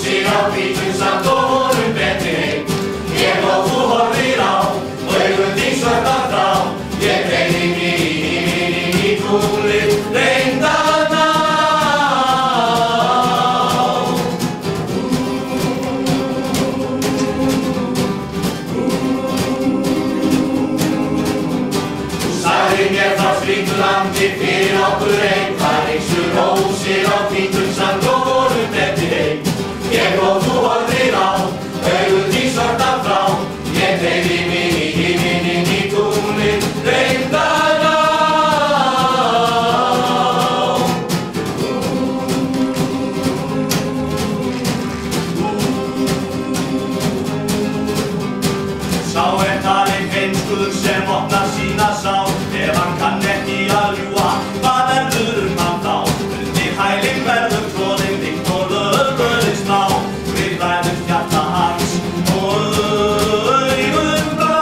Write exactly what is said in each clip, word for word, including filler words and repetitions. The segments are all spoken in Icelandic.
rósir á hvítum sand og honum betri heim. Ég og þú horfir á, augun þín svarta frá. Ég hreyfi mig inn í tunglið, reynda að ná. Þú sagði mér frá slíku landi fyrir okkur einn. Það ryksu rósir á hvítum sand og honum betri heim. Ég og þú horfir á, augun þín svarta frá. Ég hreyfi mig í himinn inn í tunglið, reynda að ná. Sá er talinn heimskur sem opnar sína sál. Ef hann kann ekki að ljúga, hvað verður um hann þá? Undir hælinn verður troðinn líkt og lögurinn slá. Við ræðumst hjarta hans og augum blá.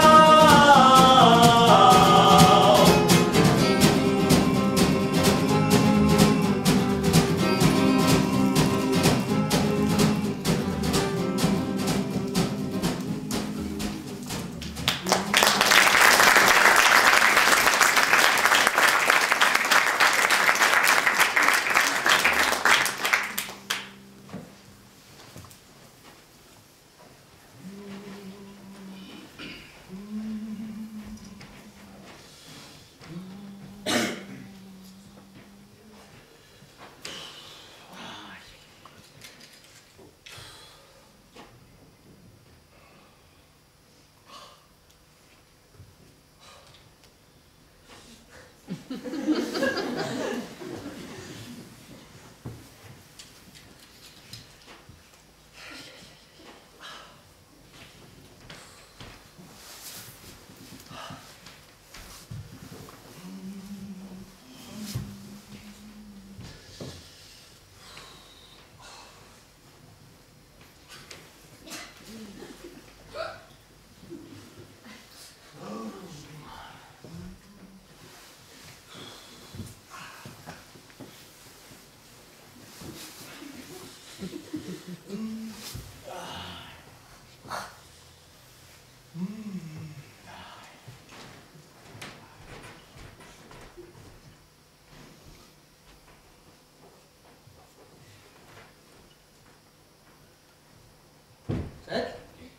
Sæll.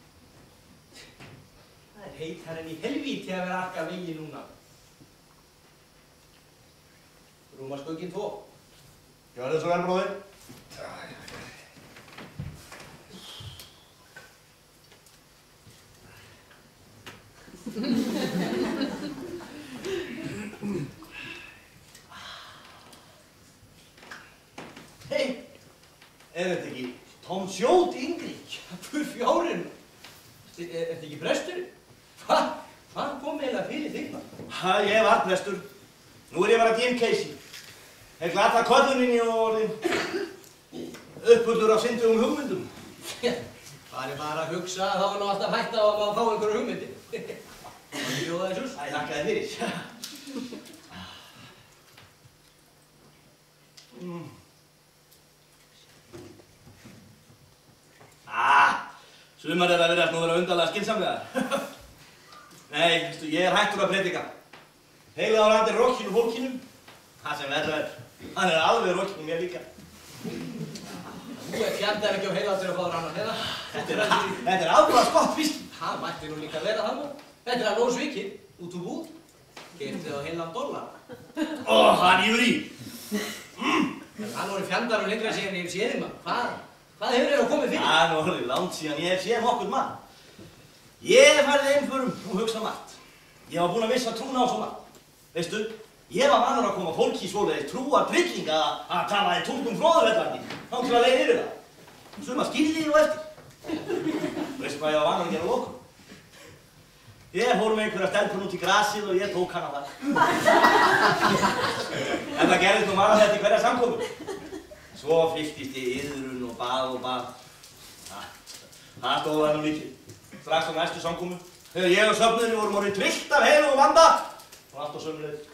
Það er heitar en í helvíti að vera akka vegi núna. Rúmaskugginn tvo. Gjörðu svo vel, bróðir. Hei, er þetta ekki Tom Sjót yngri? Fyrir fjárinn. Er þetta ekki prestur? Hva? Hvað kom eiginlega fyrir þig maður? Ha, ég var prestur. Nú er ég bara Jim Casey. Hef glata kolluninni og orðin uppfullur af syndugum hugmyndum. Það er bara að hugsa, þá er nú alltaf hætta á að maður fá einhverju hugmyndir. Það er bjóða þess úr. Æ, þakka þér fyrir. Mm. Ah, sumar er að vera nú vera undarlega skynsamlegar. Nei, veistu, ég er hættur að predika. Heilagur andi er rokkinu fólkinu. Það sem verður er, hann er alveg rokkinu mér líka. Þú er fjandar ekki á heilagur að fá rannar hérna. Þetta er afbragðs gott, víst. Það mætti nú líka vera það nú. Þetta er að nóg svikið, út úr búð. Keypti á heilan dollar. Ó, hann yfir í. Mm. Hann voru fjandar og lengra síðan ég hef séð þig maður. Hvað? Hvað hefur þér að komið fyrir? Það er nú orðið langt síðan ég hef séð nokkurn mann. Ég hef farið einförum og hugsað margt. Ég var búinn að missa trúna á svo margt. Veistu, ég var vanur að koma fólki í svoleiðis trúar trygging að að tala í tungum fróðurvellarni. Þá til að leiða yfir það. Suma skildi ég nú eftir. Veistu hvað ég var vanur að gera lokum? Ég fór með einhverja stelpun út í grasið og ég tók hana þar. En það gerðist nú marga þetta í hverja samkomu. Svo fylltist ég iðrun og bað og bað. Það stóð það nú mikið. Strax á næstu samkomu. Þegar ég og söfnuðinni vorum orðin tvillt af heilu og vanda. Og allt á sömu leið.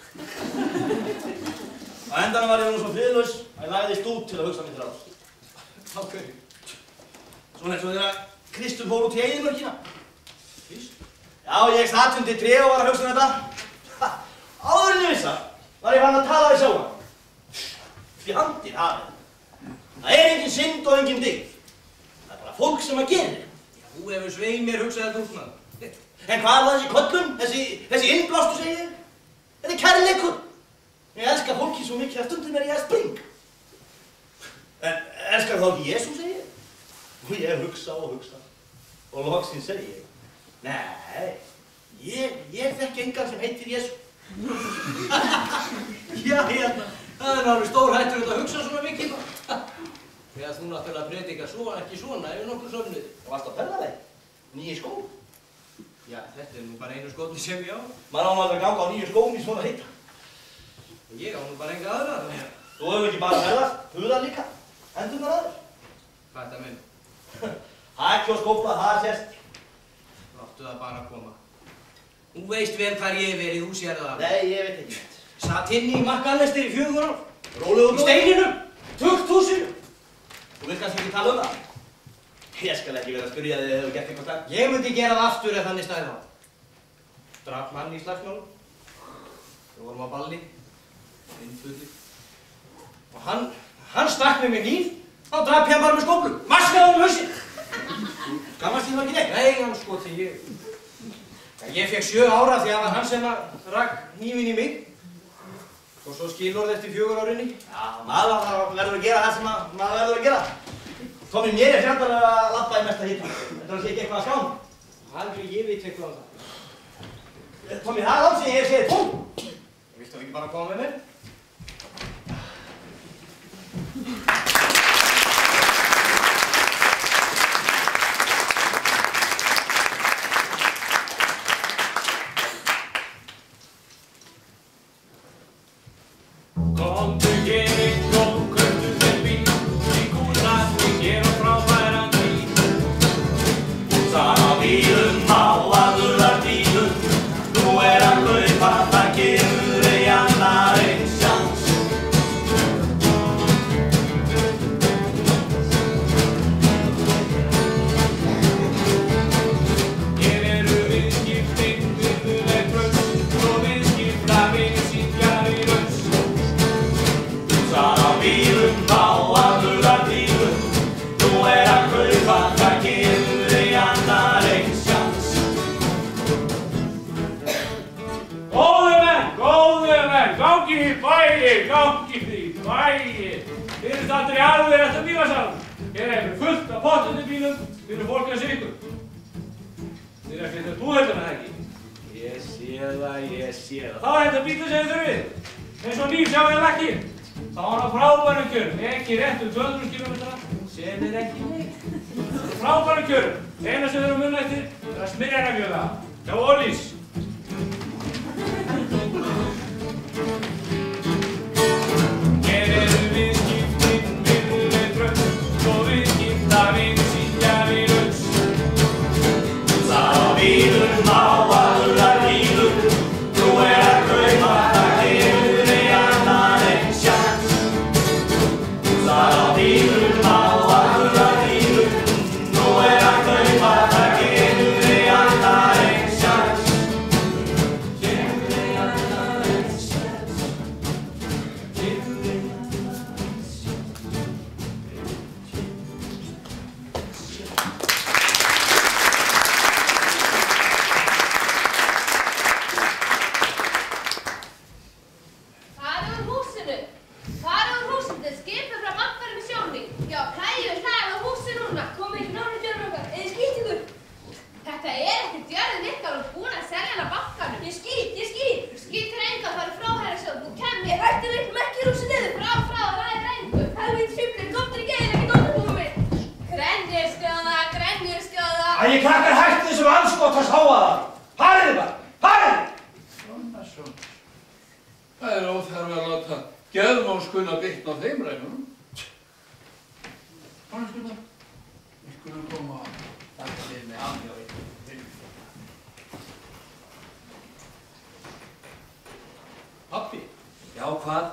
Á endanum var ég nú svo friðlaus að ég lagðist út til að hugsa mér ráð. Á hverju? Svona eins og þegar Kristur fór út í eyðimörkina. Kristur? Já, ég satt undir tré og var að hugsa um þetta. Ha, áður en ég vissi það, var ég farin að tala við sjálfan. Fjandinn hafið. Það er engin synd og engin dygð. Það er bara fólk sem að gera. Já, þú hefur sveið mér hugsað þetta út með. En hvað er það þessi köllun, þessi, þessi innblástu segir? Þetta er kærleikur. Ég elska fólki svo mikið að stundum er ég að springa. En elskar þá ekki Jesú, segir ég? Og ég hugsa og hugsa. Og loksins segi ég, nei, ég, ég þekki engan sem heitir Jesú. Já, hérna, það er alveg stór hættur að hugsa svona mikið. Þegar þú náttúrulega predikar svo, ekki svona, ef nokkur söfnuði. Og varst á ferðalagi, nýju skó. Já, þetta er nú bara einu skóti sem ég á. Maður án alveg að ganga á nýju skóm í svona heita. Og ég á nú bara enga aðra. Þú hefur ekki bara ferðast, huðar líka, endurnar aður. Hvað er þetta minn? Hækki og skópla, það er sérst. Láttu það bara koma. Þú veist vel hvar ég hef verið, þú sér það. Nei, ég veit ekki neitt. Satt inni í makkalestir í fjögur ár. Rólegur Í steininum, tukthúsinu. Þú vilt kannski ekki tala um það? Ég skal ekki vera að spyrja þig ef þú hefur gert eitthvað slæmt. Ég myndi gera það aftur ef þannig stæði það. Drap mann í slagsmálum. Við vorum á balli. Vindfulli. Og hann, hann stakk mig með hníf. Þá drap ég hann bara með skóflu. Maskaði hann um hausinn. Skammast þín var ekki neitt? Nei, hann sko til ég. Ég fekk sjö ára því að það var hann sem að rak hnífinn í mig. Og svo skilorð eftir fjögur árinni. Já, maður verður að gera það sem að, maður verður að gera. Tommi, mér er fjandar að labba í mesta hita. Þetta sé ekki eitthvað að skám. Alveg, ég veit eitthvað um það. Tommi, það er alls sem ég hef segið tóm. Viltu ekki bara koma með mér? Komdu hér og köptu þér bíl, í kúrnasti hér og frábæran bíl. Sama bílum á aðra bílum, nú er að kaupa, það kemur ei annar eins sjans. Hér eru viðskiptin, virðuleg traust, og viðskiptavinir sitja í raust. Sama bílum á aðra bílum, nú er að kaupa, það kemur ei annar eins sjans. Góðu menn, góðu menn, gangi í bæir, gangi í bæir. Þið eru staddir í alveg eftir bílasalum. Hér er fullt af pottundi bílum fyrir fólk eins og ykkur. Þið eru að flytja búðirna, það ekki? Ég sé það, ég sé það. Þá er þetta bílur sem þið þurfið. Eins og nýr sjáið lakki. Það var á frábærum kjörum, ekki rétt um tvö hundruð kílómetra, sem er ekki neitt. Frábærum kjörum, eina sem við erum munið eftir, það er smyrjarafjöða, hjá Ólís. Hér eru viðskiptin, virðuleg traust, og viðskiptavinir sitja í raust. Sama bílum á aðra bílum, nú er að kaupa, það kemur ei annar eins sjans. Sama bílum á aðra bílum, nú er að kaupa, það kemur ei annar eins sjans. Kemur ei annar eins sjans. Kemur ei annar eins sjans. Farið úr húsinu! Farið úr húsinu! Þetta er skipið frá Mannfari með sjónning. Já, klæðið og slæðið á húsinu núna. Komið ekki nánu djörn okkar, eða skýt ykkur. Þetta er ekkert djörðin ykkar og búin að selja hana bakkanum. Ég skýt, ég skýt. Skýt reynga, farið frá herra sjálf. Þú kemur. Ég hætti reyngu mekkir húsi niður. Frá, frá, það er reyngu. Helvít sjúklir, komtur í geðin, ekki nóttu búið mitt. Grenjurskjóða, grenjurskjóða. Æ, ég krakkar hætti þessum anskotans háaða. Farið þið bara, farið! Svona, svona. Það er óþarfi að láta geðmónskunna bitna á þeim reynum. Svona, svona. Við skulum koma að taka þig með annað og einn. Pabbi? Já, hvað?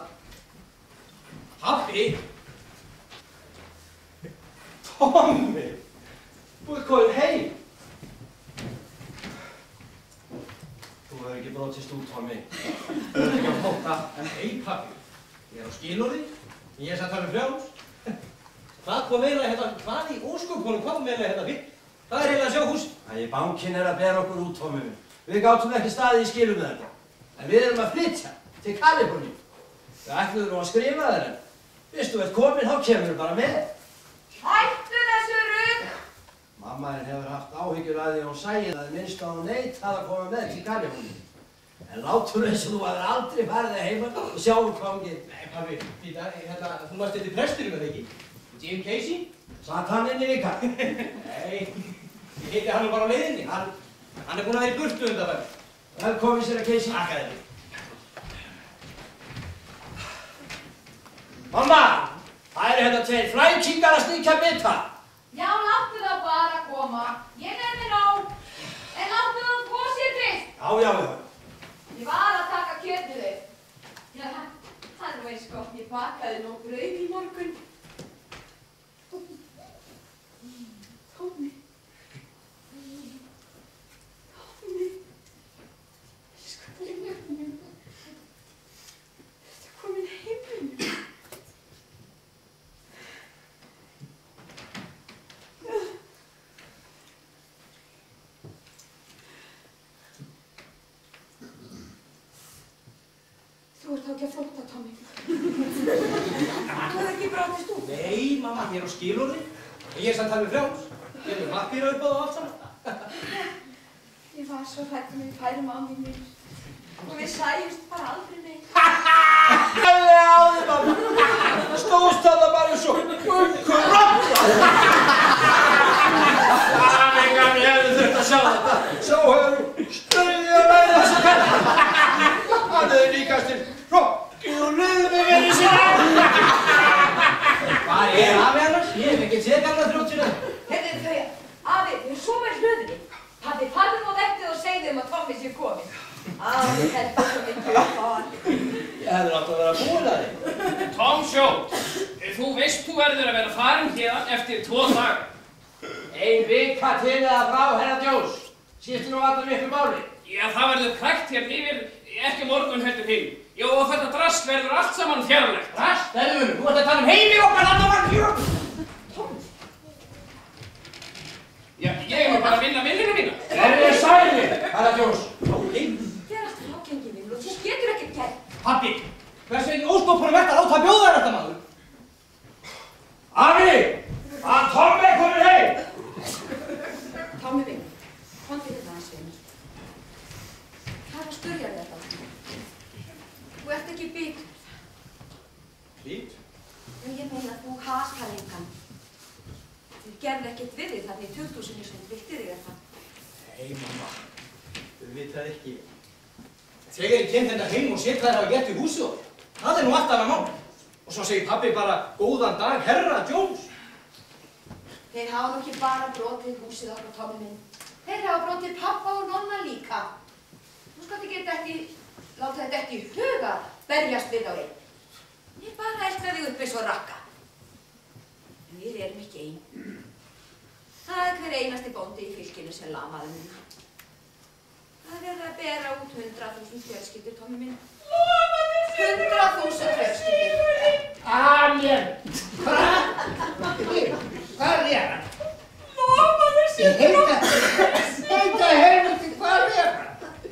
Pabbi? Tommi, hefur ekki brotist út, Tommi. Þú ert ekki á flótta. Nei, pabbi. Ég er á skilorði. Ég er samt alveg frjáls. Hvað kom eiginlega hérna, hvað í ósköpunum kom eiginlega hérna fyrir? Hvað er eiginlega að sjá hús? Æ, bankinn er að bera okkur út, Tommi minn. Við gátum ekki staðið í skilum með þetta. En við erum að flytja til Kaliforníu. Við ætluðum nú að skrifa þér en fyrst þú ert komin, þá kemur þú bara með. Hættu þessu rugl! Mamma þín hefur haft áhyggjur að því að hún sæi það minnst að hún neitaði að koma með til Kaliforníu. En látur eins og þú hafðir aldrei farið að heima og sjáum hvað hún gerir. Nei, pabbi, Píta, hérna, þú varst eitthvað presturinn með það ekki? Jim Casey? Satt hann inni líka? Nei, ég hitti hann bara á leiðinni. Hann, hann er búinn að vera í burtu undanfæri. Velkomin sér að Casey. Takk að þér. Mamma! Það eru hérna tveir flækingar að sníkja bita. Já, láttu það bara koma. Ég nefnir á. En láttu það koma sér fyrst. Já, já, já. Ég var að taka kjötið þau. Já, það er nú eins gott. Ég bakaði nú brauð í morgun. Tómi. Tómi. Skallir nefnum. Þetta er komin heiminn. Þú ert þá ekki að flótta, Tommi. Þú hefur ekki brotist út. Nei, mamma, ég er á skilorði. Ég er samt alveg frjáls. Ég er með pappíra upp á það allt saman. Ég var svo hrædd um að við færum á mínir. Og við sæjumst bara aldrei neitt. Alveg á þig, mamma. Stóðst það bara eins og ungur rotta. Afi gamli hefði þurft að sjá þetta. Svo hefur þú stöðið að ræða þessu kall. Hann hefði líkast til rokkið og liðið verið sér. Hvað er afi annars? Ég hef ekki séð gamla þrjóttina. Heyrðu þau, afi, við erum svo með hlöðinni. Pabbi, farðu nú á vettið og segðu þeim að Tommi sé kominn. Afi, heldur svo mikið upp á hann. Ég hefði nátt að vera búin að þig. Tom Sjótt, þú veist þú verður að vera farin héðan eftir tvo daga. Ein vika til eða frá, herra Jones. Skiptir nú alltaf miklu máli. Já, það verður krækt hérna yfir, ekki morgun heldur hinn. Jó, og þetta drast verður allt saman fjarlægt. Drast, Elfur, þú ert að tala um heimi okkar þarna var fjör. Já, ég er nú bara að vinna vinnuna mína. Verðið sæli, herra Jones. Ókei. Þér ertu frágengið minn og þú getur ekkert gert. Pabbi, hversu ekki óstoppurum ert að láta bjóða þér þetta maður? Afi, að Tommi er komin heim. Tommi minn, kom til þetta hans vinur. Það er að spurja þér þetta. Þú ert ekki bitur. Bít? En ég meina að þú hatar engan. Þú gerði ekkert við þig þarna í tutthúsinu sem vilti þig er það. Nei, mamma. Þú veit það ekki. Þegar ég kem þetta heim og sé hvað það hafa gert í húsið okkar. Það er nú allt annað mál. Og svo segir pabbi bara, góðan dag, herra Jones. Þeir hafa nú ekki bara brotið húsið okkar, Tommi minn. Þeir hafa brotið pappa og nonna líka. Þú skalt ekki ekki láta þetta ekki í huga berjast við á einn. Ég bara elska þig upp eins og rakka. En við erum ekki einn. Það er hver einasti bóndi í fylkinu sem lamaði núna. Það er að bera út hundrað þúsund fjölskyldur, Tommi minn. Hundrað þúsund fjölskyldur. Amen. Hvað? Hvað er hann? Lofaðu sér. Ég heita, heita helviti, hvað er hann?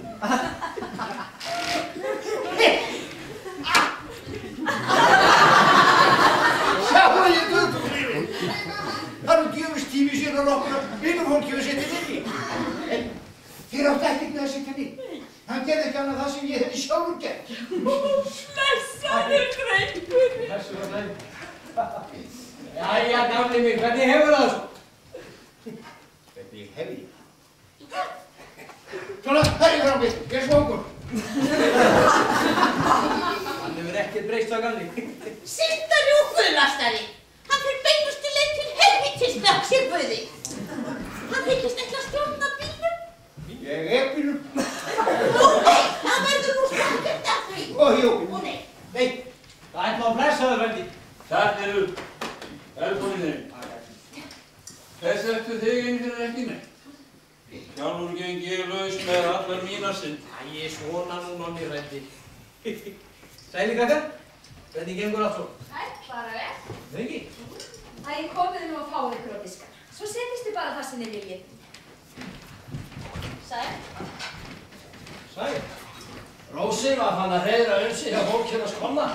Sjáu ég döðum lífi. Það er gjöfust tími sér að nokkra vinnufólki og setja inn í. En þér átt ekkert með að setja inn í. Hann gerði ekki annað það sem ég hefði sjálfur gert. Blessaður drengur. Þessu var það. Jæja, gamli minn, hvernig hefur það svo? Hvernig hef ég? Svona, það er frá mig, ég er svongur. Hann hefur ekkert breyst á gamli. Syndari og guðlastari. Hann fyrir beinustu leið til helvítis strax í guði. Hann þykist ekki að stjórna bílum. Ég er bílum. Nú nei, það verður nú snakkert af því. Ó, jú. Nú nei. Nei, það ætla að blessa þau, Vendi. Þarna eru velkominir. Þess eftir þig inn fyrir ekki neitt. Sjálfur geng ég laus með allar mína sinn. Æ, svona nú nonni ræddi. Sæli krakkar, hvernig gengur allt svo? Sæl, bara vel. Það ekki? Æ, komið nú að fá ykkur á diska. Svo setjist þið bara það sem þið viljið. Sæl. Sæl. Rósi var hann að hreiðra um sig hjá fólkinu að skonna.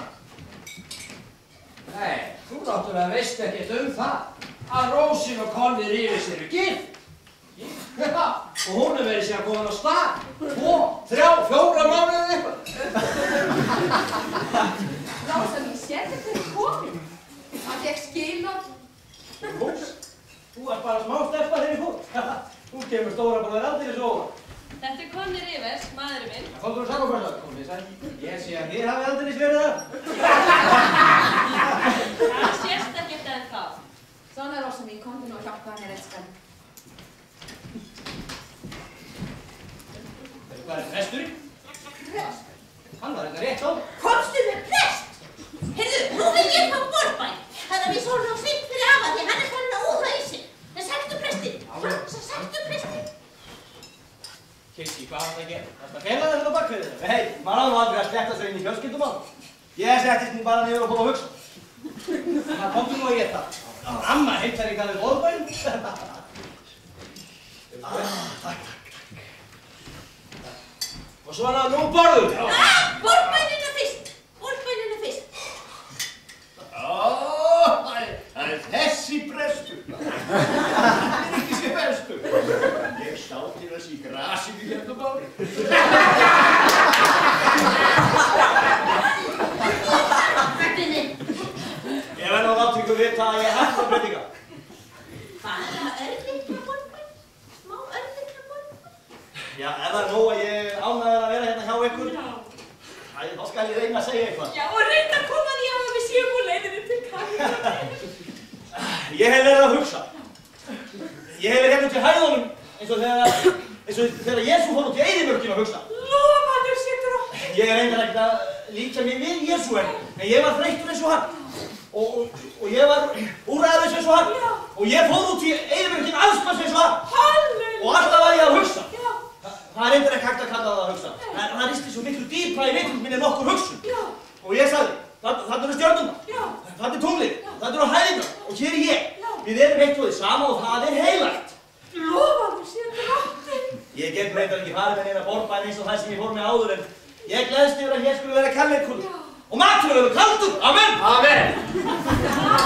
Nei, þú náttúrulega veist ekkert um það að Rósin og Konni rífið sér í gift. Já, og hún er verið sér að koma á stað. Tvo, þrjá, fjóra mánuðið eitthvað. Rósa mín, sér þetta er komin. Hann fekk skilnað. Hús, þú varst bara smá stelpa þegar ég fór. Þú kemur stóra bróðir aldrei svo óvart. Þetta er Konni Rivers, maðurinn minn. Komdu nú saman hvað það? Komið sæl. Ég sé að þið hafið aldrei verið það. Það sést ekkert enn þá. Svona, Rósa mín, komdu nú að hjálpa hann er elskan. Hvað er presturinn? Prest? Hann var þetta rétt á. Komstu með prest? Heyrðu, nú vil ég fá borðbæn. Það er við svona á svipp fyrir afa því hann er farin að úða í sig. En sagtu prestinn, Fransa, sagtu prestinn. Kirsti, hvað var það að gera? Varst það fela þetta á bakveðinu? Hei, maður á nú aldrei að sletta svo inn í fjölskyldumál. Ég settist nú bara niður og fór að hugsa. Það komdu nú að geta. Amma heilsar ekki alveg borðbæn. Takk, takk. Og svona, nú borðum við. Ah, borðbænina fyrst, borðbænina fyrst. Ó, það er þessi prestur. Hann er ekki sér bestur. Ég sá til þess í grasinu hérna bári. Finni, Ég verð nú að láta ykkur vita að ég hef það breytinga. bara örlítla borðbæn, smá örlítla borðbæn. Já, ef það er nóg að ég er ánægður að vera hérna hjá ykkur, æ, þá skal ég reyna að segja eitthvað. Já, og reynda að koma því að við séum úr leiðinni til Konni. Ég hef verið að hugsa. Ég hef verið hérna út í hæðunum eins og þegar, eins og þegar Jesú fór út í eyðimörkina að hugsa. Lofaðu sér drótt. Ég er reyndar ekkert að líka mér við Jesú en, en ég var þreyttur eins og hann. Og, og, og ég var úræðlaus eins og hann. Já. Og ég fór út í eyðimörkina allspass eins og hann. Halleluja. Og alltaf var ég að hugsa. Já. Þa, það er reyndar ekki hægt að kalla það að hugsa. En það risti svo miklu dýpra í vitund minni en nokkur hugsun. Já. Og ég sagði, það eru stjörnurnar. Já. Það er tunglið. Það eru hæðirnar. Og hér er ég. Já. Við erum eitt og þið sama og það er heilagt. Lofaðu sér drótt. Ég get reyndar ekki farið með neina borðbæn eins og það sem ég fór með áður en ég gleðst yfir að hér skulle vera kærleikur. Já. Og matur verður kaldur. Amen. Amen.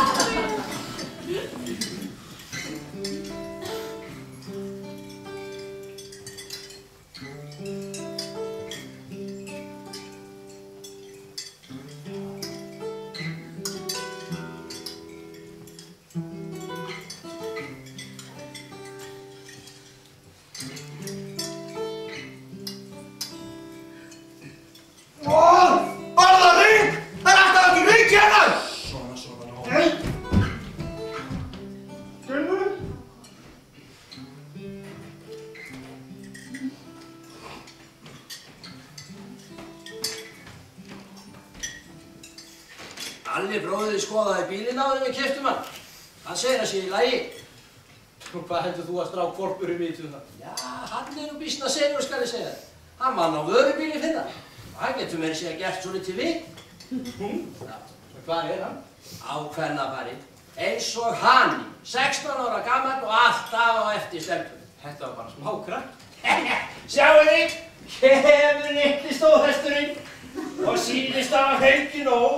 Alli bróðið skoðaði bílinn áður en við keyptum hann. Hann segir að sé í lagi. Og hvað heldur þú að strá hvolpurinn við til það? Já, hann er nú býsna segur skal ég segja. Hann vann á vörubíli fyrra. Hann getur meira sér gert svo litið við. Já. Hvað er hann? Á kvennafari. Eins og hann. sextán ára gamall og alltaf á eftir stelpum. Þetta var bara smá krakk. Sjáu þið, hefur nýtti stóðhesturinn og sýnist á að fengi nóg.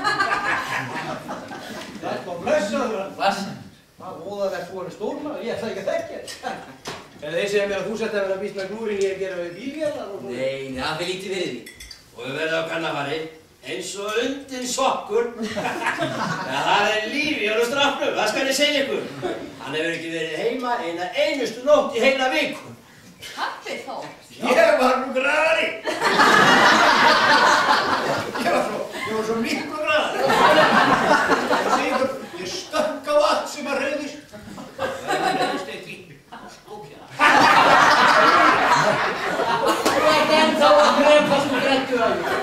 Það var blessaður hann. Blessa. Það voðaverð þú hann stórmaður, ég ætla ekki að þekkja. En þeir segja mér að þú sett að vera að býst með glúrin ég að gera við bílvélar og svona. Nei, nei, það fyrir lítið fyrir því. Og við verðum á kannafari eins og undin sokkur. Ja, það er líf í honum strafnum, það skal ég segja ykkur. Hann hefur ekki verið heima eina einustu nótt í heila viku. Pabbi þó. Ég var nú grafari. Ég var svo, ég var svo miklu grafari. Það segir þú, ég stökk á allt sem að reyðist. Það er reyðist eitt vín. Þú ert ennþá að grefast og grættu að því.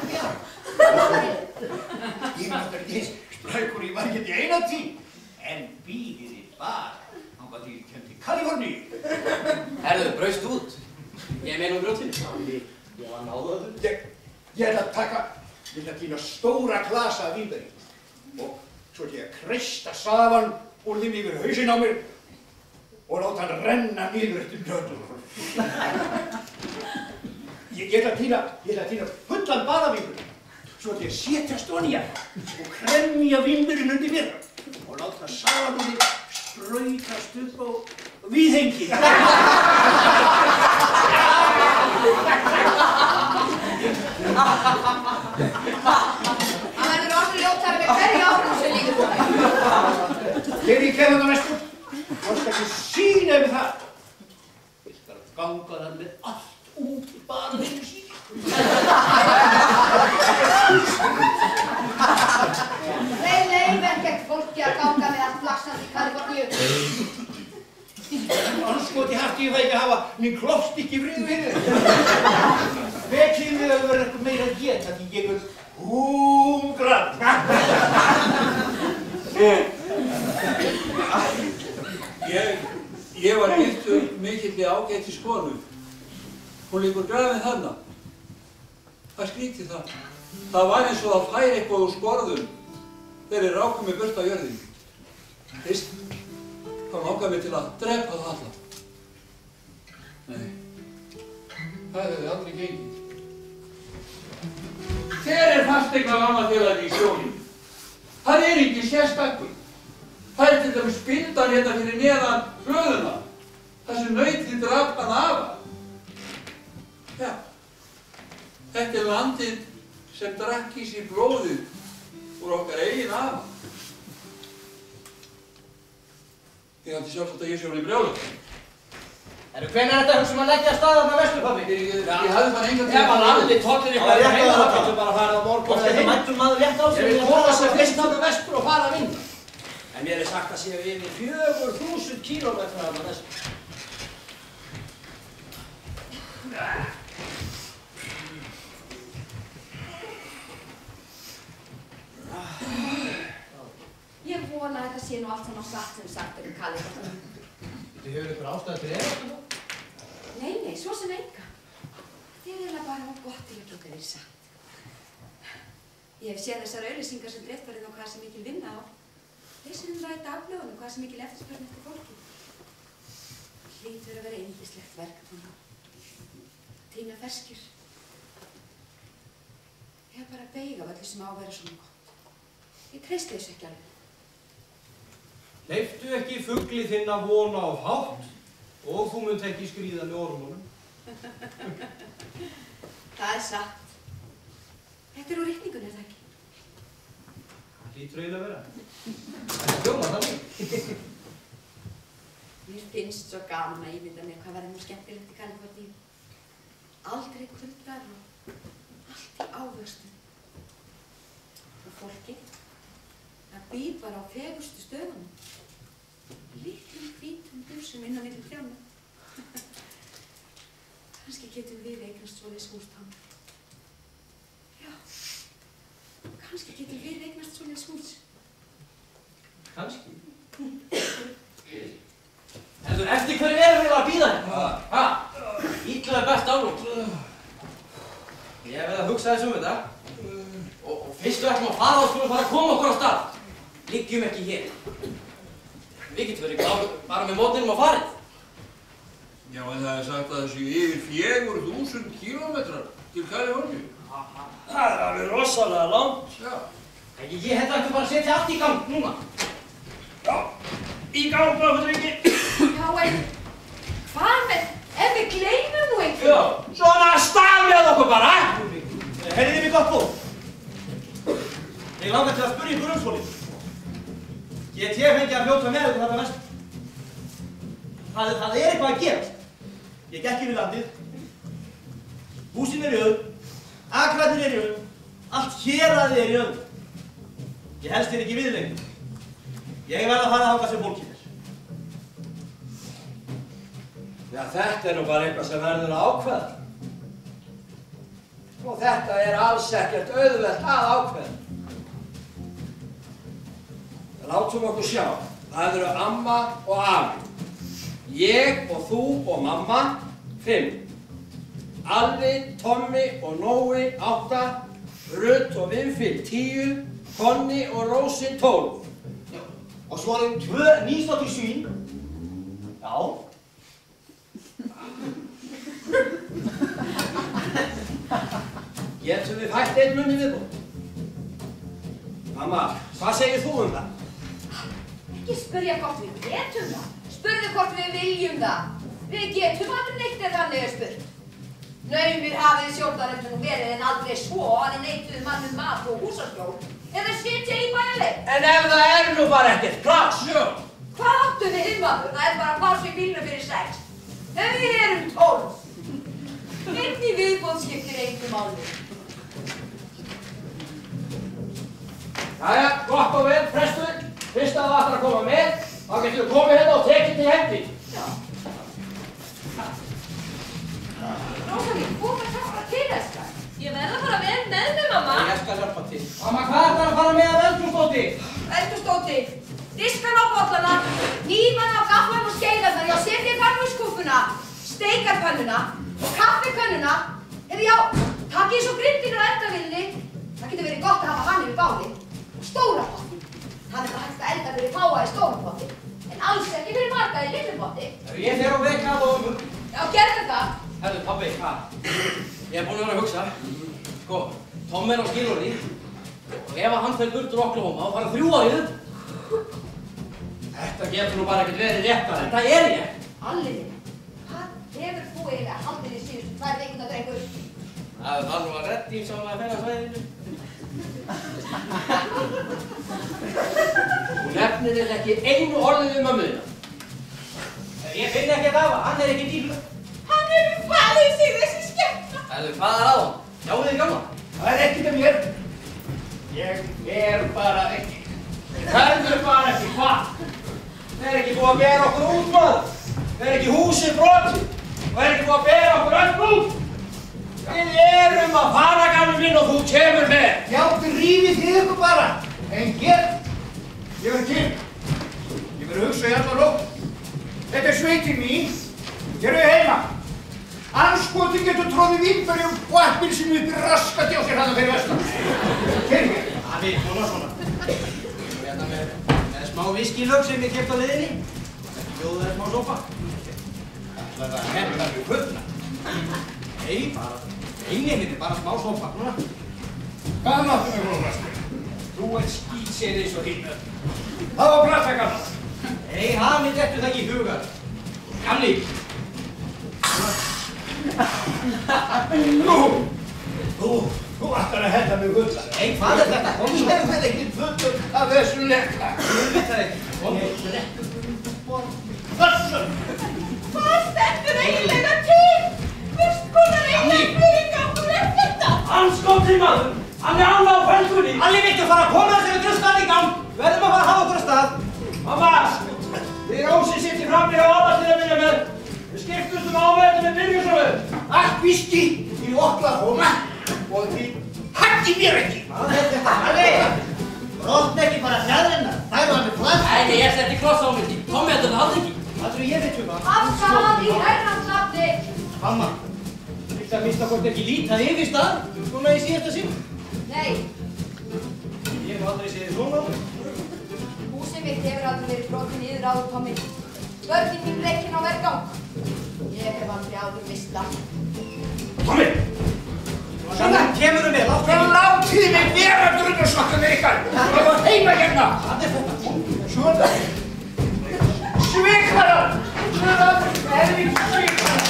Ég náttúrulega ekki eins sprækur, ég var ekki í eina tíð. En býðið þið bara, þangað til ég kem til Kaliforníu. Herðu, braust út. Ég meina um grjótið. Halli, ég var náðaður. Ég, ég ætla að taka, ég ætla að tína stóra glasa af vínberi og svo ætla ég að kreista safann úr þeim yfir hausinn á mér og láta hann renna niður eftir döðum. Ég, ég ætla að tína, ég ætla að tína fullan baðavínberi, svo ætla ég að setjast ofan í hann og kremja vínberinn undir mér og láta safann sprautast upp á víðhengi. Það verður orðið ljótara með hverju árum sem líður búið. Þegar ég kem þarna vestur, varst ekki sína yfir það. Ég skal ganga það með allt út í baðinu sín. Þeir leyfa ekkert fólki að ganga með allt laxandi í Kaliforníu. Anskoti hætti ég það ekki að hafa mín klofstykki í friðu hinni. Vekið við að vera eitthvað meira að geta því ég vil hungran. Ég, ég var giftur mikilli ágætis konu. Hún liggur grafin þarna. Það skrítið það. Það var eins og það færi eitthvað úr skorðum þegar ég rákum mig burt á jörðinni. Fyrst, þá langaði mig til að drepa það alla. Nei, það hefði aldrei gengið. Hver er fasteignalánafélagi í sjónum? Það er ekki sérstakur. Það er til dæmis spildan hérna fyrir neðan hlöðuna. Það sem nautið drap hann afa. Já, þetta er landið sem drakk í sig blóðið úr okkar eigin afa. Ég haldi sjálfsagt að ég sé hún í brjálu. Herru, hvenær er þetta hugsa um að leggja af stað þarna vestur, pabbi? Ég, ég, ég hafði bara engan Ef hann allir tollir eitthvað í heima, þá getur bara að fara á morgun. Og þetta mættur maður rétt á sig. Ég vil koma sem fyrst þarna vestur og fara að vinna. En mér er sagt að séu yfir fjögur þúsund kílómetra þarna vestur. Ég vona að þetta sé nú allt saman satt sem sagt er um Kaliforníu. Þið hefur ykkur ástæði til eða? Nei, nei, svo sem enga. Þetta er eiginlega bara of gott til að geta verið satt. Ég hef séð þessar auglýsingar sem dreift var inn á hvað sem mikil vinna á. Þeir sem ræða dagblöðunum hvað sem mikil eftirspurn eftir fólki. Hlýtur að vera yndislegt verk að fanna. Tína ferskjur. Ég hef bara að beyga af öllu sem á að vera svona gott. Ég treysti þessu ekki alveg. Hleyptu ekki fugli þinn að vona á hátt og þú munt ekki skríða með ormunum. Það er satt. Þetta er úr ritningunni, er það ekki? Það hlýtur eiginlega að vera. Það er hljómað þannig. Mér finnst svo gaman að ímynda mér hvað verður nú skemmtilegt í Kaliforníu. Aldrei kuldar og allt í ávöxtum. Og fólki, það býr bara á fegurstu stöðunum. Litlum hvítum húsum inn á milli trjánna. Kannski getum við eignast svoleiðis hús, Tom. Já, kannski getum við eignast svoleiðis hús. Kannski? Ertu eftir hverju erum við að bíða hérna? Hæ? Ítla er best álút. Ég hef verið að hugsa þessu um þetta. Og, og fyrst við ætlum að fara og skulum fara að koma okkur á stað. Liggjum ekki hér. Við getum verið kláð bara með mótinum á farið. Já, en það er sagt að þessu yfir fjögur þúsund kílómetrar til Kaliforníu. Það er alveg rosalega langt. Já. Ekki, ég hefði ekki bara að setja allt í gang núna. Já, í gang, bráðfutringi. Já, en hvað með, ef við gleymum nú einhverju? Já, svona stað með okkur bara. Heyrðið mér gott búið. Ég langar til að spyrja ykkur um svolítið. Get ég fengið að fljóta með ykkur þarna vestur? Það, það er eitthvað að gerast. Ég gekk yfir landið. Húsin er í auð. Akrarnir er í auð. Allt héraðið er í auð. Ég helst þér ekki við lengur. Ég verð að fara þangað sem fólkið er. Já, þetta er nú bara eitthvað sem verður að ákveða. Og þetta er alls ekkert auðvelt að ákveða. Látum okkur sjá. Það eru amma og afi. Ég og þú og mamma, fimm. Alli, Tommi og Nói átta, Rutt og Vinfinn tíu, Konni og Rósi tólf. Já. Og svo erum tvö nýstáttur svín. Já. Getum við fætt einn munni viðbót? Mamma, hvað segir þú um það? Ekki spyrja hvort við getum það. Spurðu hvort við viljum það. Við getum aldrei neitt ef þannig er spurt. Naumir hafið stjórnarnefndin nú verið en aldrei svo að þið neituðu mannum mat og húsaskjól eða sitja í bæjarleik. En ef það er nú bara ekkert pláss. Já. Hvað áttu við innmaður? Það er bara pláss í bílnum fyrir sex. En við erum tólf. Einn í viðbót skiptir engu máli. Jæja, gott og vel, prestur. Fyrst að það ætlar að koma með, þá getur við komið hérna og tekið til hendi. Já. Rósalín, þú ert að hjálpa til þess. Ég verð að fara með með mig, mamma. Ég skal hjálpa til. Mamma, hvað ætlar að fara með að eldhúsdóti? Eldhúsdóti, diskan á bollana, hnífana á gaflan og skeiðarnar, já, setjið pannvískúffuna, steikarpönnuna og kaffipönnuna. Eða já, takkið svo grindinu á eldavélinni. Það getur verið gott að hafa hann yfir báli. Og stóra potti. Það er það hægt að elda fyrir fáa í stóra potti, en alls ekki fyrir marga í litlu potti. Ég fer á vegna og ömmu. Já, gerðu það. Herðu, pabbi, hvað? Ég er búinn að vera að hugsa. Sko, Tom er á skilorði og ef hann fer burt úr Oklahoma þá fara þrjú ár í þau. Þetta getur nú bara ekkert verið réttar, en það er ég. Alliði, hvað hefur þú eiginlega haldið í síðustu tvær vikuna, drengur? Það var nú að reddi sem að fennar svæðinu. Þú nefnir þess ekki einu orðið um mömmuðina. Ég finn ekkert af það, hann er ekki dýfla. Hann hefur falið sig þessi skepna. Herðu, hvað er að hann? Sjáu þið gamla? Það er ekkert um mér. Ég er bara ekki. Herðu bara ekki, hvað? Það er ekki búið að bera okkur út, maður. Það er ekki húsið brotið. Það er ekki búið að bera okkur öll út. Við erum að fara, gamli minn, og þú kemur með. Já, þið rífið þið ykkur bara. En hér, ég verð til. Ég verð að hugsa í allar nótt. Þetta er sveitin mín. Hér er ég heima. Anskoti getur tróðið vínberjum og appelsínu upp í raskat hjá sér hana fyrir vestan. Hér er ég. Afi, svona svona. Svo hérna með, með smá viskílög sem ég keypt á leiðinni. Bjóðu þér smá sopa. Það ætlar að henda við kvöldna. Nei, bara eini minni, bara smá sopa. Hvað máttu mig frá raskat? Þú ert skýtsér eins og hinn. Það var plata gamla. Nei, það mitt eftir það ekki í huga. Gamli. Nú, þú, þú ætlar að henda mig gulla. Nei, hvað er þetta? Kom Ég er vel ekki fullur af þessu lekka. Þú veit það ekki. Kom, rekkur. Þessum. Hvað stendur eiginlega til? Hvers konar eiginlega fyrir gangur er þetta? Anskoti maður! Hann er alveg á fölgunni! Allir viltu fara að koma þessari drustan í gang! Verðum að fara að hafa okkur að stað! Mamma! Við Rósi sittum frammi á aðastinn að byrja með. Við skiptumst um áverðum með byrjusöfu. Allt viski í Oklahoma og því hætti mér ekki. Hvað er þetta? Alli! Brotna ekki bara fjæðrinnar. Það eru alveg plast. Nei, ég setti kloss á mig. Tommi þetta er alls ekki. Það tror ég veit um það. Afsakað í herrans nafni. Mamma, viltu að minnsta hvort ekki lítið yfir stað? Svona í síðasta sinn? Nei, Ég hef aldrei séð þið svona. húsið mitt hefur aldrei verið brotið niður áður, Tommi. Börnin mín rekin á vergang. Ég hef aldrei áður mist það. Tommi! Svona, kemur um mig, láttu Það látið mig vera drunnarsokka með ykkar. Það var heima hérna. Hvað er þetta? Svona. Svikarar! Svona helvíti svikarar!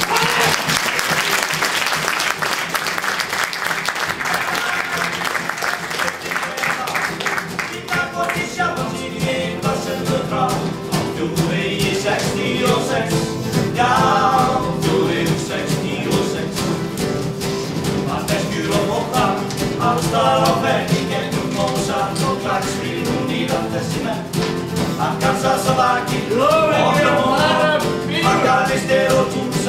Allstar á ferð í gegnum Mozart og Klagsvíl og nýðan þessi menn. Arkansas og Vaki, Oklahoma, Afganistan og Tulsa.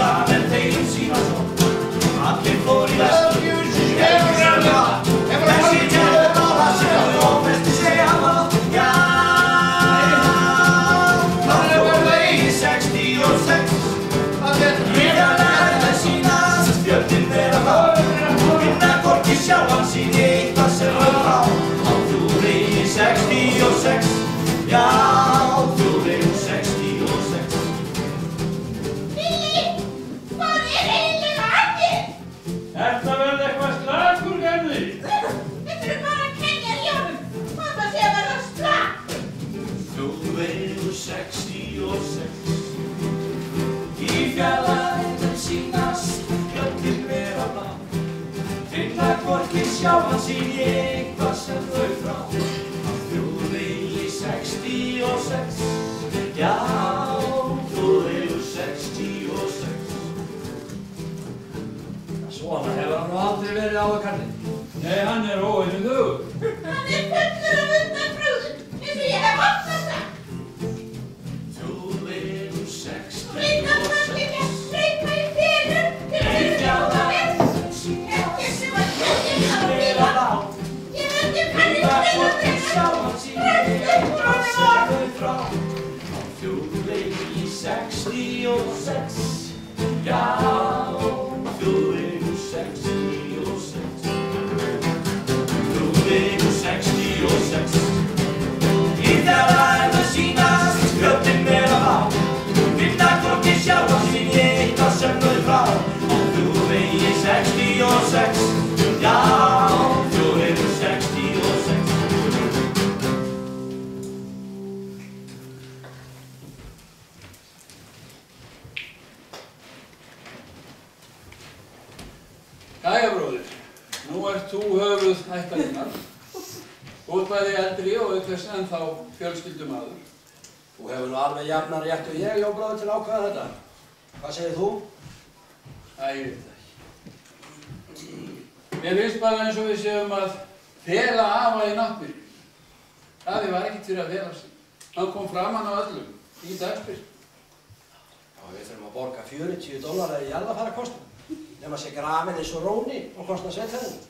Þetta verði eitthvað slakur, Gerði. Þetta eru bara að kenja í honum. Hvað það sé að verða slak? Þjóðvegur sextíu og sex. Í fjarlægðum sýnast fjöllin vera blá. Finna hvorki sjá hann sín í eitthvað sem þau frá. Þjóðvegi sextíu og sex. Já, þjóðvegur sextíu og sex. Svona hefur hann nú aldrei verið á að kalli. Nei, hann er óeinu þögur. Hann er fullur af undanbrúðum, eins og ég hef alltaf sagt. Þjóðvegur sextíu og sex. Reynda kannski með hlaupa í félur til að hluta út á vegg. Ekkert sem að hlutið á bíla. Ég held ég kannist við að finna rödd upp frá honum orð. Þjóðvegi sextíu og sex. Já, þjóðvegur sextíu og sex. Þjóðvegur sextíu og sex. Í fjarlægðum sýnast fjöllin vera blá. Finna hvorki sjálfa sín í eitthvað sem þau frá. Þjóðvegi sextíu og sex. Já, þjóðvegur sextíu og sex. Jæja, bróðir. Nú ert þú höfuð ættarinnar. Þú ert bæði eldri og auk þess ennþá fjölskyldumaður. Þú hefur nú alveg jafnan rétt og ég, Jóbróður, til að ákveða þetta. Hvað segir þú? Æ, ég veit það ekki. Mér finnst bara eins og við séum að fela afa í náttbyrju. Afi var ekkert fyrir að fela sig. Hann kom framan á öllum í dagsbyrju. Já, við þurfum að borga fjörutíu dólarar í jarðarfarakostnað. Nefna sé grafinn eins og róni og kostnað sveitferðinu.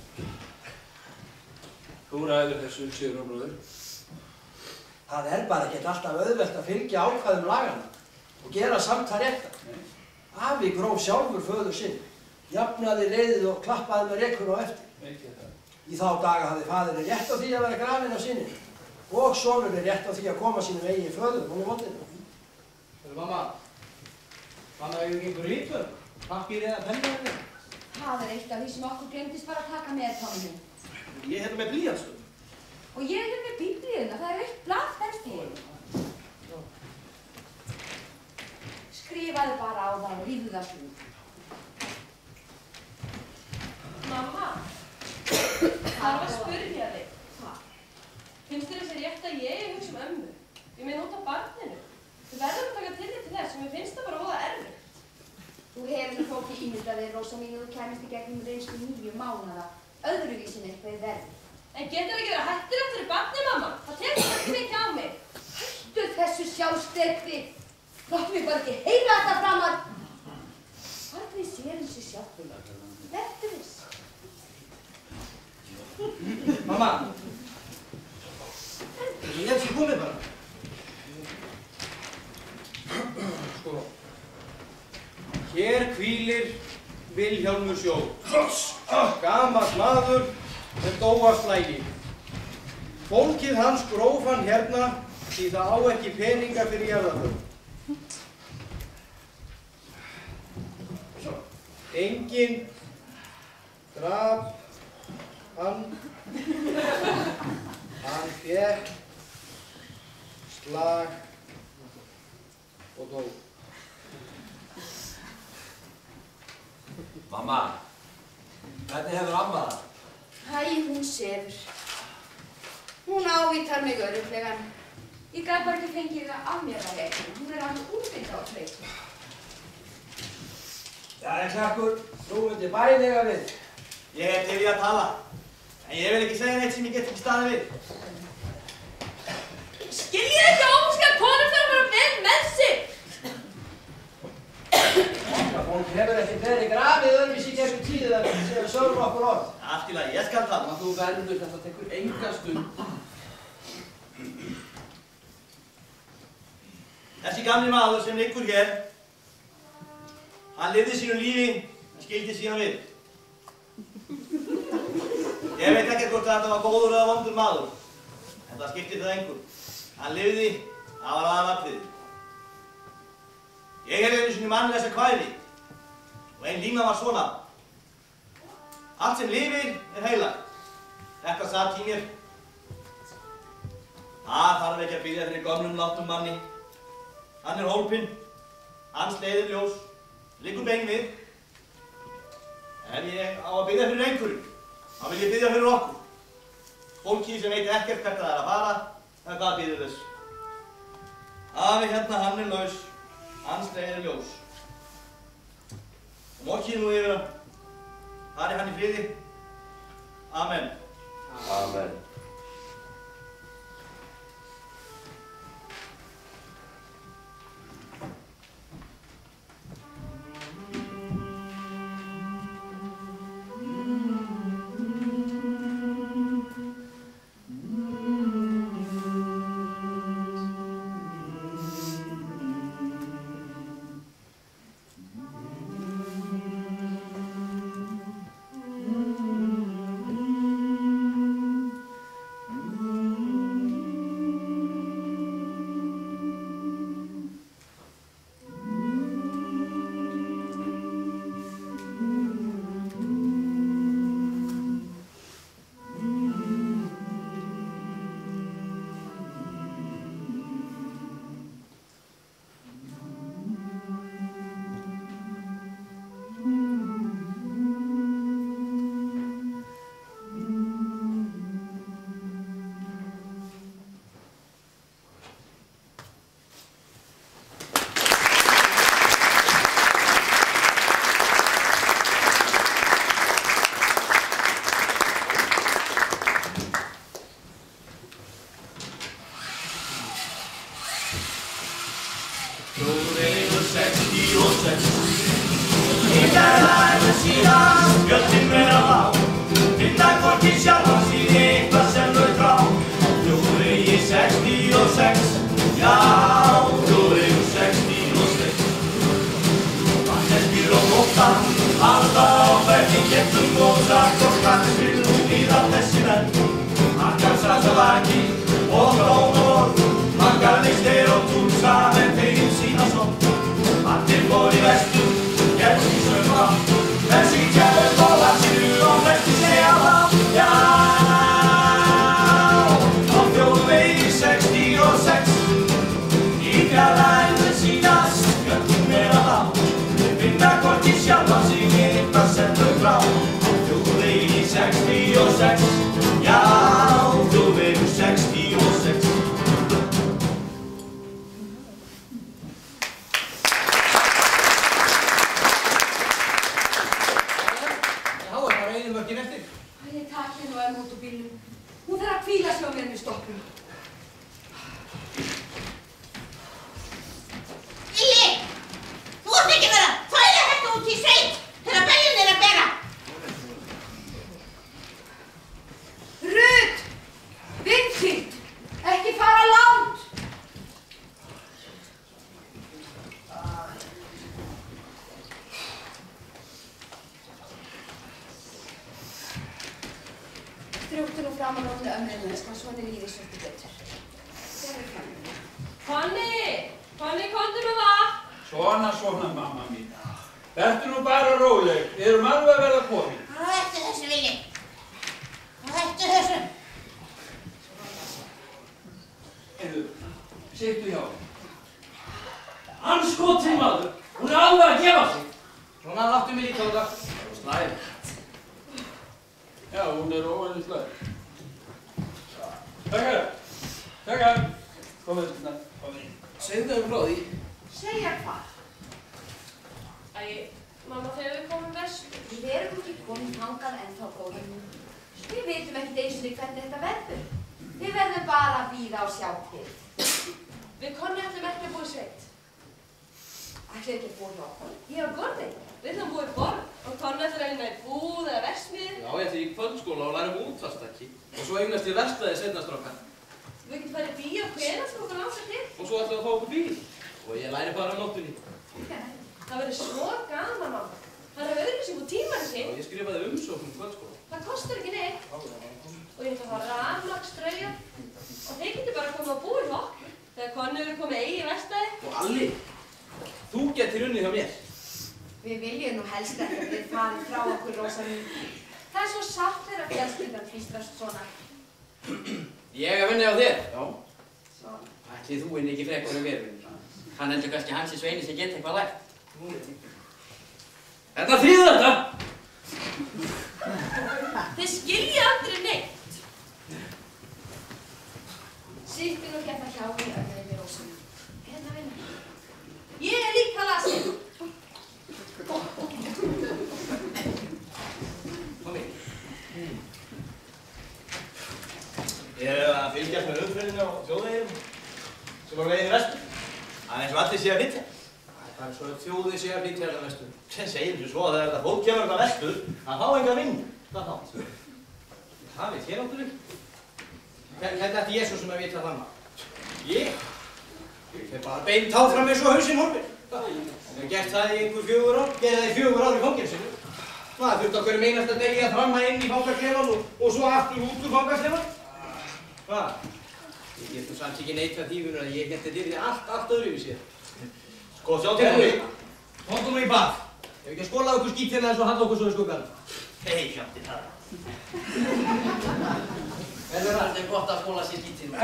Þú ræður þessu, Sigurður bróðir. Það er bara ekkert alltaf auðvelt að fylgja ákvæðum lagana og gera samt það réttar. Afi gróf sjálfur föður sinn, jafnaði reiðið og klappaði með rekur á eftir. Í þá daga hafði faðirinn rétt á því að vera grafinn af sinni og sonurinn rétt á því að koma sínum eigin föður hún í mollinu. Mamma, mamma hefur ekki einhver ritföð? Pappír eða pennaðinni? Það er eitt af því sem okkur glemdist bara að taka með, Tommi minn. Ég er hérna með blýantstöð. Og ég er hérna með bíblíðina, það er eitt blað þennst í. Skrifaðu bara á það og ríðu það svo. Mamma, það var að spyrja þig. Hvað? Finnst þér þessi rétt að ég hugsa um ömmu? Ég meina út af barninu. Þú verður að taka tillit til þess og mér finnst það bara voða erfitt. Þú hefur nú fólki ímyndað þig, Rósa mín, og þú kæmist í gegnum reynslu níu mánaða, öðruvísin eitthvað í verði. En getur ekki verið að hættir eftir í barni, mamma? Það tekur ekki mikið á mig. Hættu þessu sjálfsterkri. Láttu mig bara ekki heyra þetta framar. Barnið sér eins og sjálfum. Vertu viss. Mamma. Ég hef sér komið bara. Sko. Hér hvílir Vilhjálmur Sjór. Gamall maður með dóaslægi. Fólkið hans gróf hann hérna því það á ekki peninga fyrir jarðarför. Enginn draf hann. Hann fékk slag og dó. Mamma, hvernig hefur amma það? Æ, hún sefur. Hún ávítar mig örugglega. Ég gaf bara ekki fengið það af mér að vegna. Hún er alveg úrvinda á sveitum. Jæja, krakkur, nú myndi bæði eiga við. Ég er til í að tala, en ég vil ekki segja neitt sem ég get ekki staðið við. Skiljið ekki ómúska að konur þarf að vera vel með sig. Þetta fólk hefur ekki verið grafið öðruvísi gegnum tíðið en séu sögum okkur orð. Allt í lagi, ég skal tala. Þú verður, þetta tekur enga stund. Þessi gamli maður sem liggur hér, hann lifði sínu lífi, en skildi síðan við. Ég veit ekkert hvort að þetta var góður eða vondur maður, en það skipti það engur. Hann lifði, það var aðalatriðið. Ég hef einu sinni mann lesa kvæði og ein lína var svona. Allt sem lifir er heilagt. Þetta satt í mér. Það þarf ekki að biðja fyrir gömlum látnum manni. Hann er hólpinn. Hans leiðir ljós. Liggur bein við. Ef ég á að biðja fyrir einhverjum, þá vil ég biðja fyrir okkur. Fólki sem veit ekkert hvert það er að fara, eða hvað býður þess. Afi hérna, hann er laus. Hans leiðir ljós. Og mokkið nú yfir hann. Fari hann í friði. Amen. Amen. Drúktu nú fram á nóttu ömrinu, sko, svona líði svolítið betur. Sérðu fram. Fanny! Fanny, komdu með vatn! Svona, svona, mamma mín. Vertu nú bara róleg, við erum alveg að verða komin. Hættu þessu, Vili. Hættu þessu. Heyrðu, sittu hjá. Andskotinn maður, hún er alveg að gefa sig. Svona, láttu mig líka á þetta. Það er slæm. Já, hún er óvenju slæm. Takkar, takkar. Komið hérna, komið. Segðu þau frá því. Segja hvað? Æ, mamma, þegar við komum vestur. Við erum ekki komin þangað ennþá, góður mín. Við vitum ekkert einu sinni hvernig þetta verður. Við verðum bara að bíða og sjá til. Við Konni ætlum ekki að búa í sveit. Ætlum ekki að búa hjá okkur? Ég og Gorði. Við ætlum að búa í borg. Og Konni ætlum að reyna í búð eða versmiði. Já, ég ætlum í kvöldskóla og læra um útvarpstæki. Og svo eignast ég verkstæði seinna strákar. Við getum farið í bíó hvenær sem okkur langar til. Og svo ætlum við að fá okkur bíl. Og ég læri bara um nóttunni. Það verður svo gaman, mamma. Það er auðlýsing á tímanum Já, sinn. ég skrifaði umsókn um kvöldskóla. Það kostar ekki neitt. Og ég ætla að fá rafmagnsdrauga. Og þeir getur bara komið að búa hjá okkur. Þegar Konni verður komið eigi verkstæði. Og Alli, þú getur unnið hjá mér. Við viljum nú helst ekki að þið farið frá okkur, Rósa mín. Það er svo sátt þegar fjölskyldan tvístrast svona. Ég er að vinna á þér? Já. Svona. Ætli þú inn ekki frekar um verðinu. Hann heldur kannski Hansi Sveini sem geta eitthvað lært. Þetta þýðir þetta! Þið skiljið aldrei neitt. Sýttu nú geta hjá mér öðru við Rósuna. Hérna vinna. Ég er líka lasin. Tommi. Ég er að fylgjast með umferðinni á þjóðveginum sem var veginn í vestur. Það er eins og allir sé að flytja. Það er svo að þjóðin sé að flytja hérna vestur. Sem segir þessu svo að þegar þetta fólk kemur hérna vestur, það fá enga vinn. Hvað þá? Það veit ég náttúrulega. Hvernig ætti ég svo sem að vita það maður? Ég? Ég fer bara beint áfram eins og hausinn horfir. Ég hef gert það í einhver fjögur ár, gerði það í fjögur ár í fangelsinu. Það þurfti á hverjum einasta degi að framma inn í fangaklefan og, og svo aftur út úr fangaklefan. Hvað? Ég getur samt ekki neitað tífunum að ég geti þetta allt, allt öðruvísi. Sko, sjá til því. Tóndu nú í bað. Ef ekki að skóla okkur skít hérna eins og halla okkur svo í skuggan. Hei, hjátti það. Verður aldrei gott að skóla sér skítinu.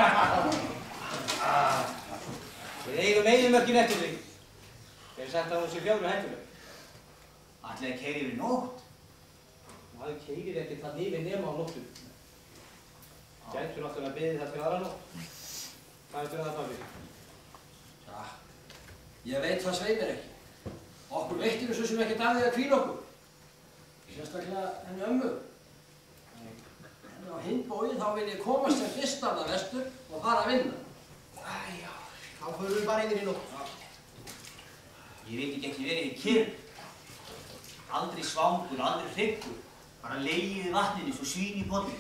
Við eigum eyðimörkin eftir þig. Þeir eru sagt að hún sé fjáru hættuleg. Allir að keyra yfir nótt. Maður keyrir ekki það yfir nema á nóttu. Gætur náttúrulega beðið það til aðra nótt. Hvað er það pabbi? Ja, ég veit það sveimir ekki. Okkur veittir þessu sem ekkert af því að hvíla okkur. Sérstaklega henni ömmu. En á hinn bóginn þá vil ég komast sem fyrst af það vestur og fara að vinna. Æja, þá förum við bara yfir í nótt. Ég veit ekki ekki verið í kyrr. Aldrei svangur, aldrei hryggur. Bara legið í vatninu svo svín í bolli.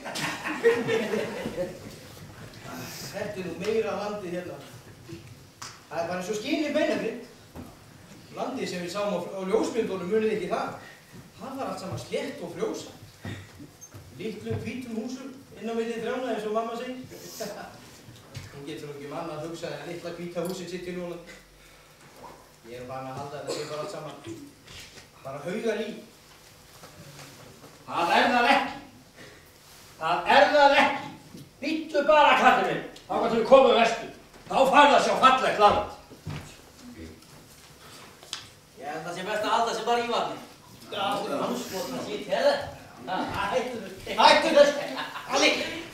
Þetta er nú meira landið hérna. Það er bara eins og skín í beinagrind. Landið sem við sáum á, á ljósmyndunum, munið ekki það. Það var allt saman slétt og frjósa. Litlum hvítum húsum inn á milli þrjána eins og mamma segir. Hún getur nú ekki manna að hugsa að litla hvíta húsið sitt í núna. Ég er bara að halda þetta sé bara allt saman. Bara hauga líf. Það er það ekki. Það er það ekki. Bíddu bara, kallinn minn. Þangað til við komum vestur. Þá færðu að sjá fallegt land. Ég held að það sé best að halda sig bara í vatni. Já, anskotna sitt hefði. Hættu þess. Hættu þess. Alli.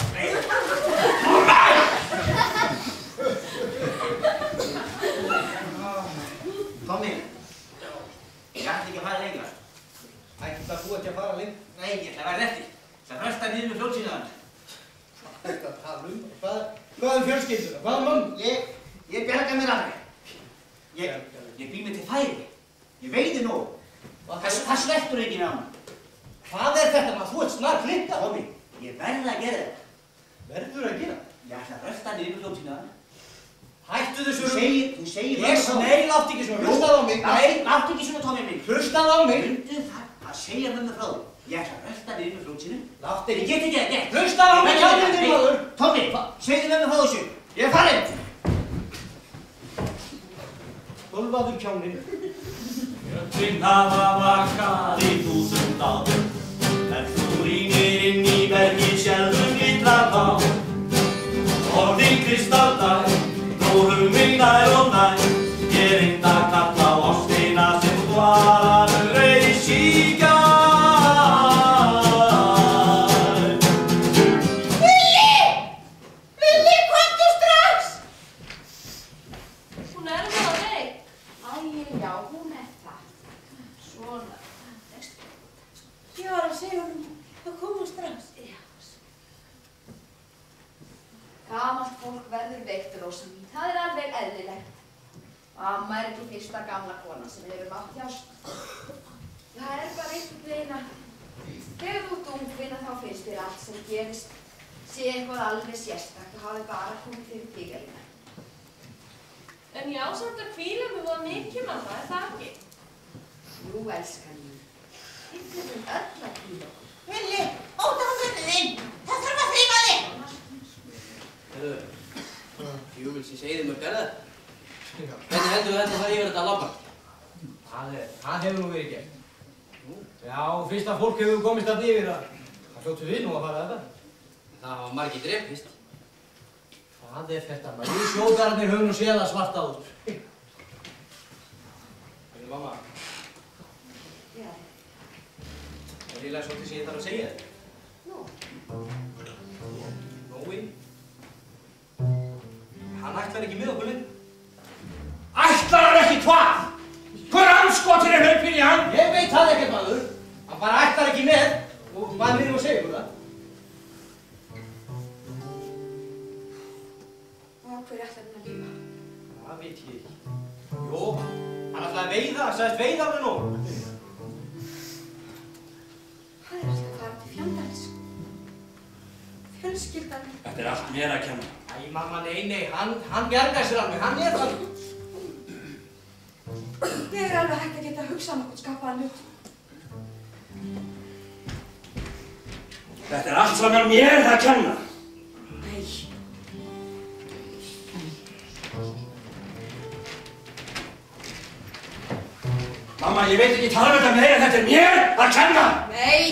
Tommi. Ég ætla ekki að fara lengra. Ætla þú ekki að fara lengra? Nei, ég ætla að vera eftir. Það fresta niður með fljótsýnaðan. Hvað er þetta að tala um? Hvað, hvað er fjölskylduna? Hvað er mann? Ég, ég bjarga mér aldrei. Ég, ég bý mig til færi. Ég veiði nóg. Það, það svertur ekki með hana. Hvað er þetta maður? Þú ert snar klinka. Tommi, ég verði að gera þetta. Verður að gera? Ég ætla að fresta niður með fljótsýnaðan. Hættu þessu Þú segir, þú segir Ég nei, látt ekki svona. Hlustaðu á mig. Nei, látt ekki svona, Tommi minn. Hlustaðu á mig. Undu það að segja mömmu frá því. Ég ætla að fresta niður með fljótsýnu. Látt ekki. Ég get ekki að gera. Hlustaðu á mig, kallinn þinn maður. Tommi, segðu mömmu frá þessu. Ég er farinn. Bölvaður kjáninn. Trinn hafa vakað í þúsund ár. En þú rýnir inn í bergi sjálfum yllar þá. Orðin kristaldar, gróðum mig nær og nær. Ég reynd að kalla á ástina sem þú dvalar reis í gær. Lilli! Lilli, komdu strax! Hún er það að vei. Æ, já, hún er það. Svona. Ég var að segja honum að koma strax. Gamalt fólk verður veikt, Rósa mín. Það er alveg eðlilegt. Amma er ekki fyrsta gamla kona sem við erum átt þjást. Það er bara einhvern veginn að þegar þú ert ungvinna þá finnst þér allt sem gerist sé eitthvað alveg sérstakt og hafi bara komið fyrir tígalina. En ég ásamt að hvíla mig var mikið mamma, er það ekki? Jú, elskan mín. Við þurfum öll að hvíla okkur. Lilli, ótaðu þurfið þinn. Það þarf að þrýfa þig. Heyrðu, Júvils í Seyðimörk er það? Hvernig heldur þú þetta fara yfir þetta labba? Það er, það hefur nú verið gert. Já, fyrst að fólk hefur komist að yfir að hljóttu við nú að fara þetta. Það hafa margir drepist. Hvað er þetta maður? Við sjóðarnir höfum nú séð það svart áður. Heyrðu mamma. Já. Er eiginlega svolítið sem ég þarf að segja þér? Nú. Nói. Hann ætlar ekki með okkur lengur. Ætlar hann ekki hvað? Hver andskotin er hlaupinn í hann? Ég veit það ekkert maður. Hann bara ætlar ekki með og hvað er nú að segja ykkur það? Og á hverju ætlar hann að lífa? Það veit ég ekki. Jó, hann ætlaði að veiða, hann sagðist veiða alveg nóg. Hann er alltaf að fara til fjandans. Fjölskyldan. Þetta er allt mér að kenna. Æ, mamma, nei, nei, hann, hann bjargaði sér alveg, hann er það. Ég er alveg hægt að geta hugsað nokkuð skapaðan hlut. Þetta er allt saman mér að kenna. Nei. Mamma, ég veit ekki tala um þetta meira, þetta er mér að kenna. Nei.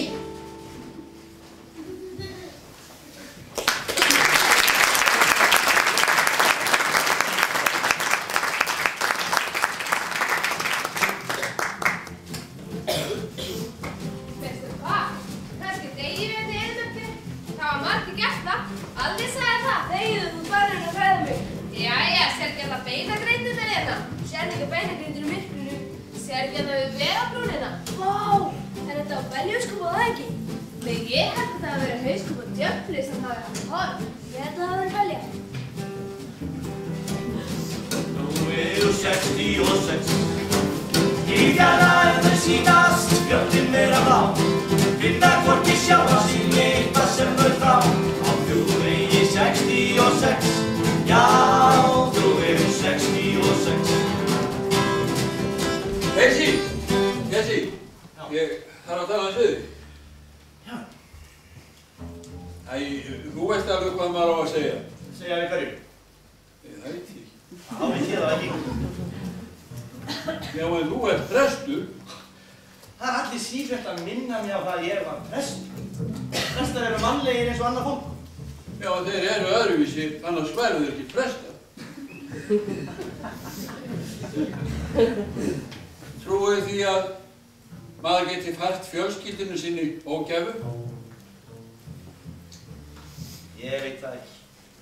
Trúið því að maður geti fært fjölskyldinu sinni ógæfu? Ég veit það ekki.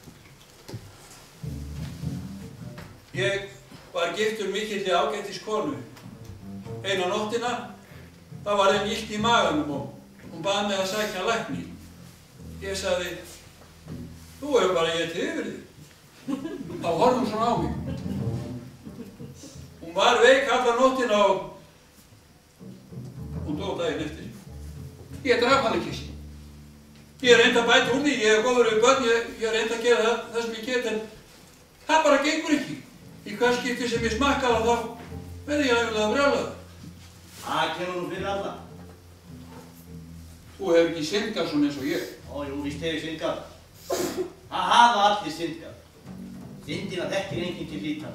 Ég var giftur mikilli ágætis konu. Eina nóttina, þá var þeim illt í maganum og hún bað mig að sækja lækni. Ég sagði, þú hefur bara getið yfir þig. Þá horfði hún svona á mig. Hún var veik alla nóttina og hún dó daginn eftir. Ég draf hann ekki. Ég reyndi að bæta úr því, ég hef góður við börn, ég, ég reyndi að gera það, það sem ég get, en það bara gengur ekki. Í hvers skipti sem ég smakka það, þá verði ég æfilega brjálaður. Það kemur nú fyrir alla. Þú hefur ekki syndgað svona eins og ég. Ó, jú, víst hef ég syndgað. Það hafa allir syndgað. Syndina þekkir enginn til lítan.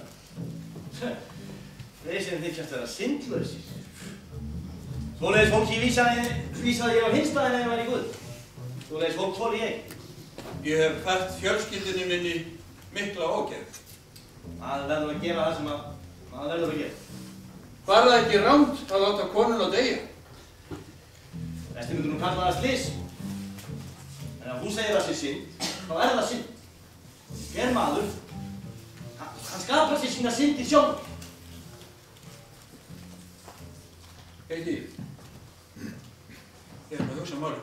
Þeir sem þykjast vera syndlausir. Svoleiðis fólki vísaði, vísaði ég á hinstaðinn ef ég var í Guð. Svoleiðis fólk þoli ég. Ég hef fært fjölskyldinu minni mikla ógæfu. Maður verður að gera það sem að maður verður að gera. Var það ekki rangt að láta konuna deyja? Þessi myndur nú kalla það slys. En ef þú segir það sé synd, þá er það synd. Hver maður, hann, hann skapar sér sína syndir sjálf. Heiti, ég er með að hugsa málum.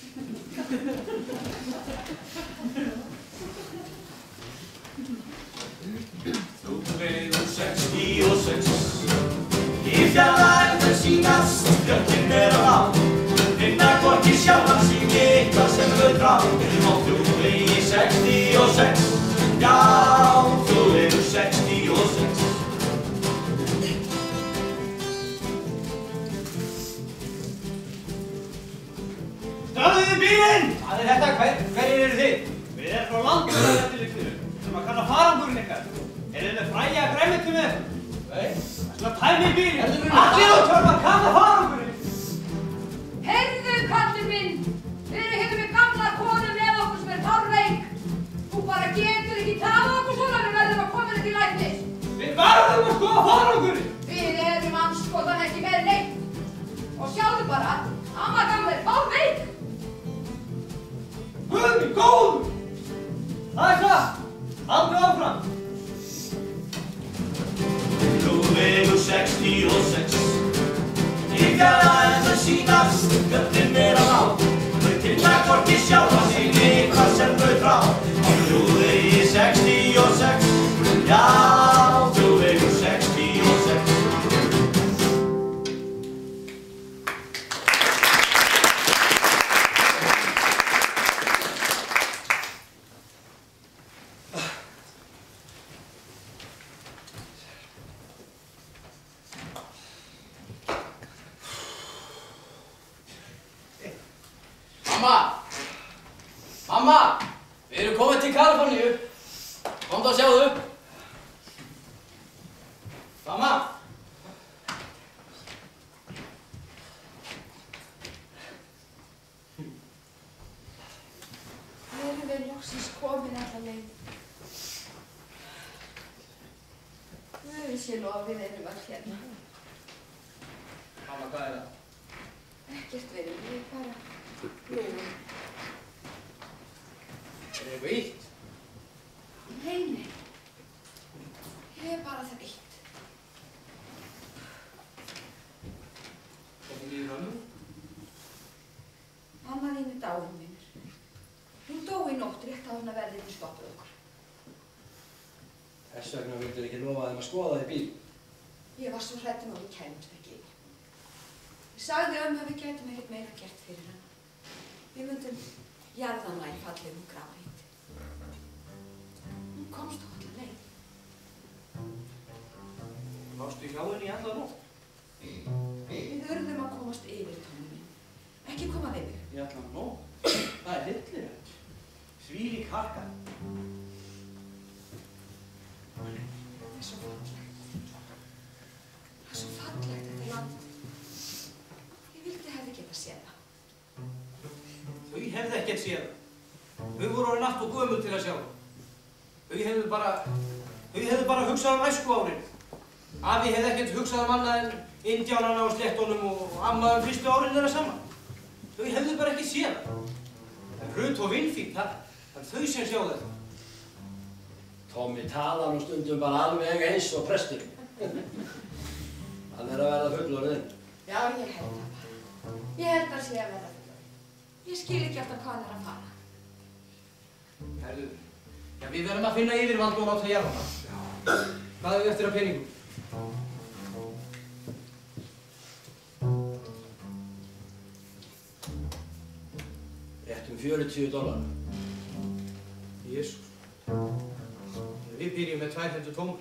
Þú vegur sextíu og sex Í fjarlægðir sýnast fjöllin vera lág Finna hvorki sjálfan sig eitthvað sem þau drá Og þú vegur sextíu og sex Já, þú vegur sextíu og sex Stöðuðu bílinn! Hvað er þetta? Hver, hverjir eru þið? Við erum frá landbúnaðareftirlitinu sem að kanna farangurinn ykkar. Eru þið með fræja grænmeti með ykkur? Nei. Það er tæmi í bílinn. Allir út, höfum að kanna farangurinn. Heyrðu, kallinn minn! Við erum hérna að fara okkur? Við erum andskotan ekki með neitt. Og sjáðu bara, amma gamla er bálveik. Guð minn góður! Það er klart. Haldið áfram. Flugvegur sextíu og sex. Í fjarða enda sýnast göttin er að ná. Þau finna hvorki sjálfa sig eitthvað sem þau frá. Á flugvegi sextíu og sex. Já, flugvegur sextíu og sex. Mamma! Mamma! Við erum komin til Kaliforníu. Komdu að sjáðu. Mamma! Við erum við loksins komin alla leið. Guði sé lof, við erum öll hérna. Mamma, hvað er það? Ekkert verið, við erum bara nú. Er eitthvað illt? Nei, nei. Ég er bara þreytt. Hvernig líður ömmu? Mamma þín er dáin, vinur. Hún dó í nótt rétt á hún að verðinni stoppuð okkur. Þess vegna vildur ekki lofa þeim að skoða þig bíl. Ég var svo hrædd um að við kæmumst ekki inn. Ég sagði ömmu að við gætum ekkert meira gert fyrir hana. Við myndum jarða hana í fallegum grafreit. Hún komst á alla leið. Varstu hjá henni í alla nótt? Við urðum að komast yfir, Tommi minn. Ekki koma við mig. Í alla nótt? Það er hryllilega. Þvílík harka. Það er svo fallegt. Það er svo fallegt þetta land. Ég vildi hefði getað séð það. Þau hefði ekkert séð það. Þau voru orðin allt og gömul til að sjá það. Þau hefðu bara, þau hefðu bara hugsað um æsku árin. Afi hefði ekkert hugsað um annað en indjánana á sléttunum og amma um fyrstu árin þeirra saman. Þau hefðu bara ekki séð það. En Rut og Vilfín, það, það er þau sem sjá þetta. Tommi talar nú stundum bara alveg eins og presturinn. Hann er að verða fullorðinn. Já, ég held það bara. Ég held að sé að verða fullorðinn. Ég skil ekki alltaf hvað hann er að fara. Herðu, já, við verðum að finna yfirvald og láta jarða hana. Hvað hefur eftir að peningum? Rétt um fjörutíu dólar. Jesús. Við byrjum með tvær hendur tómur.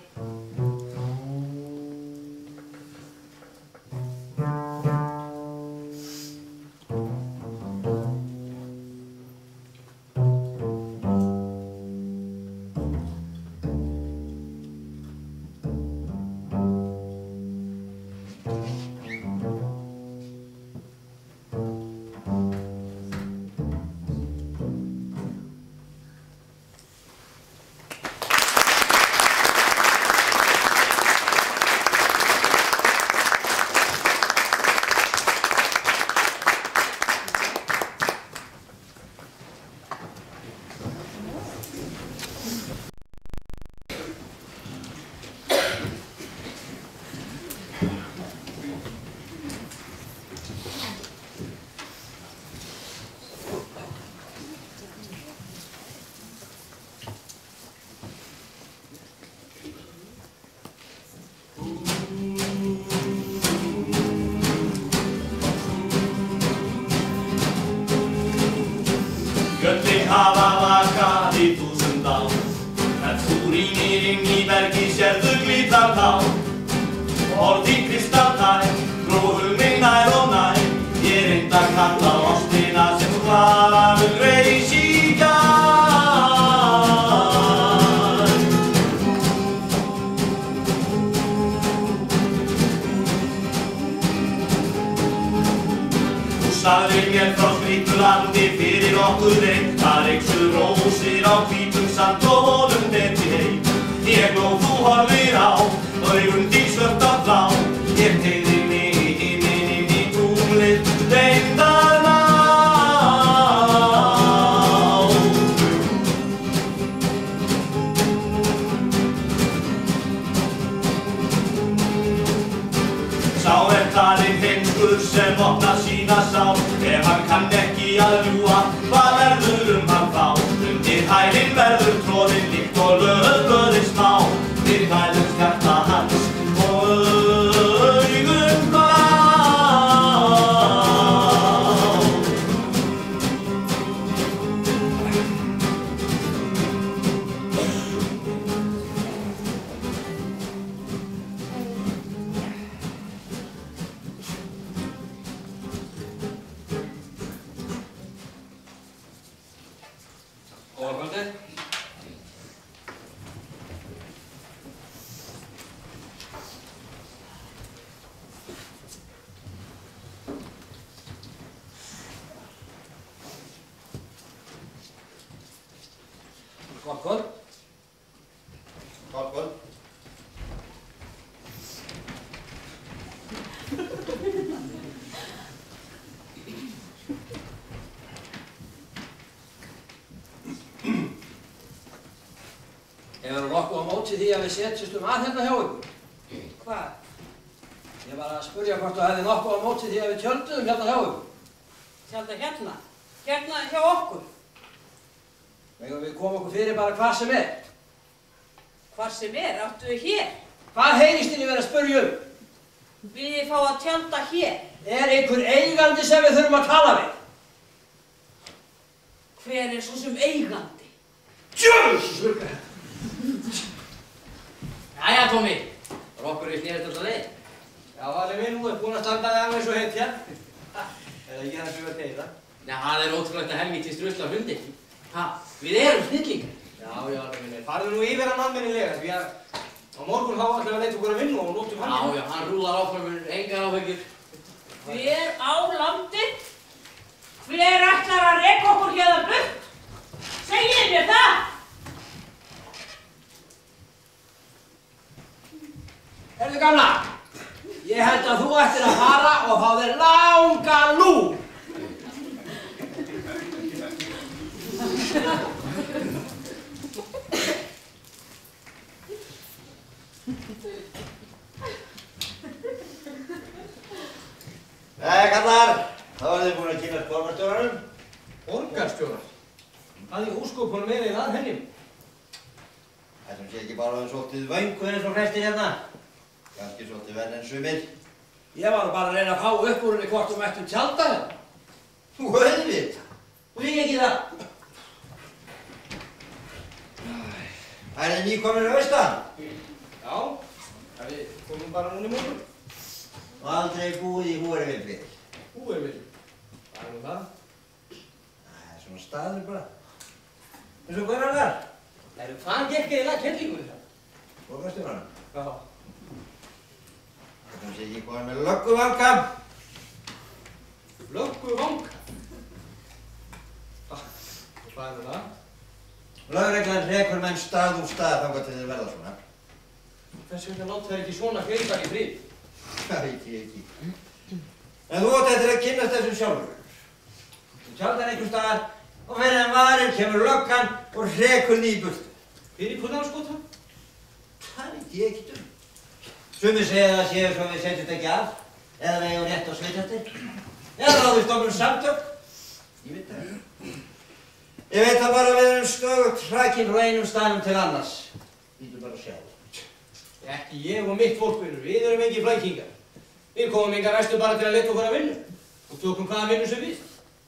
Göttin hafa vakað í þúsund ár. En þú rýnir inn í bergi sérðu glitar tá. Orð í kristalltær, grófum mig nær og nær. Ég reynd að kalla ástina sem hvarafugl reis í gær. Þú sagðir mér frá Skrýtulandi fyrir okkur einn. Það reyksu rósir á hvítum sand og honum detti heim. Ég og þú horfir á, augun þín Góða kvöldið. Gott kvöld. Gott kvöld. Hefur nokkuð á móti því að við setjumst um að hérna hjá ykkur? Hvað? Ég var að spurja hvort þú hefði nokkuð á móti því að við tjölduðum hérna hjá ykkur. Tjálta hérna? Hérna hjá okkur? Megum við koma okkur fyrir bara hvað sem er. Hvar sem er? Áttu við hér? Hvað heyrist þín ég verið að spurja um? Viljið þið fá að tjálta hér? Er einhver eigandi sem við þurfum að tala við? Hver er svo sem eigandi? Jössus! Jæja, Tómi. Rokkur við snýrist alltaf leið. Já, Valli minn, þú ert búinn að standa þig alveg svo hetja. Eða ekki það sem við ert heita. Nei, það er ótrúlegt að helmítið strusla hundi. Ha, við erum snillingar. Já, já, Valli minn. Farðu nú yfir hann almennilega, því að á morgun þá ætlum við að leita okkur að vinna og notum hann. Já, já, hann rúlar áfram, engar áhyggjur. Hver á landið? Hver ætlar að reka okkur hérna burt? Segið mér það! Herðu gamla, ég held að þú ættir að fara og fá þér langa lúr. Nei, kallar, þá erum þið búin að kynast borgarstjóranum. Borgarstjórar? Hvað í óskopunum er í það henni? Þessum sé ekki bara aðeins svolítið vöngur eins og flestir hérna. Kannski svolítið verð en sumir. Ég var bara að reyna að fá upp úr henni hvort þú mættum tjalda hérna. Þú auðvitað. Þú líka ekki það. Það er þið nýkomin á austan? Já, við komum bara núna í morgun. Og aldrei búið í Húervilli. Húervilli? Það er nú það. Það er svona staður bara. Eins og hver annar. Erum hvað gekk eiginlega kellingu það? Borgarstjóranum. Já. Þessum sé ekki komið með lögguvanga. Lögguvanga? Og hvað er nú það? Lögreglan rekur menn stað úr stað þangað til þeir verða svona. Hvers vegna láta þær ekki svona greipar í frið? Það veit ég ekki. En þú átt eftir að kynnast þessum sjálfur. Þú tjaldar einhver staðar og fyrir en varir kemur löggan og rekur því í burtu. Fyrir hvernig skota? Það veit ég ekki um. Sumir segja það séu svo við setjum ekki af, eða við eigum rétt á sveitjastir, eða ráðum stofnum samtök. Ég veit það ekki. Ég veit það bara að við erum stöðugt hrakinn frá einum staðnum til annars. Við getum bara að sjá. Ekki ég og mitt fólkvinnur, við erum ekki flækingar. Við komum engar næstu bara til að leta okkur að vinna og tökum hvaða vinnu sem við.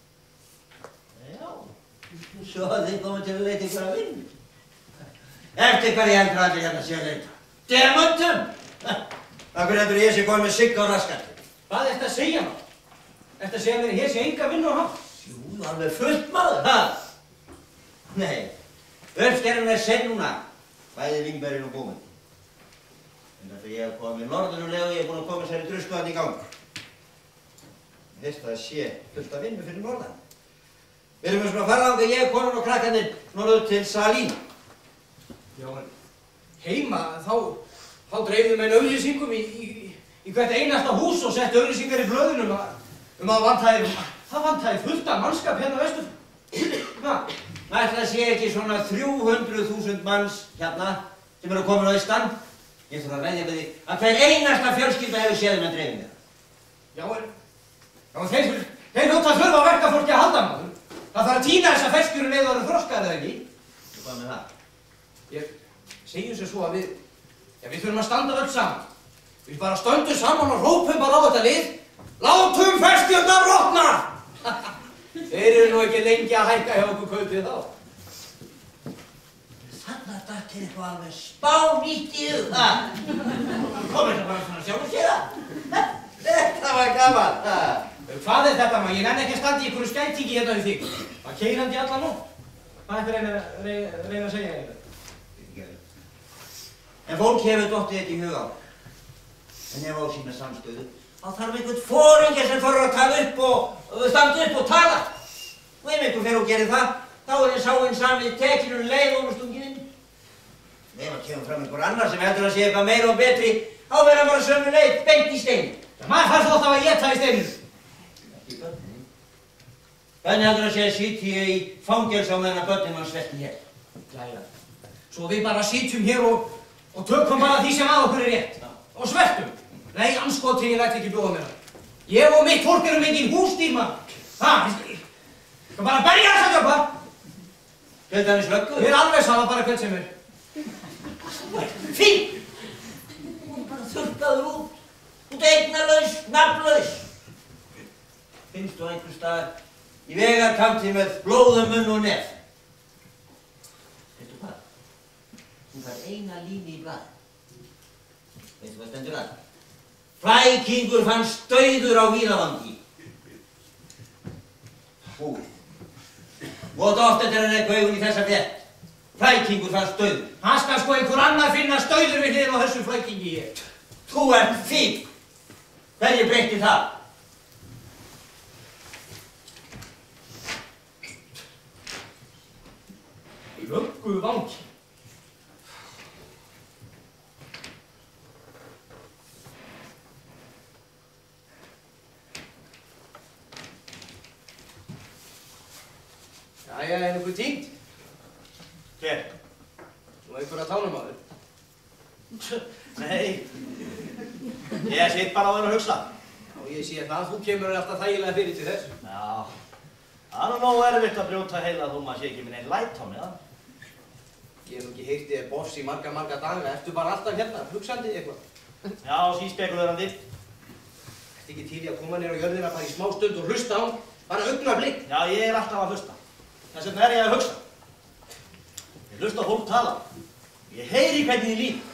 Já, svo að þið komum til að leita ykkur að vinna. Eftir hverju heldur allir hérna sé að leita? Demantum! Akkur heldur ég sé komið með sigg á raskandi. Hvað ertu að segja maður? Ertu að segja mér að hér sé enga vinnu á haft? Jú, alveg fullt maður, ha? Nei, uppskerðin er senn núna, bæði Vingbergin og Bómynd. En þetta ég hef komið með norðunulegu og ég hef búin að koma sér í drusku hann í gang. Ég veist að það sé fullt af vinnu fyrir norðan. Við erum svona að fara ánga ég, konan og krakkarnir, norður til Salín. Já, en heima þá, þá dreifðu menn auglýsingum í, í, í hvert einasta hús og sett auglýsingar í blöðunum að, um að vantæði, það vantæði fullt af mannskap hérna vestur. Hva? Ætli það sé ekki svona þrjú hundruð þúsund manns hérna sem eru komin á austan. Ég þarf að veðja við því að hver einasta fjölskylda hefur séð um að dreifum það. Já, en, já, en þeir, þeir hljóta að þurfa verkafólki að halda maður. Það þarf að tína þessa ferskjuru leið og eru þroskar eða ekki. Og hvað með það? Ég segjum sér svo að við, já, við þurfum að standa öll saman. Við bara stöndum saman og rópum bara á þetta lið. Látum ferskjurnar rotna! Þeir eru nú ekki lengi að hækka hjá okkur kaupið þá. Þarna datt þér eitthvað alveg spánýtt í það. Komið þetta bara svona sjálf og sér það. Þetta var gaman. Hvað er þetta maður? Ég nenni ekki að standa í einhverju skætingi hérna við þig. Það keirandi alla nótt. Hvað ætti reyna, reyna, reyna að segja þetta? En fólk hefur dottið þetta í huga á. En ef á sína samstöðu, þá þarf einhvern foringja sem þarf að tala upp og standa upp og tala. Og ef einhver fer og gerir það, þá er ég sáinn samið tekinn um leið og stungin inn. Ef að kemur fram einhver annar sem heldur að sé eitthvað meira og betri, þá verður hann bara sömu leið, beint í stein. Maður fær þótt af að éta í steininu. Ekki börnin. Hvernig heldur að sé að sitja í fangelsi á meðan að börnin mann svelti hér? Glæða. Svo við bara sitjum hér og, og tökum bara því sem að okkur er rétt. Já. Og sveltum. Nei, anskotin, ég læt ekki bjóða mér það. Ég og mitt fólk erum mikið húsdýr, mann. Það, ég skal bara berja þess að jöpa. Þetta er slöggur. Ég er alveg sama bara hvern sem er. Fín! Þú er bara þurrkaður út. Þú ert eignalaus, nafnlaus. Finnst þú einhver staðar í vegarkanti með blóðum munn og nef. Veistu hvað? Þú fær eina línu í blaði. Veistu hvað stendur það? Flækingur fannst dauður á Víðavangi. Búið. Og oft eftir að rekka augun í þessa frétt. Flækingur fannst dauður. Hann skal sko einhver annar finna stauður við hliðina á þessu flækingi ég. Þú ert fín. Hverju breytti það? Vögguvangi. Jæja, er einhver týnd? Hver? Nú einhver að tánum á þér. Nei. Ég sitt bara á þér að hugsa. Og ég sé það, þú kemur alltaf þægilega fyrir til þess. Já. Það er nú nógu erfitt að brjóta heila þó maður sé ekki með neinn læt á mig, það. Ég hef nú ekki heyrt þér boss í marga, marga daga. Ertu bara alltaf hérna, hugsandi eitthvað? Já, síspekulerandi. Ertu ekki til í að koma niður á jörðina bara í smá stund og hlusta á hann? Bara augnablik. Já, ég er alltaf að hlusta. Þess vegna er ég að hugsa. Ég hlusta á fólk tala. Ég heyri hvernig þið líf.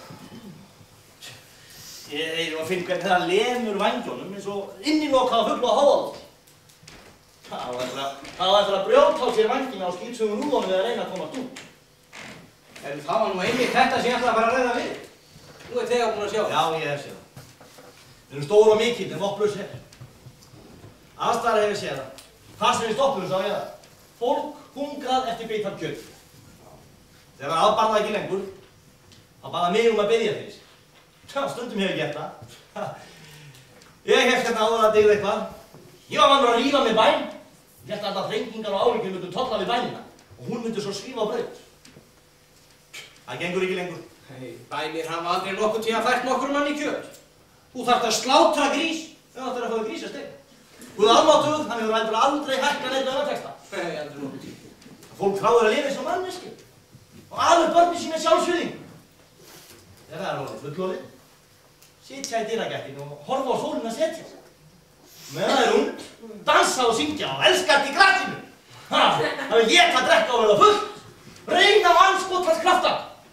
Ég heyri og finn hvernig það lemur vangjónum eins og innilokað fugl á háalótt. Það var eftir að brjóta á sér vangina á skýtsögum rúðunum við að reyna að komast út. En það var nú einmitt þetta sem ég ætlaði að fara að ræða við. Nú er þegar búin að sjá. Já, ég hef séð það. Við erum stór og mikill en vopnlaus hér. Aðstæðar hef ég séð það. Þar sem við stoppum sá ég það. Fólk hungrað eftir beitar kjöt. Þegar það afbarnaði ekki lengur, þá baða mig um að biðja fyrir sig. Já, stundum hef ég gert það. Ég hef hérna áður að digða eitthvað. Ég var vanur að rífa með bæn. Ég held að alltaf þrengingar og áhyggjur myndu tolla við bænina og hún myndi svo svífa á braut. Það gengur ekki lengur. Hei, bænir hafa aldrei nokkuð tíma fært nokkur mann í kjöt. Þú þarft að slátra grís, þú þarft að fá grísasteg. Guð almáttugur, hann hefur heldur aldrei hækkað neitt launateksta. Hei, aldrei nokkuð tíma. Fólk þráir að lifa eins og manneskju og alveg börnin sín með sjálfsvirðingu. Þegar það er orðið fullorðið, sitja í dyragættinni og horfa á sólina setja sig. Meðan það er ung, dansa og syngja og elska allt í gratinu. Ha, það vil éta, drekka og verða fullt. Reyna á andskotans krafta.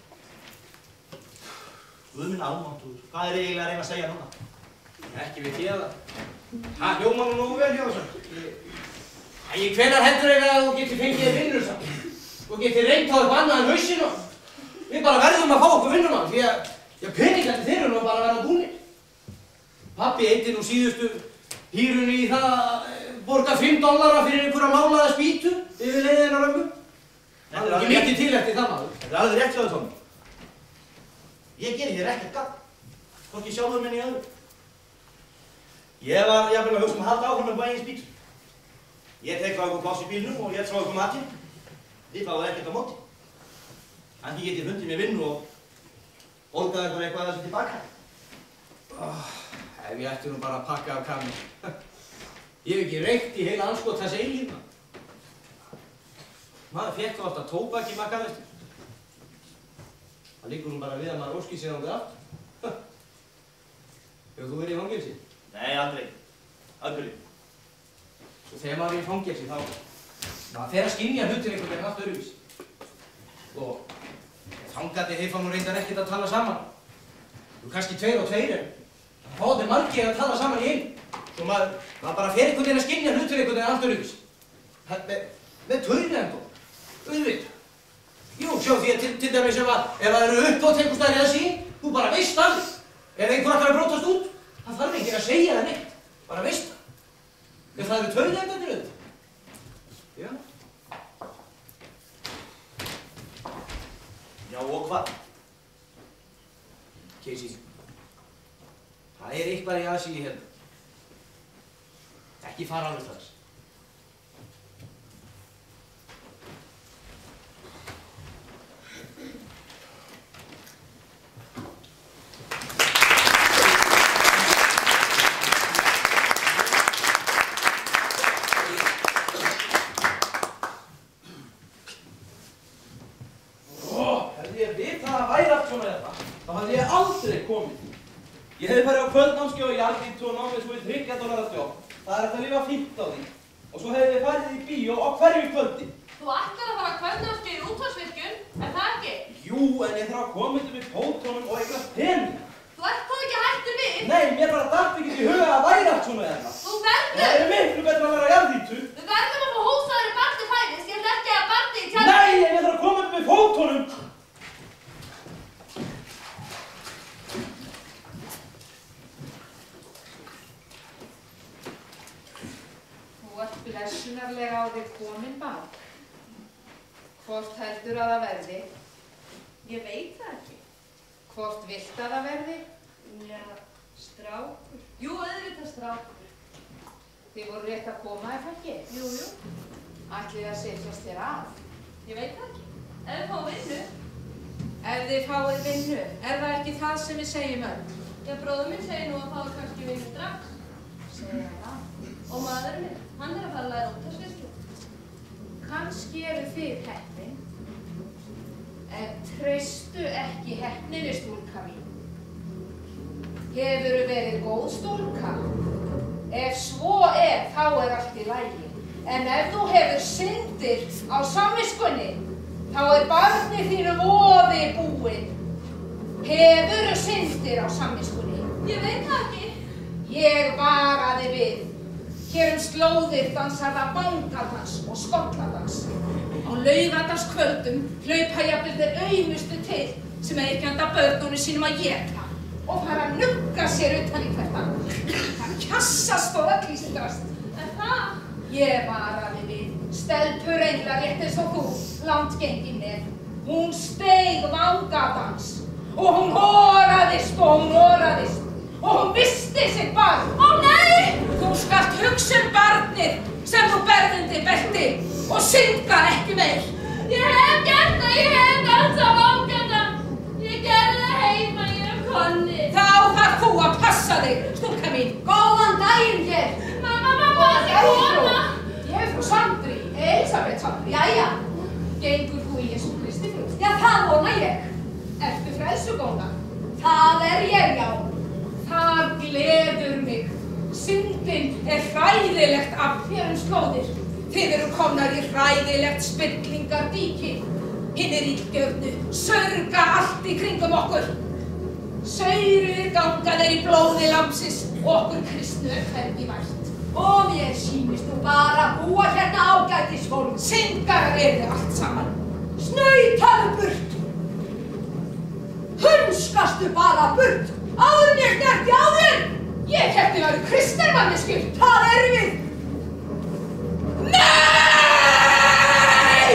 Guð minn almáttugur, hvað er eiginlega að reyna að segja núna? Ekki veit ég það. Það hljómar nú nógu vel hjá þessu. Æ, hvenær heldur eiginlega að þú getur fengið þér vinnur samt? Þú getur reynt á eitthvað annað en hausinn og við bara verðum að fá okkur vinnumann því að já, peningandi þeir eru nú bara að vera búnir. Pabbi eitti nú síðustu hýrunni í það að borga fimm dollara fyrir einhverja málaða spýtu yfir leiðina römmu. Það er ekki mikið til eftir það maður. Þetta er alveg rétt hjá þér, Tommi. Ég geri þér ekkert gagn, hvorki sjálfur minni í öðru. Ég var jafnvel að hugsa um að halda áfram með bæinn spýtu. Ég tek frá ykkur pláss í bílnum og ég sá ykkur matinn. Þið fáið ekkert á móti. Þannig get ég fundið mér vinnu og borgað ykkur eitthvað þessu tilbaka. Oh, ef ég ætti nú bara að pakka af kaminn. Ég hef ekki reykt í heila anskot þess eilífna. Maður fékk þá alltaf tóbak í makkaðistur. Það liggur nú bara við að maður óskir sér ándir aftur. Hefur þú verið í fangelsi? Nei, aldrei. Aldrei. Svo þegar maður er í fangelsi þá maður fer að skynja hlutir einhvern veginn allt öðruvísi. Og þangandi þeir fá nú reyndar ekkert að tala saman. Þú kannski tveir og tveir en þá fá þeir margir að tala saman í einu. Svo maður, maður bara fer einhvern veginn að skynja hlutir einhvern veginn allt öðruvísi. Með, með taunið ennþá. Auðvitað. til dæmis ef að ef það eru uppþótt einhvers staðar í þessi, þú bara veist af því. Ef einhver ætlar að brjótast út, það þarf ekki að segja það neitt. Bara veist það. Ef það eru taugaendarnir auðvitað. Já. Já, og hvað? Casey, það er eitthvað í aðsíði hérna. Ekki fara alveg strax. Ég hefði farið á kvöldnámskeið og jarðýttu og námið svo í þriggja dollara jobb. Það er hægt að lifa fínt á því. Og svo hefði ég farið í bíó á hverju kvöldi. Þú ætlar að fara á kvöldnámskeið í útvarpsvirkjun, er það ekki? Jú, en ég þarf að koma undir með fótónum og eignast pening. Þú ert þó ekki hættur við? Nei, mér bara datt ekki í huga að væri allt svona hérna. Þú verður! Það er miklu betra að vera á jarðýttu. Við verðum að fá húsaður í barni fæðist, ég ætla ekki að barni í tjaldi. Nei, ég þarf að koma undir með fótónum. Þú ert blessunarlega á þig komin barn. Hvort heldur að það verði? Ég veit það ekki. Hvort vilt að það verði? Já, strákur. Jú, auðvitað strákur. Þið voru rétt að koma, er það ekki? Jú, jú. Ætlið að setjast þér að? Ég veit það ekki. Ef við fáum vinnu. Ef þið fáið vinnu, er það ekki það sem við segjum öll? Já, bróður minn segir nú að fáið kannski vinnu strax. Segja það. Og maðurinn minn, hann er að fara að læra útvarpsvirkjun. Kannski eru þið heppin. En treystu ekki heppninni, stúlka mín. Hefurðu verið góð stúlka? Ef svo er, þá er allt í lagi. En ef þú hefur syndir á samviskunni, þá er barnið þínu voði búinn. Hefurðu syndir á samviskunni? Ég veit það ekki. Ég varaði við. Hér um slóðir dansar það bangadans og skolladans. Á laugardagskvöldum hlaupa jafnvel þeir auðnustu til sem er ekki handa börnunum sínum að éta og fara að nugga sér utan í hvert annað. Það kjassast og öllísindrast. Er það? Ég varaði við. Stelpur englar rétt eins og þú, langt gengin með. Hún steig vangadans og hún horaðist og hún horaðist og hún visti sitt barn. Ó nei! Þú skalt hugsa um barnið sem þú berðundi belti og synga ekki meir. Ég hef gert það, ég hef dansað vangadans. Ég gerði það heima, ég er konni. Þá þarf þú að passa þig, stúlka mín. Góðan daginn hér. Mamma, mamma, það er kona. Ég er frú Sandri, Elisabeth Sandri. Jæja, gengur þú í Jesú Kristi frú? Já, það vona ég. Ertu frelsugóna? Það er ég, já. Það gleður mig. Syndin er hræðilegt afl hér um slóðir. Þið eru komnar í hræðilegt spillingardíki. Hinnir illgjörnu sörga allt í kringum okkur. Saurir ganga þeir í blóði lambsins og okkur kristnu er hvergi vært. Og mér sýnist nú bara búa hérna ágætisfólk. Syndarar eru allt saman. Snautaðu burt. Hunskastu bara burt. Áður mér snerti á þér. Ég hefði verið kristnarmannesku. Það erum við. Nei!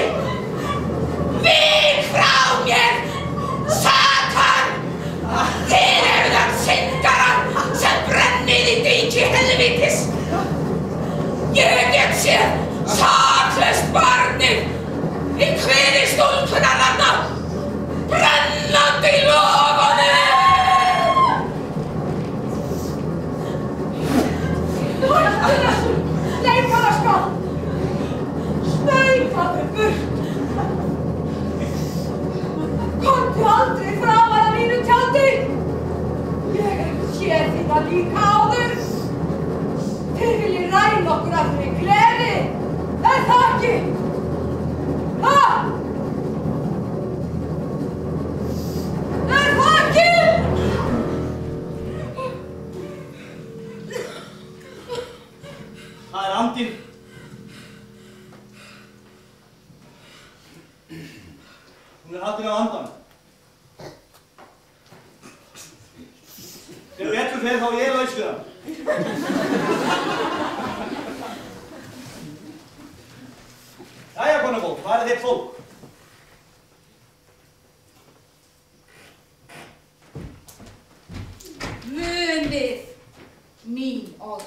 Vík frá mér, Satan! Þið eruð að syndarar sem brennið í dýki helvítis. Ég get séð saklaust barnið í kviði stúlkunar þarna, brennandi í logunum. Leikara skall! Snaufaðu burt! Komdu aldrei fram að mínu tjaldi! Ég hef séð þína líka áður! Þið viljið ræna okkur af því gleði! Er það ekki? Ha? Er það ekki? Það er andinn. Hún er haldið á andan. Sem betur fer þá ég laus við hann. Jæja, kona góð, hvað er þitt fólk? Munið mín orð.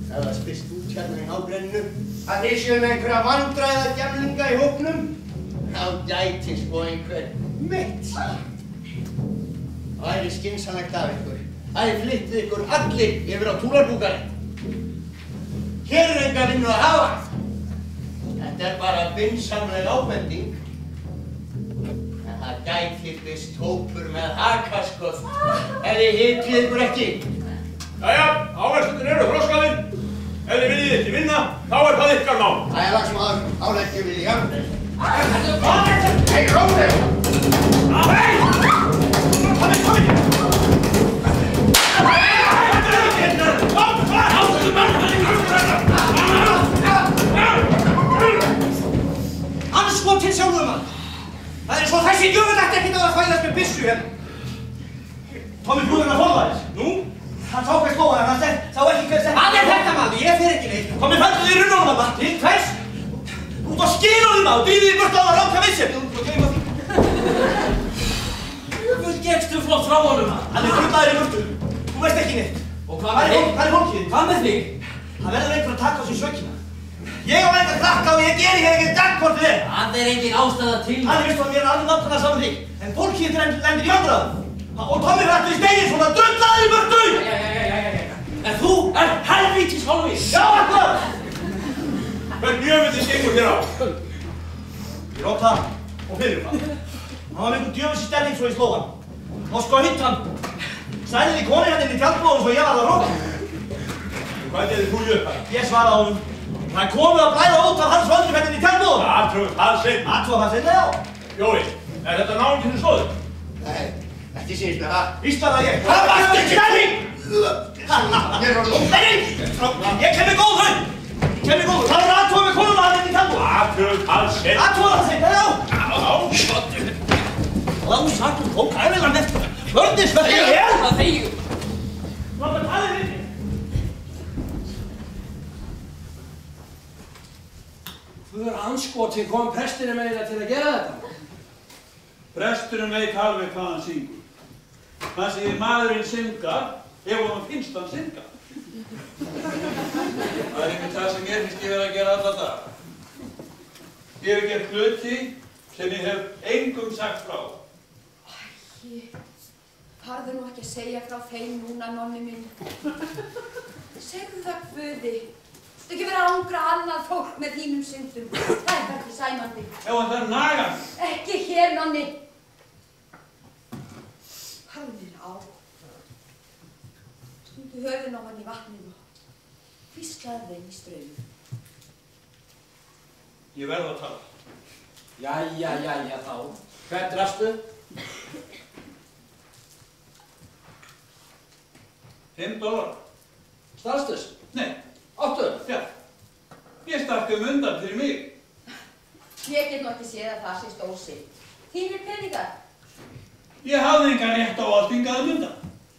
ef það spyrst út hérna í nágrenninu að þið séu með einhverja vandræðagemlinga í hópnum, þá gæti sko einhver mitt. Það væri skynsamlegt af ykkur að þið flyttið ykkur allir yfir á Túnarbúgarinn. Hér er enga vinnu að hafa. Þetta er bara vinsamleg ábending. En það gæti fyrst hópur með hakaskoð ef þið hitið ykkur ekki. Jæja, áherslutin eru þroskaðir. Ef þið viljið ekki vinna, þá er það ykkar mál. Jæja, lagsmaður, áleggjum við í gang. Hei, róleg! Hei! Komið, komið! Andskotinn sjálfur mann! Það er eins og þessi djöfull ætti ekkert að fæðast með byssu hérna. Tommi brúðurinn að forða þess. Nú? Hann tók með slóðan, hann sett, sá ekki hver sett. Hvað er þetta maður? Ég fer ekki neitt. Tommi fældu þig í runnunum mamma. Til hvers? Út á skilunum maður, drífið þig burt á það ráka við sér. Þú gleyma því. Þú gekkstu flott frá honum maður. Hann er grullaður í burtu. Þú veist ekki neitt. Og hvað með þig? Hvað er fólkið? Hvað með þig? Það verður einhver að taka á sig sökina. Ég á enga krakka og ég geri hér ekkert gagn hvort þið er. Það er engin ástæða til. Hann er vist að mér er alveg náttúrulega saman þig. En fólkið lendir í vandræðum. Og Tommi frættu í stegin svona drullaður í burtu! Jæjæjæjæjæjæjæ. En þú er helvítis hálfvís. Já, akkur! Hvernig jöfnvitið gengur hér á? Ég róta og fyrirfram. Hann var með einhvern djöfis í stelling svo í slóðan. Og sko hitt hann. Sæði því koni hérna inn í tjaldbúðum svo ég var að róta. Hvað gerði þú í upphafi? Ég svaraði honum. Það er komið að blæða út af hans völdum hérna inn í tjaldbúðum. Aðtrúið það seinna. Aðtrúið það seinna, já. Jói, er þetta náunginu slóður? Nei, ekki síðist með það. Víst var það ég. Það varst ekki stelling! Ég er alveg. Nei, ég kem með góð hund. Ég kem með góð hund. Það er aðtrúið með konuna hann inn í tjaldbúðum. Aðtrúið það seinna. Aðtrúið það seinna, já. Já, skottu. Og þú sagt um tók æfilegan eftir. Vörðisverð ég er. Það þegju. Láta talið við. Hver andskotinn kom presturinn meira til að gera þetta? Presturinn veit alveg hvað hann syngur. Hann segir maðurinn syngar ef honum finnst hann synga. Það er einmitt það sem ég finnst ég verið að gera alla dag. Ég hef gert hluti sem ég hef engum sagt frá. Æ, farðu nú ekki að segja frá þeim núna, nonni minn. Segðu það Guði. Þú ekki verið að ángra annað fólk með þínum syndum. Það er ekki sæmandi. Ef hann þarf nagan. Ekki hér, nonni. Hafðu þér á. Stundu höfðun á hann í vatninu. Hvíslaði þeim í straumum. Ég verð að tala. Jæja, jæja þá. Hvert drastu? Fimm dólar. Starfstus? Nei. Áttu? Já. Ég stakk um undan fyrir mig. Ég get nú ekki séð að það sé stósi. Þínir peningar. Ég hafði engan rétt á að stinga þeim undan.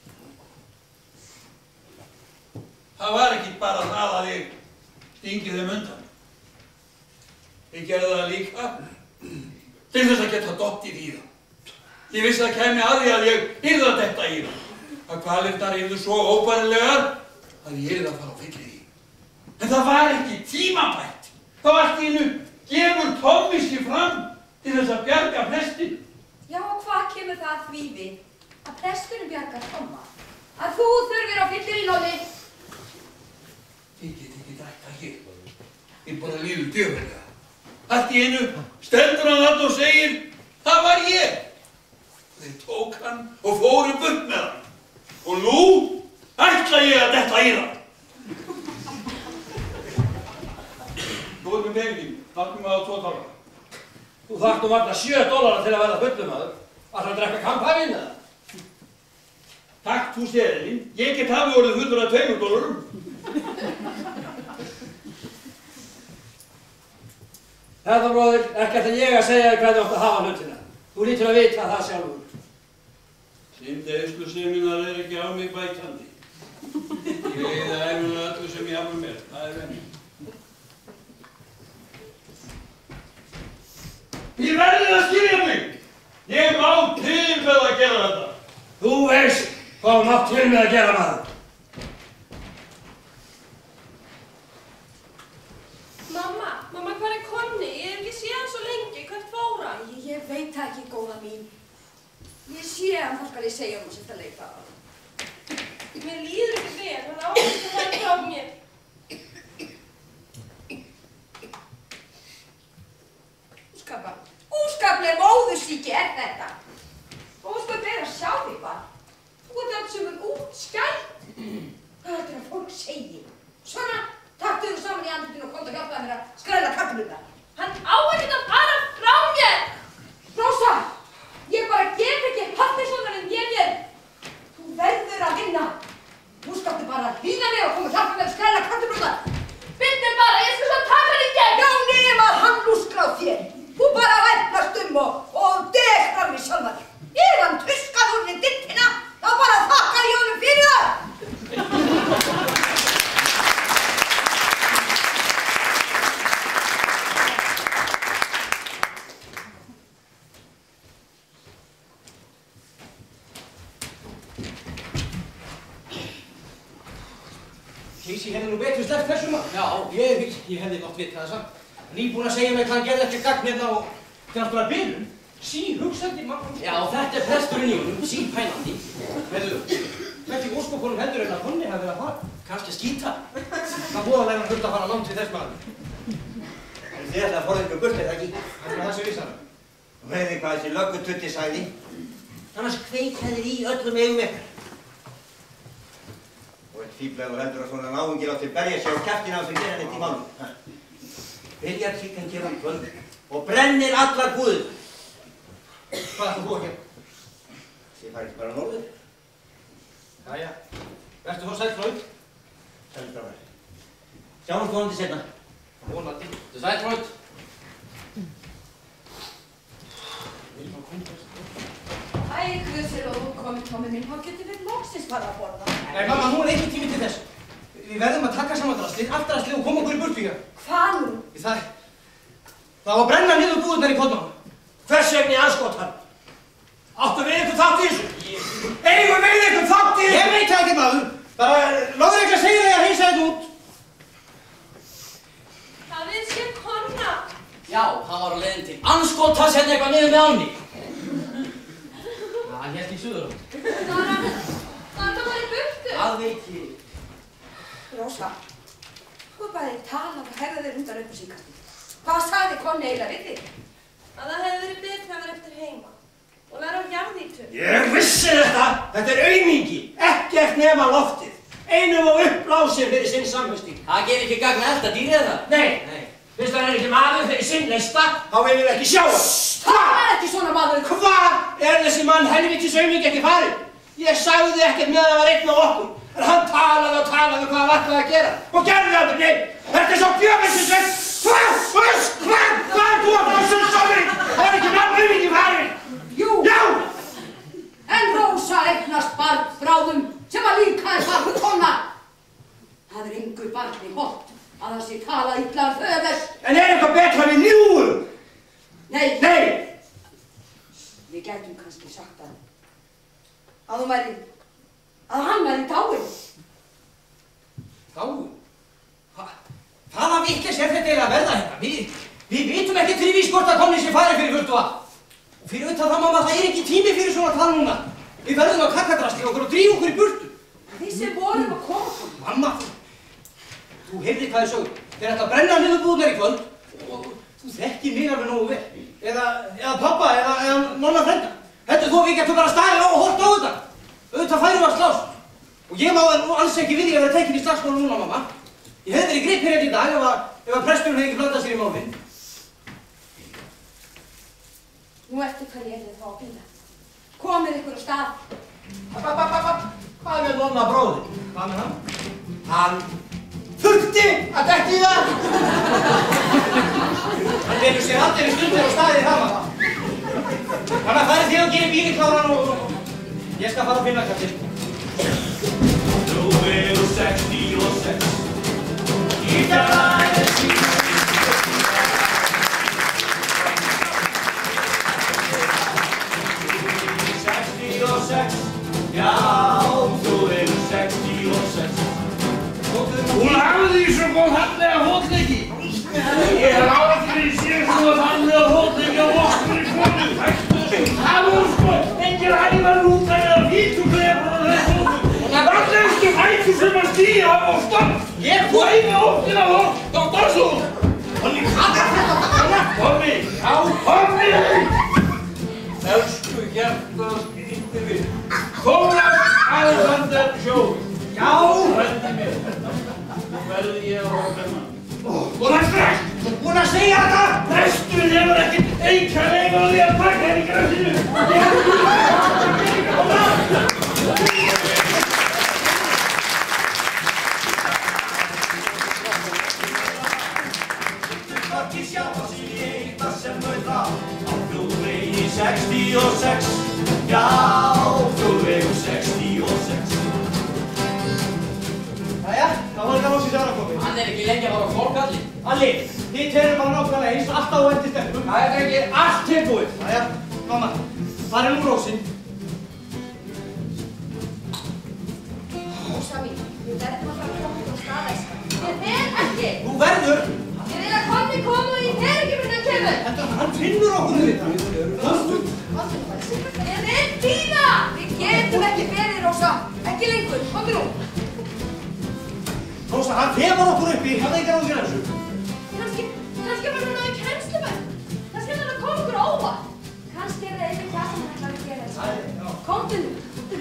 Það var ekki bara það að ég stingi þeim undan. Ég gerði það líka til þess að geta dottið í það. Ég vissi að það kæmi að því að ég yrði að detta í það. Að kvalirnar yrðu svo óbærilegar að ég yrði að fara á fylli í. En það var ekki tímabært. Þá allt í einu gefur Tommi sig fram til þess að bjarga prestin. Já, og hvað kemur það því við? Að presturinn bjargar Tomma? Að þú þurfir á fyllir í nonni? Ég get ekki drætt það hér. Ég bara líður djöfurlega. Allt í einu stendur hann þarna og segir, það var ég. Þeir tók hann og fóru burt með hann. Og nú ætla ég að detta í það. Þú er með peningin, þakkum við á tvo dólara. Þú þarft nú varla sjö dólara til að verða fullumadur. Ætlar að drekka kampævin eða? Takk þú seðilinn, ég get hafi orðið fullur af tveimur dólarum. Þetta bróðir, ekkert að ég að segja þér hvernig þú átt að hafa hlutina. Þú lítur að vita það sjálfur. Syndeyðsluseminar er ekki á mig bætandi. Ég leiði æfilega öllu sem ég hafa með mér, það er venni. Ég verði að skilja mig! Ég má til með að gera þetta. Þú veist hvað þú mátt til með að gera maður. veit það ekki, góða mín. Ég sé að þá skal ég segja hún sitt að leika á. Mér líður ekki vel, hann á ekki að það frá mér. Úskapa, úskaplega móðursýki er þetta. Óskaplega er að sjá þig bara. Þú ert alls um útskælt. Hvað er þetta að fólk segi? Svona, taktu þau saman í andlutinu og komdu að hjálpa mér að skræla karlurnar. Hann á ekkert að fara frá mér! Rósa, ég bara get ekki haft þig svona en ég er. Þú verður að vinna. Nú skaltu bara hlýða mig og koma að hjálpa mér að skræla karlurnar. Byrðu bara, ég skal svo taka hann í gegn! Já, nema hann lúskra á þér. Þú bara væfnast um og, og dekrar við sjálfa þig. Ef hann tuskað úr við dittina, þá bara þakkaði ég honum fyrir það. Casey hefði nú betur sleppt þessum að. Já, ég, ég hefði mátt vita það samt. Nýbúinn að segja mig hvað hann gerði ekki gagn hérna og til náttúrulega byrjun. Sí, hugsandi mann. Já, þetta er presturinn í honum, sí pænandi. Hefðu, hvernig óskopunum heldur en að Tonni hafi verið að fara? Kannski að skýta. Það voðalega hann hlut að fara langt við þess maður. En þið ætlaði að forða ykkur burt, er það ekki? Það er það sem við sagðum. Og veiði hvað þessi löggututti sagði? Annars kveikjaðir í öllum eigum ykkar. Og eitt fíflegur heldur að svona náungir átti berja sig á kjaftina á sem gera neitt í málum. Byrjar klukkan hér um kvöld og brennir allar búðir. Hvað ættu þú að gera? Þið farið ekki bara norður. Jæja, vertu þá sæll Freud. Sæll bráðar. Sjáumst vonandi seinna. Vonandi. Þú sæll Freud. Æ, Guðsir og þú komið Tommi minn, þá getur við loksins fara að borða. Nei, mamma, nú er ekki tími til þess. Við verðum að taka saman draslið, allt draslið og koma okkur í burtu í það. Hvað nú? Það, það var að brenna niður búðurnar í Kollmána. Hvers vegna í anskotan? Áttu við ykkur þátt í þessu? Eigum við ykkur þátt í þessu? Ég veit það ekki maður. Bara, lögregla segir þig að heilsa þetta út. Það við sé konna. Já, hann var á leiðin til anskotans hérna eitthvað niður með ánni. Já, hann hélt í suður. Það var hann, það var bara í burtu. Það veit ég. Rósa, þú bara þig tala og hefða þér undan upplýsingar. Hvað sagði konni eiginlega við þig? Að það hefði verið betra að vera eftir heima og vera á jarðítum. Ég vissi þetta! Þetta er aumingi, ekkert nema loftið. Einum og uppblásið fyrir sinn samhusting. Það gerir ekki gagn að elda dýrið það? Nei, nei. Fyrst hann er ekki maður fyrir sinn neista, þá viljum við ekki sjá hann. Það er ekki svona maður. Hvað er þessi mann helvítis aumingi ekki farinn? Ég sagði ekkert með að það var einn á okkur. En hann talaði og talaði hvað hann ætlaði að gera. Og gerði aldrei neitt. Þetta er svo djöfelsisveit. Hvað? Hvað? Hvað? Hvað er þú að fá sem samring? Það er ekki mann aumingi farinn. Jú. Já. En Rósa eignast barn bráðum sem að líka er barn konna. Það er engu barni hollt að það sé talað illa um föðers. En er eitthvað betra við ljúgum? Nei. Nei. Við gætum kannski sagt að að þú væri, að hann væri dáinn. Dáinn? Hva? Hvaða vitleysa er þetta eiginlega að verða hérna? Við, við vitum ekkert fyrir víst hvort að Konni sé farið fyrir fullt og allt. Og fyrir utan það, mamma, það er ekki tími fyrir svona tal núna. Við verðum að kakkadrasla okkur og drífa okkur í burtu. Við sem vorum að koma. Mamma, þú heyrði hvað ég sögðu. Þeir ætla að brenna niður búðnar í kvöld og þú þekkir mig alveg nógu vel. Eða, eða pappa, eða, eða nonna frenda. Þetta þú við getum bara staðið á og hort á þetta. Auðvitað færum við að slást. Og ég má nú alls ekki við því að vera tekinn í slagsmál núna, mamma. Ég hefði verið gripið hérna í dag ef að, ef að presturinn hefði ekki blandað sér í málinn. Nú eftir hverju er þið þá að bíða. Komið ykkur á stað. App, app, app, app. Hvað með nonna bróðir? Hvað með hann? Hann þurfti að detti í það. Hann velur sér allir í stundir og staðið í það, mamma. Þannig að farið þið og gerir bílkláran og, og ég skal fara að finna kallinn. Nú eru sextíu og sex. Í dag er síðan. sextíu og sex. Já, þú eru sextíu og sex. Hún hafði því svo góð fallega hóllegi. Ég er aldrei séð svo fallega hóllegi á okkur í konu. ekki ræða lúta eða fítuklefa og þessu. Það er ekki hættu sem að stíða og stopp. Ég fóði með óttina og doktor svo. Þannig kallar þetta þarna. Tommi, já, Tommi. Elsku hjartans Indriði. Kólas Alexander Sjó. Já. Frændi mér. Nú verði ég að hóka hennar. Og það strax. Þú er búinn að segja þetta. Presturinn hefur ekkert enga leið á því að taka henni í grafinu. Hvorki sjálfa sig í eitthvað sem nautra á þjóðvegi sextíu og sex. Já, þjóðvegu sextíu og sex. Jæja, þá var þetta loksins ára komið. Hann er ekki lengi að fara á fólk, Alli. Alli, þið tveir bara nákvæmlega eins, alltaf á eftir stelpum. Það er ekki allt tilbúið. Jæja, mamma, þar er nú rósin. Rósa mín, við verðum að fara að koma út á staðæska. Ég fer ekki. Þú verður. Ég vil að Konni koma og ég fer ekki fyrir það kemur. Þetta, hann finnur okkur þetta. Ég vil tína. Við getum ekki beðið, Rósa. Ekki lengur, komdu nú. Rósa, hann fefar okkur uppi, hann er ekki ráð fyrir þessu. Kannski, kannski var hann á í kennslumenn. Kannski er hann að koma okkur á óvart. Kannski er það eitthvað það sem hann ætlar að gera þessu. Komdu nú.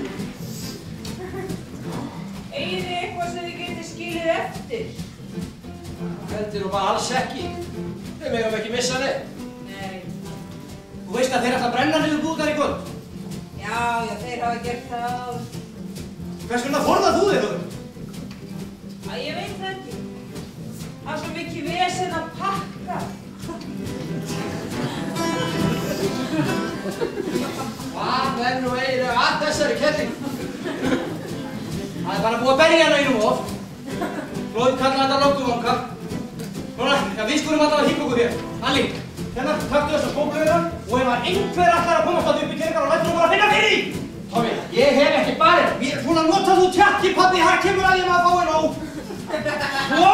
Eigið þið eitthvað sem þið getið skilið eftir? Heldur þú bara alls ekki. Við megum ekki missa neitt. Nei. Þú veist að þeir ætla að brenna niður búðar í kvöld. Já, já, þeir hafa gert það áður. Hvers vegna forðað þú þig, Þóður? Æ, ég veit það ekki. Það er svo mikið vesen að pakka. Hvað er nú eiginlega að þessari kelling? Það er bara búið að berja hana einum of. Flóðið kalla þetta lögguvanka. Núna, já, við skulum alltaf að híka okkur hér. Alli, hérna, taktu þessa skóflöðina og ef að einhver ætlar að komast að upp í kirkar og lætur þú bara að finna fyrir því! Tommi, ég hef ekki barið. Mér, svona notað þú tjakki, pabbi, það kemur að ég maður að fá henn á. Ó!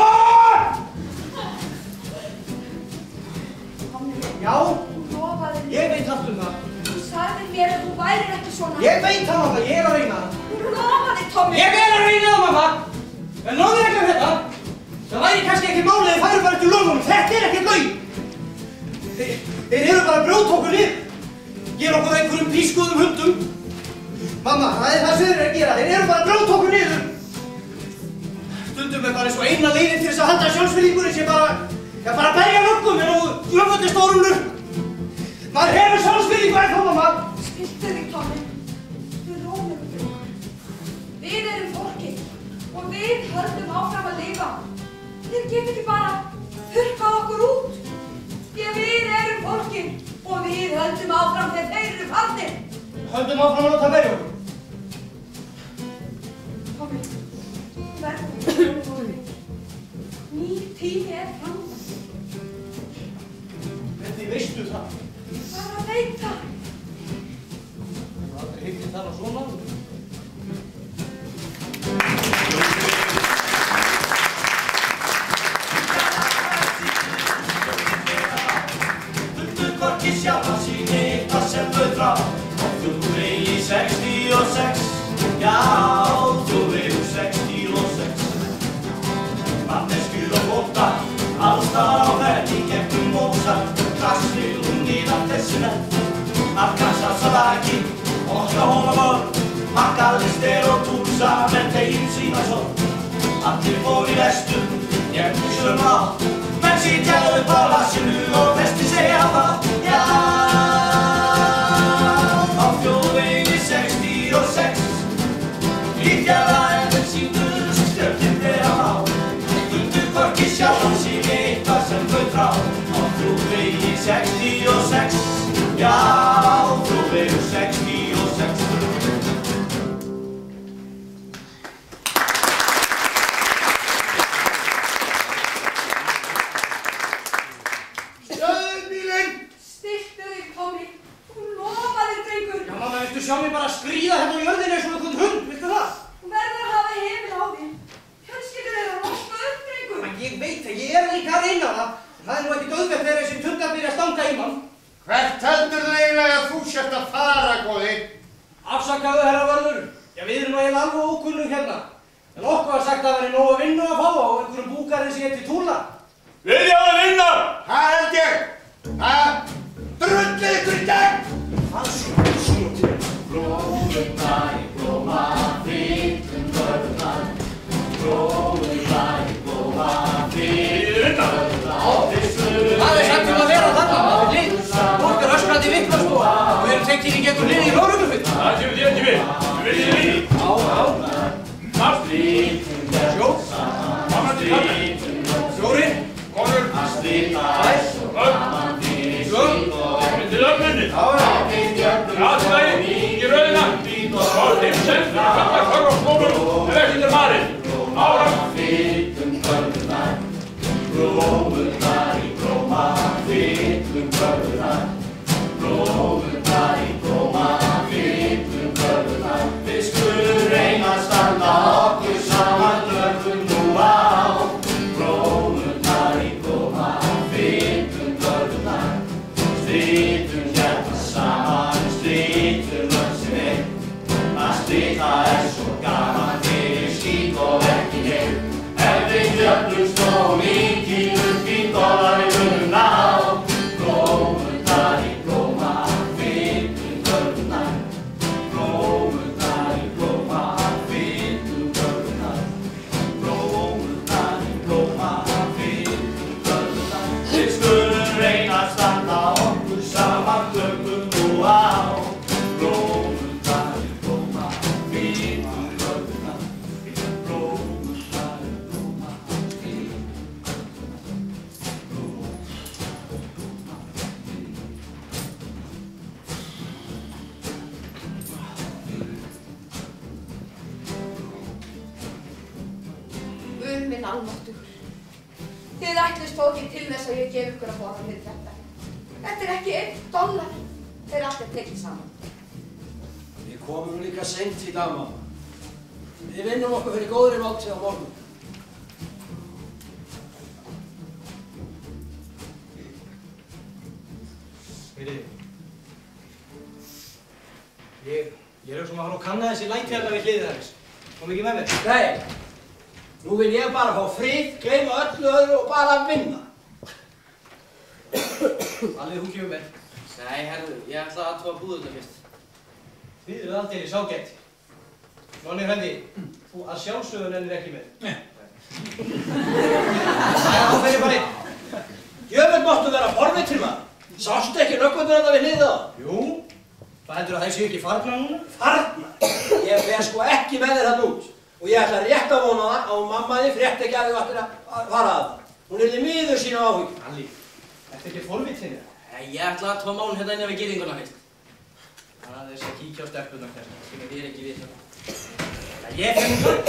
Já, Lofaðu mér. ég veit allt um það. Þú sagðir mér að þú værir ekki svona. Ég veit það, mamma, ég er að reyna það. Þú lofaði, Tommi. Ég er að reyna það, mamma! En nóðir ekki um þetta. Það væri kannski ekki málið, þið færu bara eftir lögunum. Þetta er ekkert laug. Þeir, þeir eru bara að brjóta okkur niður. Gera okkur einhverjum pískuðum hundum. Mamma, það er það sem þeir eru að gera. Þeir eru bara að brjóta okkur niður. Stundum er bara eins og eina leiðin til þess að halda sjálfsvirðingunni sé bara, já, bara að berja löggum en á jöfnvöldi stórum lurk. Maður hefur sjálfsvirðingu ennþá, mamma. Stilltu þig, Tommi. Við róum ykkur. Við erum fólkið og við höldum áfram að lifa. Þeir geta ekki bara þurrkað okkur út. Því að við erum fólkið og við höldum áfram þegar þeir eru farnir. Höldum áfram að láta berja okkur. Tommi, verðum við fólkið. Nýr tími er framöndan. Hvernig veistu það? Bara veit það. Það er aldrei heilt í þarna svona. Hvorki sjálfa sig eitthvað sem nautra á þjóðvegi sextíu og sex. Já, þjóðvegu sextíu og sex. Manneskjur og flótta, alls staðar á ferð í gegnum Mozart, Klassvið og niðan þessi nefn. Arkansas að Aki, Oklahoma, Makkalistir og Tulsa, menn þeim sína sorg. Allir fór í vestur, ég hugsa um allt, menn sitja upp á lassinu og flestir segja það. Já, á þjóðvegi sextíu og sex, líkjara en þeim síndur stjörnir þeirra á. Fundu hvorki sjálfan sig eitthvað sem þau þrá, á þjóðvegi sextíu og sex, já, þjóðvegi sextíu og sex. Stilltu þig, Tommi. Þú lofaðir, drengur. Já, mamma, viltu sjá mig bara skríða hérna á jörðinu eins og einhvern hund, viltu það? Þú verður að hafa hemil á því. Fjölskyldur þeirra losna upp, drengur. En ég veit það, ég er líka að reyna það. Það er nú ekki auðvelt þegar þessi tundar byrja að stanga í mann. Hvert heldur þú eiginlega að þú sért að fara, góði? Afsakaðu, herra vörður. Já, við erum nú eiginlega alveg ókunnug hérna. En okkur var sagt að það væri nóg að vinna að fá á einhverjum búkarinn sem héti Túla. Viljaðu vinna! Það held ég. Það drullið ykkur í gegn. Það svona svona til. Blómuna í blóma, vitum vörðan. Blómuna í blóma, vitum vörðan. Það er sagt um að vera þarna, það er lið. Fólk er öskrandi viklast og við erum tekið í gegnum liði í lögreglufið. Það kemur þér ekki við. Við viljum við. Já, já. Marst. Sjó. Fjórir. Konur. Tvær. Öll. Sjö. Til öfnunni. Já, já. Aðsvæði í rauðina. Og þeim sendur kallar hörg og slómur. Það er ekki marinn. Áram. Blómurnar í blóma, vitum vörðan. Blómurnar í blóma, vitum vörðan. Við skulum reyna að standa okkur saman lögum nú á. Blómurnar í blóma, vitum vörðan. Stritum hérna saman, stritum öll sem einn. Að strita er svo gaman fyrir skít og ekki neitt. Ef við jöfnumst og mikið upp í dollar í munum ná. Blómurnar í blóma, vitum vörðan. Blómurnar í blóma, vitum vörðan. Blómurnar í blóma, vitum vörðan. Við skulum reyna að standa okkur saman lögum nú á. Blómurnar í blóma, vitum vörðan. Blómurnar í blóma, Guð minn almáttugur. Þið ætlust þó ekki til þess að ég gef ykkur að borða fyrir þetta. Þetta er ekki einn dollar. Þeir allt er tekið saman. Við komum líka seint í dag, mamma. Við vinnum okkur fyrir góðri máltíð á morgun. Heyrðu. Ég, ég er auðvitað að fara og kanna þessi læti hérna við hliðið hans. Kom ekki með mér? Nei. Nú vil ég bara fá frið, gleyma öllu öðru og bara vinna. Alveg, hún kemur með. Nei, herru, ég ætla að athuga búðurna fyrst. Þið eru aldrei ságætt. Nonni hrendi, þú að sjálfsögðu nennir ekki með. Nei. Æja, þá fer ég bara inn. Jöfnveld máttu vera forvitin maður. Sástu ekki nöggvöndur þetta við hliðið á? Jú. Hvað heldur að það séu ekki farna núna? Farna? Ég fer sko ekki með þér þarna út. Og ég ætla rétt að vona það að mamma þið frétti ekki að þið vatnir að fara að það. Hún er þið miður sína áhyggjum. Alli, ertu ekki forvitin þér? Nei, ég ætla að athuga málun hérna inni við girðinguna fyrst. Það er þess að kíkja á stelpunar hérna. Sem ég er ekki við það. Já, ég fer nú það.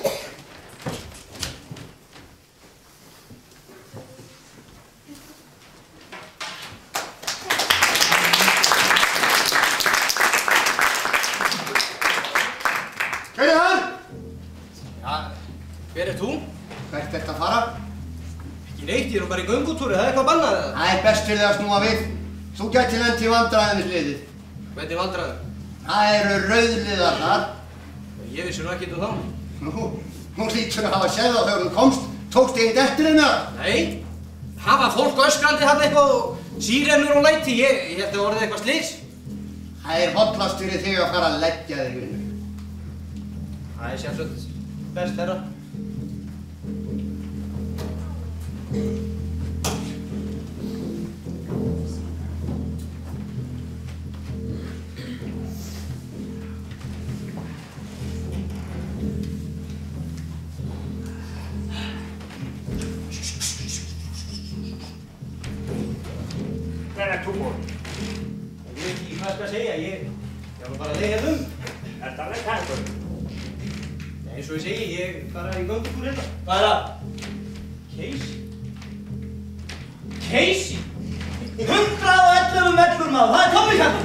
Hver er hann? Já, hver er þú? Hvert ertu að fara? Ekki neitt, ég er nú bara í göngutúri, það er eitthvað bannað eða? Það er best fyrir þig að snúa við. Þú gæti lent í vandræðum við hliðið. Hvernig vandræður? Það eru rauðliðar þar. Ég vissi nú ekki um þá. Nú, hún hlýtur að hafa séð þá þegar hún komst. Tókst ekkert eftir hennar. Nei, hafa fólk öskrandi þarna eitthvað og sírennur og læti. Ég, ég held að það orðið eitthvað slys. Það er hollast fyrir þig að fara að leggja þig vinnu. Það er sjálfsagt best herra. Hver er þú búinn? Ég veit ekki hvað skal segja, ég, ég var bara að leiða um. Þetta er kærkur. Nei, eins og ég segi, ég bara í göngutúr hérna. Hvað er það? Casey? Casey? hundrað og ellefu mellur maður, það er Tommy hérna.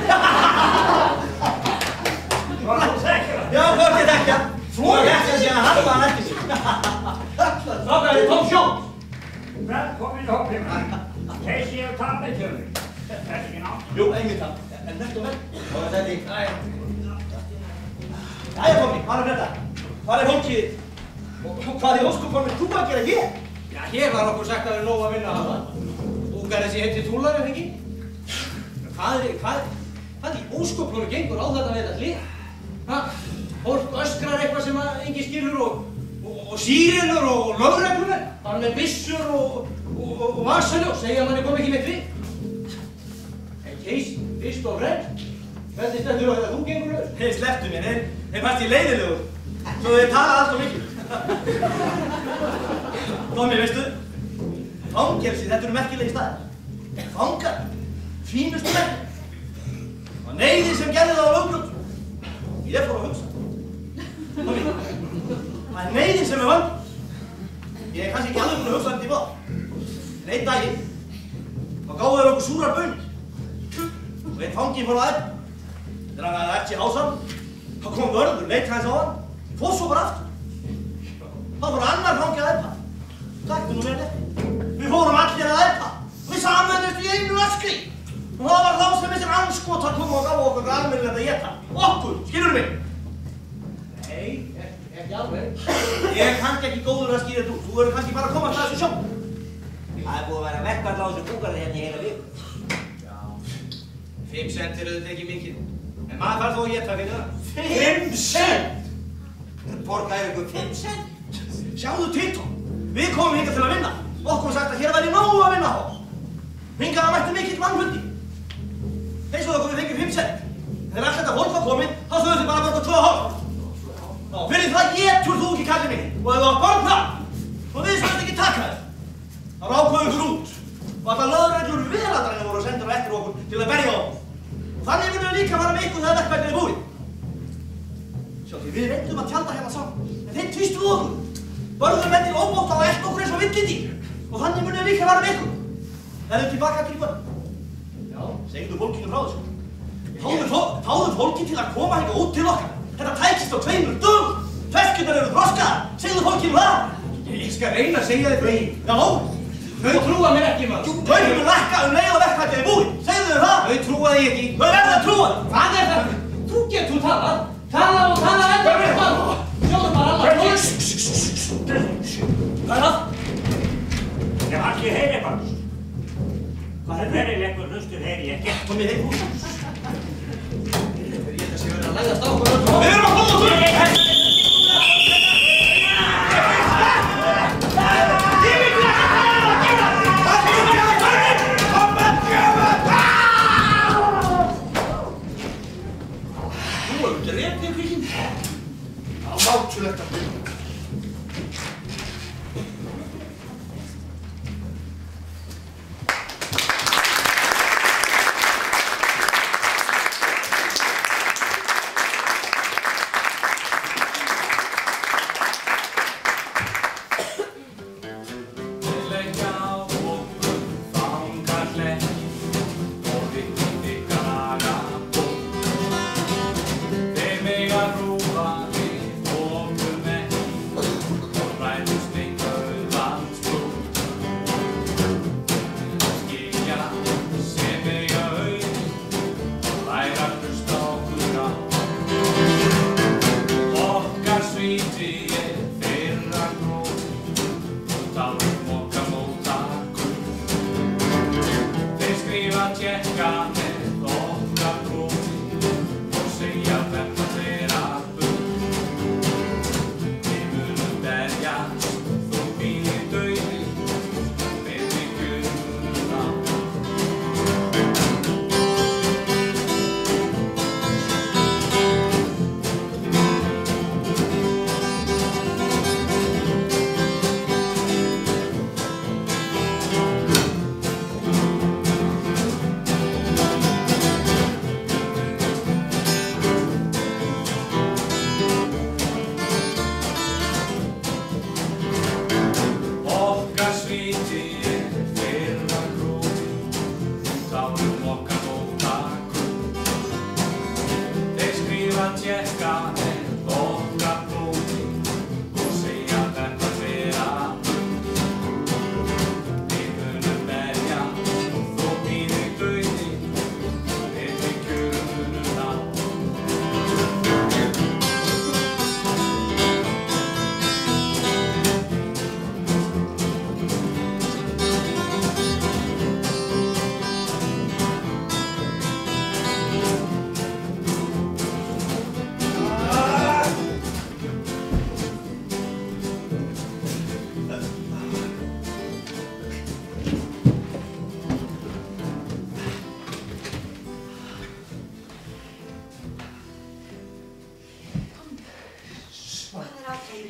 Hvað er þú þekkja? Já, hvað er þekkja? Svo þekkja síðan að halda hann eftir sig. Strákar, þetta er Tom Jones. Velkomin í hópinn. Casey er talið til þig. Þetta er ekki nátt. Jú, einmitt það. En þetta og vel. Og þetta er því. Jæja, Tommi, hvað er þetta? Hvað er fólkið? Og hvað er óskopunum þú að gera hér? Já, hér var okkur sagt að vera nóg að vinna hafa. Úgar þessi heiti Túlar, ef ekki? Hvað er, hvað, hvað í óskopunum gengur á þetta við þetta hlið? Ha? Fólk öskrar eitthvað sem að engi skilur og, og, og sírenur og lögreglumenn. Bara með byssur og, og, og, og vasaljós, segja að manni kom ekki með kvið. En keis, fyrst og fremst. Hvernig stendur þú að þú gengur laus? Þeir slepptu mér, þeir, þeir fannst ég leiðilegur. Svo þeir tala allt og mikið. Tommi, veistu? Fangelsi, þetta eru merkilegi staðir. Fangar, fínustu menn. Og neyðin sem gerði það á lögbrot. Ég fór að hugsa. Tommi, það er neyðin sem er vand. Ég er kannski ekki alveg búinn að hugsa þetta í bóð. En einn daginn, þá gáðu þeir okkur súrar baunir. Og einn fanginn fór að æpa. Þegar hann hafði æpt sér ásamt, þá kom vörður, leit hans á hann, fór svo bara aftur. Þá fór annar fangi að æpa. Taktu nú með þetta. Við fórum allir að æpa. Við samvennumst í einu öskri. Og það var þá sem þessir anskotar komu og gafu okkur almennilegt að éta. Okkur, skilurðu mig? Nei, ekki, ekki alveg. Ég er kannski ekki góður að skýra þú. Þú verður kannski bara að komast að þessu sjálf. Það er búið að vera verkvall á þessu búgarði hérna í heila viku. Já, fimm cent eru þetta ekki mikið. En maður fær þó að éta fyrir það. Fimm cent? Borgaði ykkur fimm cent? Sjáðu til, Tom. Við komum hingað til að vinna. Okkur var sagt að hér væri nógu að vinna á. Hingað að mætti mikill mannfjöldi. Þeir svo okkur við fengið fimm cent. En þegar allt þetta fólk var komið, þá sögðu þið bara borga tvö og hálf. Ná, fyrir það étur þú ekki kallið mig. Og ef þú átt borð það, og við skulum ekki taka þér. Þá rákuðu ykkur út. Og alltaf lögreglur veraldarinnar voru sendur á eftir okkur til að berja á okkur. Og þannig munum við líka fara með ykkur þegar verkfallið er búið. Sjá því, við reyndum að tjalda hérna saman. En þeir tvístuðu okkur. Börðurmennir óbótt á að elta okkur eins og villidýr. Og þannig munum við líka fara með ykkur. Verðum tilbaka til börn. Já, segðu fólkinu frá þessu. Fáðu, fáðu fólki til að koma hingað út til okkar. Þetta tækist á tveimur dögum. Feskurnar eru þroskaðar. Segðu fólkinu það. Ég skal reyna að segja þér frá. Já, þau trúa mér ekki, maður. Þau mun lækka um leið og verkfallið er búið. Segðu þau það. Þau trúa þig ekki. Þau verða að trúa. Hvað er það? Þú getur talað. Tala og tala enda með það. Sjóðu bara annað. Hvað er það? Ég var ekki að heyra eitthvað. Hvað er verilegur hlustur heyri ég ekki? Komið heim úr. Ég held að sé verið að læðast á okkur öll. Við erum að koma út! Þú hefur drepið kvíkinn. Það var mátulegt að byrja.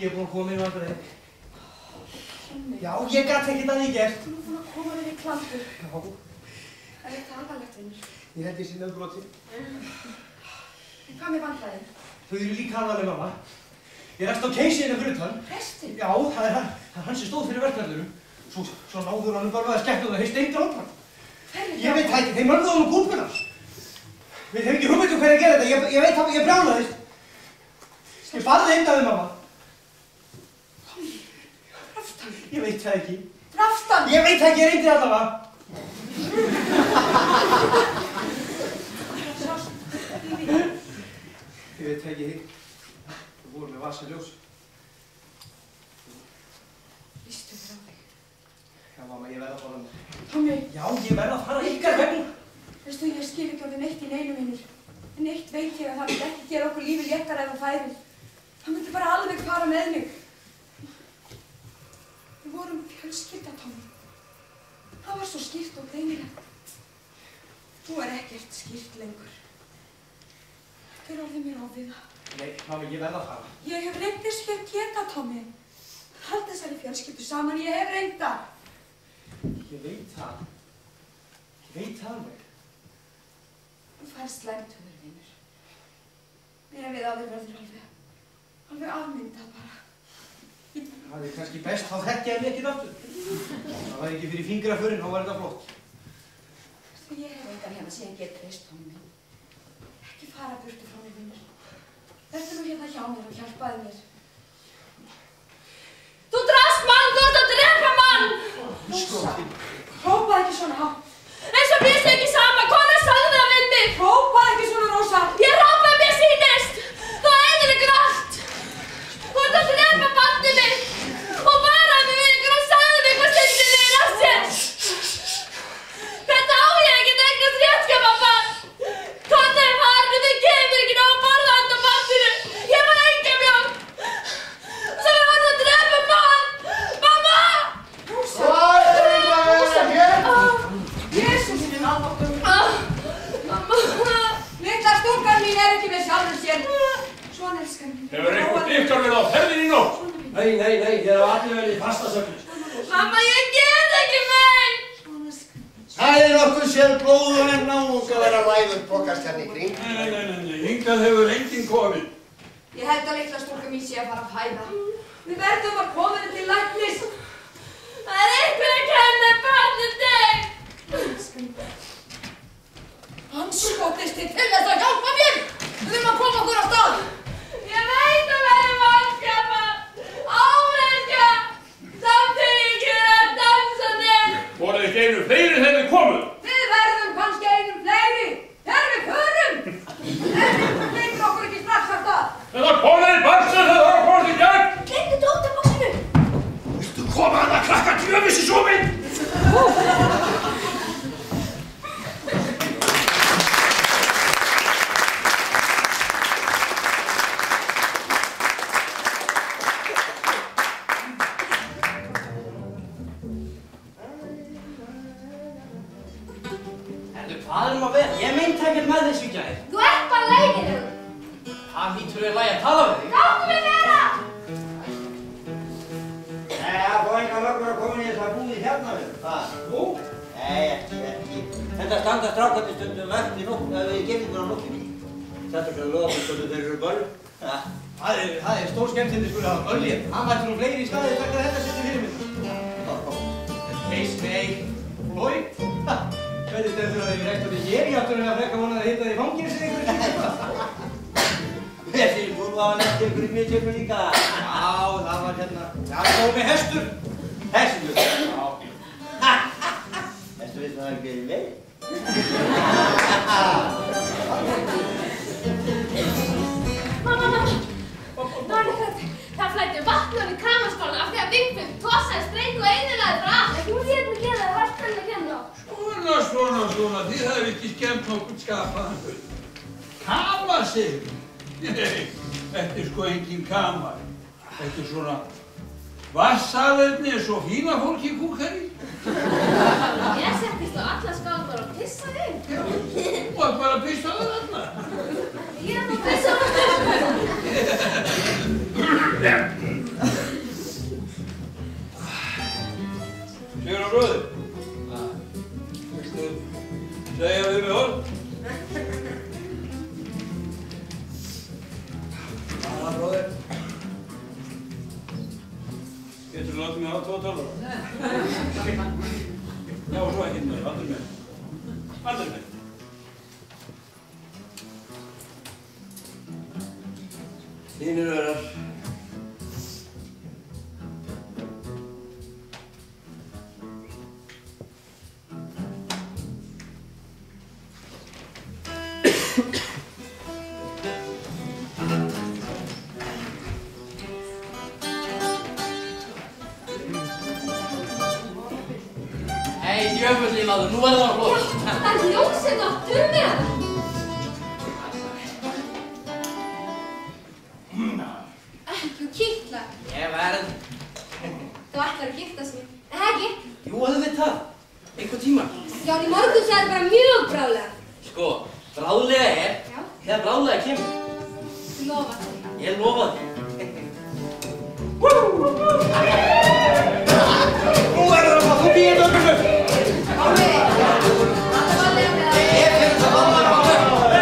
ég er búinn að koma inn á vandræði. Já, ég gat ekkert að því gert. Þú er búinn að koma þér í klandur. Já. Er þetta alvarlegt, vinnur? Ég held ég sé nöðbroti. En hvað með vandræðin? Þau eru líka alvarleg, mamma. Ég rekst á Casey hérna fyrir utan. Prestinn? Já, það er hann. Það er hann sem stóð fyrir verkfallurum. Svo, svo náður hann um barmaða skepnu og það heist einn drópan. Hvernig? Ég veit það ekki, þeir mörgðu hann um kúpuna. Við hefum ekki hugmynd um hvernig að gera þetta. Ég, ég veit það, ég brjálaðist. Ég barði heimdaði, mamma. Rafstan? Ég veit það ekki. Rafstan? Ég veit það ekki, ég reyndi allavega. Ég veit það ekki þig. Þú voru með vasa ljós. Lýstu þér á þig. Já, mamma, ég verð að fara með. Tommi. Já, ég verð að fara ykkar vegna. Veistu, ég skil ekki orðið neitt í neinu, vinnur. En eitt veit ég að það myndi ekki gera okkur lífið léttara ef það færi. Það myndi bara alveg fara með mig. Við vorum fjölskylda, Tommi. Það var svo skýrt og greinilegt. Þú er ekkert skýrt lengur. Þetta er orðið mér ofviða. Nei, mamma, ég verð að fara. Ég hef reynt þess hér geta, Tommi. Hald þessari fjölskyldu saman, ég hef reynt það. Ég veit það. Ég veit það alveg. Þú færst slæmt höfður, vinnur. Mér við á þér verður alveg, alveg afmyndað bara. Það er kannski best, þá þekkja ég mig ekkert aftur. Það var ekki fyrir fingraförin, þá var þetta flott. Þú, ég hef engan hérna síðan get treyst, Tommi minn. Ekki fara burtu frá mér, vinnur. Vertu nú hérna hjá mér og hjálpaði mér. Þú drast mann, þú ert að drepa mann! Rósa, hrópaði ekki svona hátt. Eins og mér sé ekki sama, konar sagði það við mig! Hrópaði ekki svona, Rósa! Ég hrópaði mér síðist! Það eyðileggur allt! Þú ert að drepa barnið mitt! Og varaði mig við ykkur og sagði mig hvað stendur þig í rassinn! Þetta á ég ekki eignast réttskapa barn! Tóta er farin og þau kemur ekki ná að borða handa barninu! Ég var enga mjólk! Svo við vorum að drepa barn! Mamma! Rósa! Hvað er það hér? Jesús minn almáttugur. Mamma! Litla stúlkan mín er ekki með sjálfur sér. Svona, elskan mín. Hefur einhvern ykkar verið á ferðinni í nótt? Nei, nei, nei, þér hafa allir verið í fastasöfnum. Mamma, ég get ekki meir! Svona, elskan mín. Það er nokkuð sér blóður en náung að vera læður pokast hérna í kring. Nei, nei, nei, nei, hingað hefur enginn komið. Ég held að litla stúlkan mín sé að fara að fæða. Við verðum að koma henni til læknis. Það er einhver að kenna barnið þig! Elskan mín. Hann skotist þig til þess að hjálpa mér. Við þurfum að koma okkur á stað. Ég veit að verði vanskapa! Áreska! Samt er ég ekki að dansa þig! Voruð ekki einu fleiri þegar þið komuð? Við verðum kannski einum fleiri. Þegar við förum. En við leikur okkur ekki strax af það. Þetta konaði barnsið þegar það var að komast í gegn! Leiktu dótarbóksinu. Viltu koma að það krakka djöfis í súminn? Hvað erum að vera? Ég meint ekkert með þessu í gær. Þú ert bara leiðilegur! Það hlýtur við lagi að tala við þig. Láttu mig vera! Nei, það fór enga löggur að koma í þess að búið hérna við. Hvað? Nú? Nei, ekki, ekki. Þetta standa strákarnir stundum vekt í nótt, ef við gefum ykkur á nóttinni. Þetta er fyrir loðabústöðu þeir eru börn. Það er, það er stór skemmtindi skulle hafa öllið. Hann mætti nú fleiri í staði þakka þetta setja fyrir mig. Case May Floyd? Hvernig stendur það yfir rektorni hér í áttunum að frekka vonaði að hitta þig í fangir sig ykkur tíma? Þessi búið á að nefndi ykkur í miðtjöfum líka. Já, það var hérna. Það kom með hestur. Hestur? Já. Hestur veit það ekki verið leið. Mamma, mamma! Nálega þetta, það flæddi vatn í kramarskólan af því að Vigfús tossaði streng og eyðilagði bara allt. Ekki hún lét mig gera það, það var spennandi að kenna. Svona, svona, svona, þið hefði ekki skemmt nokkuð skapaðan hlut. Kamar sig? Nei, þetta er sko engin kamar. Þetta er svona vassalerni eins og fína fólk í Kúkari. Ég settist á alla skáldar og pissaði inn. Já, þú var bara að pissa á þér alla. Ég er bara að pissa á þér. á röðu. Viltu segja við mig orð? Aða, bróðir. Getur þú látið mig hafa tvo dólar? Já, svo ekki með, allir með. Allir með. Þínir örar. Hei, djöfulli maður, nú er það flott. Það er ljósinn á turmi hana. Ekki og kittla. Ég verð. Þú ætlar að gifta sig. Er það ekki? Jú, auðvitað. Einhvern tíma. Já, en í morgun sagði bara mjög bráðlega. Sko, bráðlega er, Já. þegar bráðlega kemur. Þú lofa því. Ég lofa því. Nú verður það að þú býðir dögum. Pálmi, þetta var lega með það. Ég fyrir það að maður koma.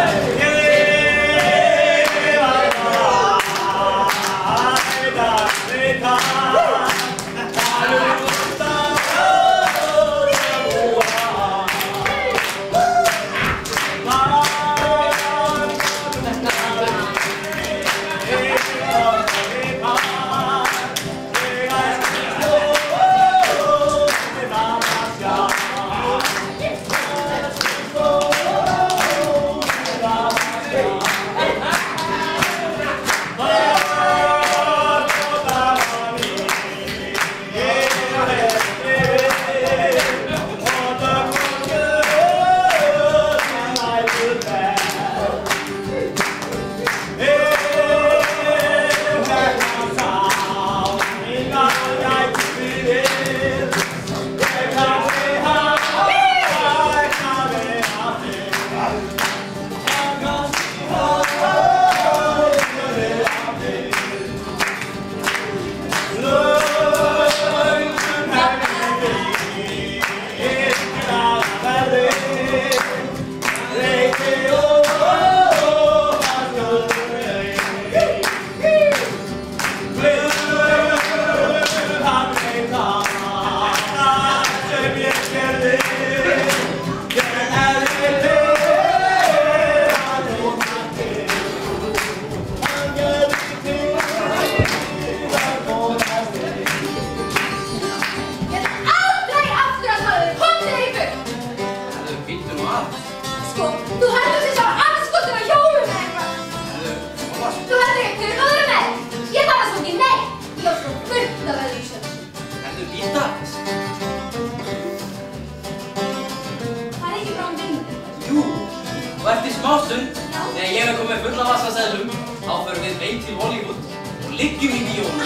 Þegar ég er komið fulla vassaseðlum, þá förum við beint til Hollywood og liggjum í bíónu.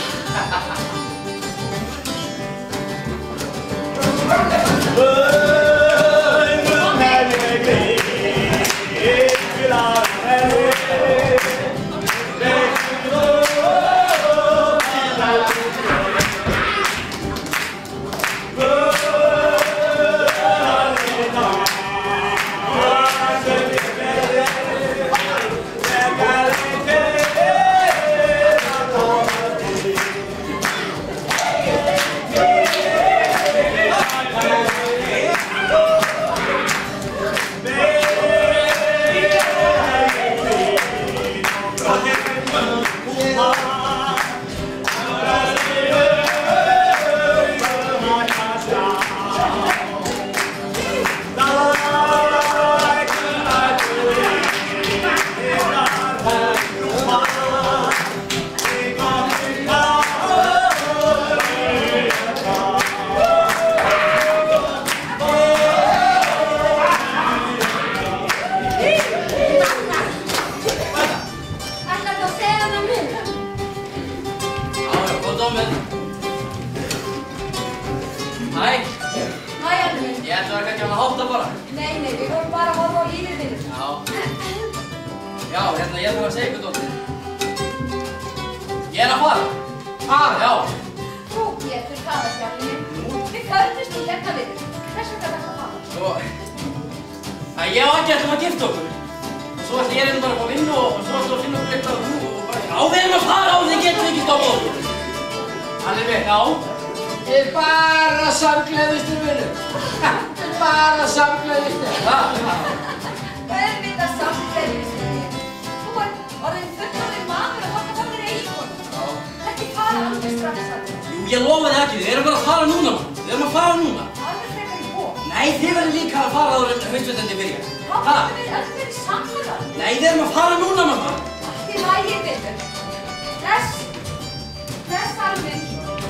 Þú getur það ekki alveg. Við földumst í Hérna vinur, hvers vegna er þetta að fara? Svo... að ég og Aggi ætlum að gifta okkur. Og svo ætlum ég reynum bara að fá vinnu og svo ætlum að finna okkur eitthvað og nú og bara... Já, við erum að fara á því getum við ekki stoppað okkur. Alveg, já. Ég er bara samgleðistur, vinur. Bara samgleðistur. Auðvitað samgleðistur ég. Þú ert orðinn fullorðinn maður og þarna fara þér eiginkonu. Ekki fara alveg strax að þér. Jú, ég lofa þig ekki, við erum bara að fara núna. Við erum að fara núna. Alveg frekar í bók. Nei, þið verður líka að fara áður en haustveitandi byrja. Þá getum við öll verið samlega. Nei, við erum að fara núna, mamma. Allt í lagi, vinur. Bless. Bless, Alvin.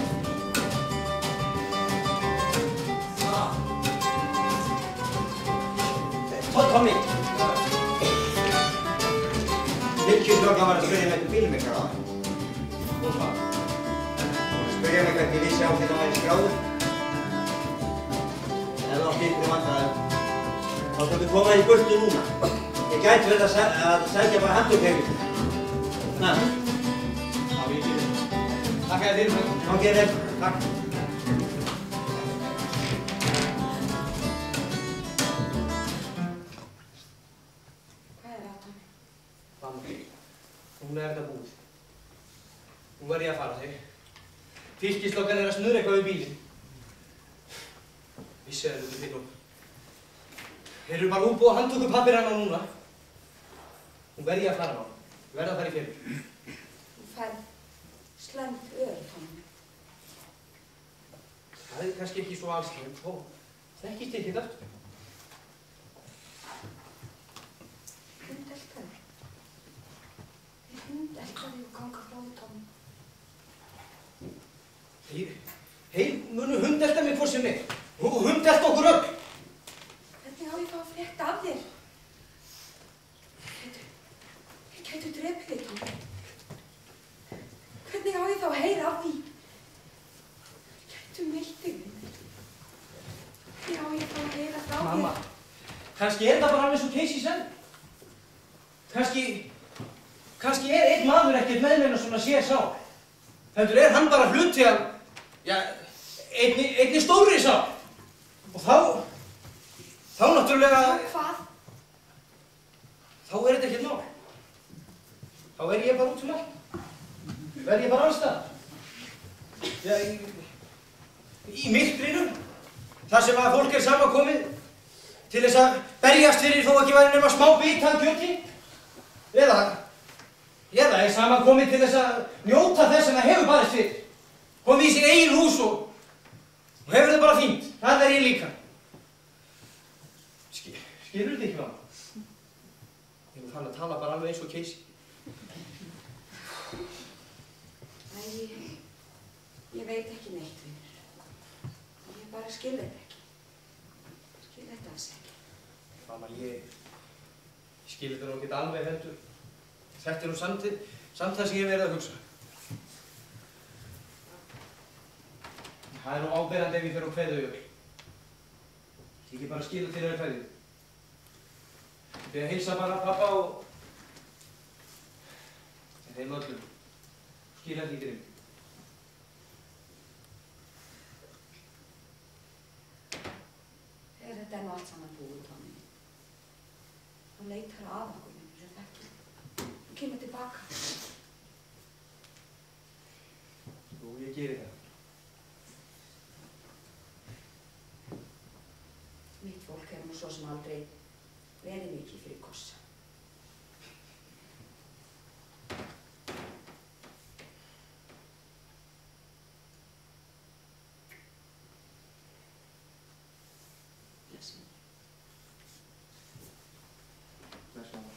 Tommy! Lykkjustrákan var að spyrja mig til bílmyndara. Og hvað? Spyrja mig hvernig ég vissi á því það væri skráður. Ef það átti ykkur vandræðum, þá skulum við koma í burtu núna. Ég gæti verið að, að sækja bara handtökuheimildir. Na? Já, ég gerir þetta. Takk að þér fyrir. Þá gerir þetta. Takk. Núna er þetta búið. Nú verð ég að fara þig. Fylkislokkan er að snurra eitthvað við bílinn. Vissi það þetta fyrir nú. Þeir eru bara útbúið að handtöku pappirana núna. Nú verð ég að fara ná. Ég verð að fara í fjörur. Þú færð slæmt ör, Tommi. Það er kannski ekki svo allslæmt. Þó, þekkist ekki þetta aftur. Hundeltaði. Þeir hundeltaði og ganga frá því, Tommi. Þeir, þeir munu hundelta mig hvort sem er. Og hundelta okkur öll. Hvernig á ég þá að frétta af þér? Þeir gætu drepið þig, Tommi. Hvernig á ég þá að heyra af því? Þeir gætu meitt þig, vinur. Hvernig á ég þá að heyra frá þér? Mamma, kannski er þetta bara alveg svo Casey senn. Kannski, kannski er einn maður ekkert með mér svona sér sá. Heldur er hann bara hluti af, já, einni, einni stórri sá. Og þá, þá náttúrulega... Hvað? Þá er þetta ekkert mál. Þá er ég bara út um allt. Verð ég bara allstað. Já, í, í myrkrinu. Þar sem að fólk er samankomið til þess að berjast fyrir þó ekki væri nema smá bit af kjöti. Eða, eða er samankomið til þess að njóta þess sem það hefur barist fyrir. Komið í sín eigin hús og, og hefur það bara fínt. Það er ég líka. Skil, skilur þið ekki, mamma? Ég er fann að tala bara alveg eins og Casey. Æ, ég, ég veit ekki neitt, vinur. Ég bara skil þetta ekki. Skil þetta alls ekki. Mamma, ég, ég skil þetta nú ekki alveg heldur. Þetta er nú samt, samt það sem ég hef verið að hugsa. Það er nú áberandi ef ég fer á kveðaujöfl. Ég ekki bara skila til þeirra kveðið. Ég byrja að heilsa bara pappa og þeim öllum. Skila þetta í grimm. Þegar þetta er nú allt saman búið, Tommi. Þá leitar að okkur, vinur, sem ekki. Þú kemur tilbaka. Jú, ég geri það. Mitt fólk er nú svo sem aldrei verið mikið fyrir kossa. Bless me. Bless mamma.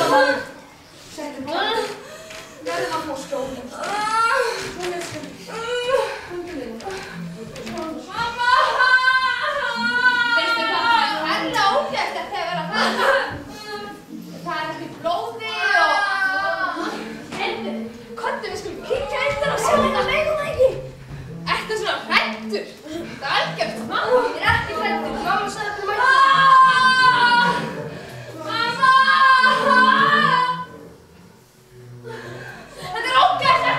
maður. Settu bara. Verðum að fá skjólinn. Svona eftir. Komdu við. Mamma! Veistu hvað, það er herra ógæslegt þegar að það. Það er ekki blóði og... Heyrðu, komdu við skulum kíkja eftir og sjá þetta megum það ekki. Ertu svona hræddur? Það er algjört. Mamma, ég er ekki hræddur. Mamma sagði okkur mætti. Mamma! Þetta er ógæslegt.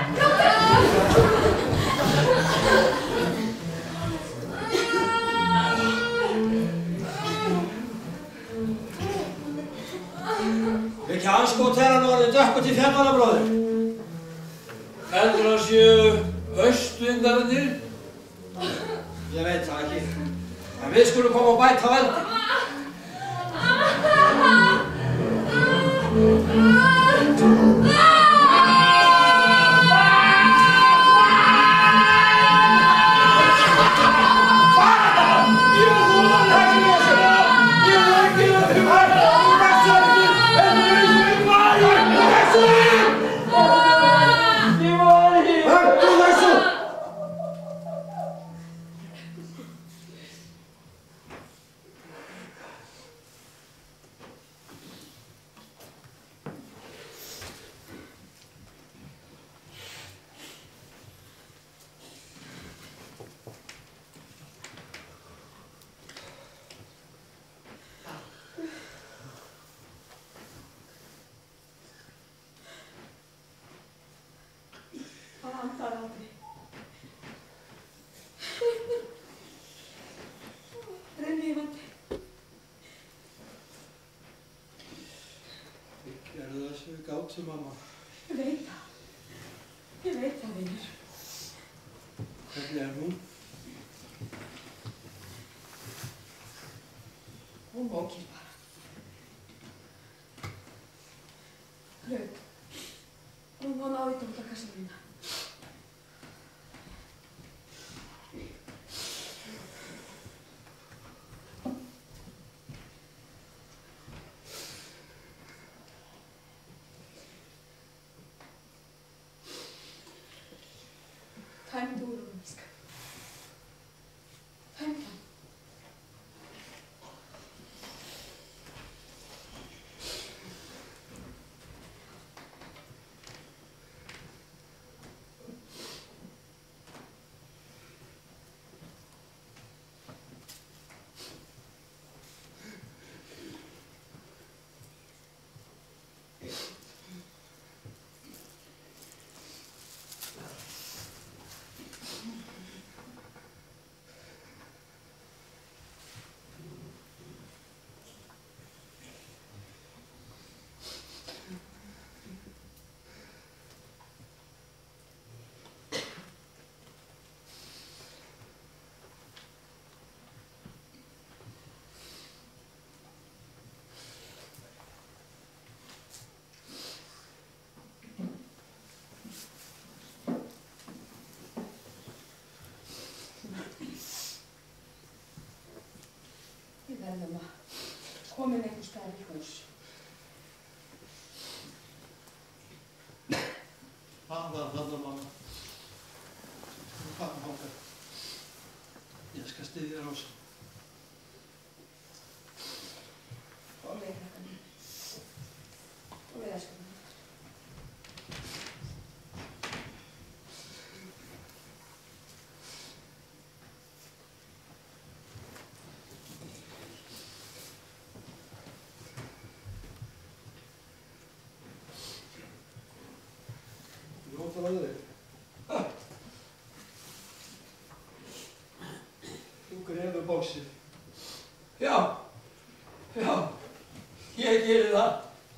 Ekki anskot herran orðið dökku til fjallana, bróðir. Heldur að séu austvindarnir? Ég veit það ekki. En við skulum koma og bæta veldi. Gátu, mamma. Ég veit það. Ég veit það, vinur. Hvernig er hún? Hún mókir bara. Hlaut. Hún má ná í dóttarkassan mína. Tæmdu úr honum, elska. Tæmdu hann. Við verðum að koma inn einhver staðar í hús. Hvað var þarna, mamma? Hvað var það? Ég skal styðja Rósa. Og við þetta mín. Og við elskum það. Lóta það þig. Þú grefur bóksið. Já, já, ég geri það.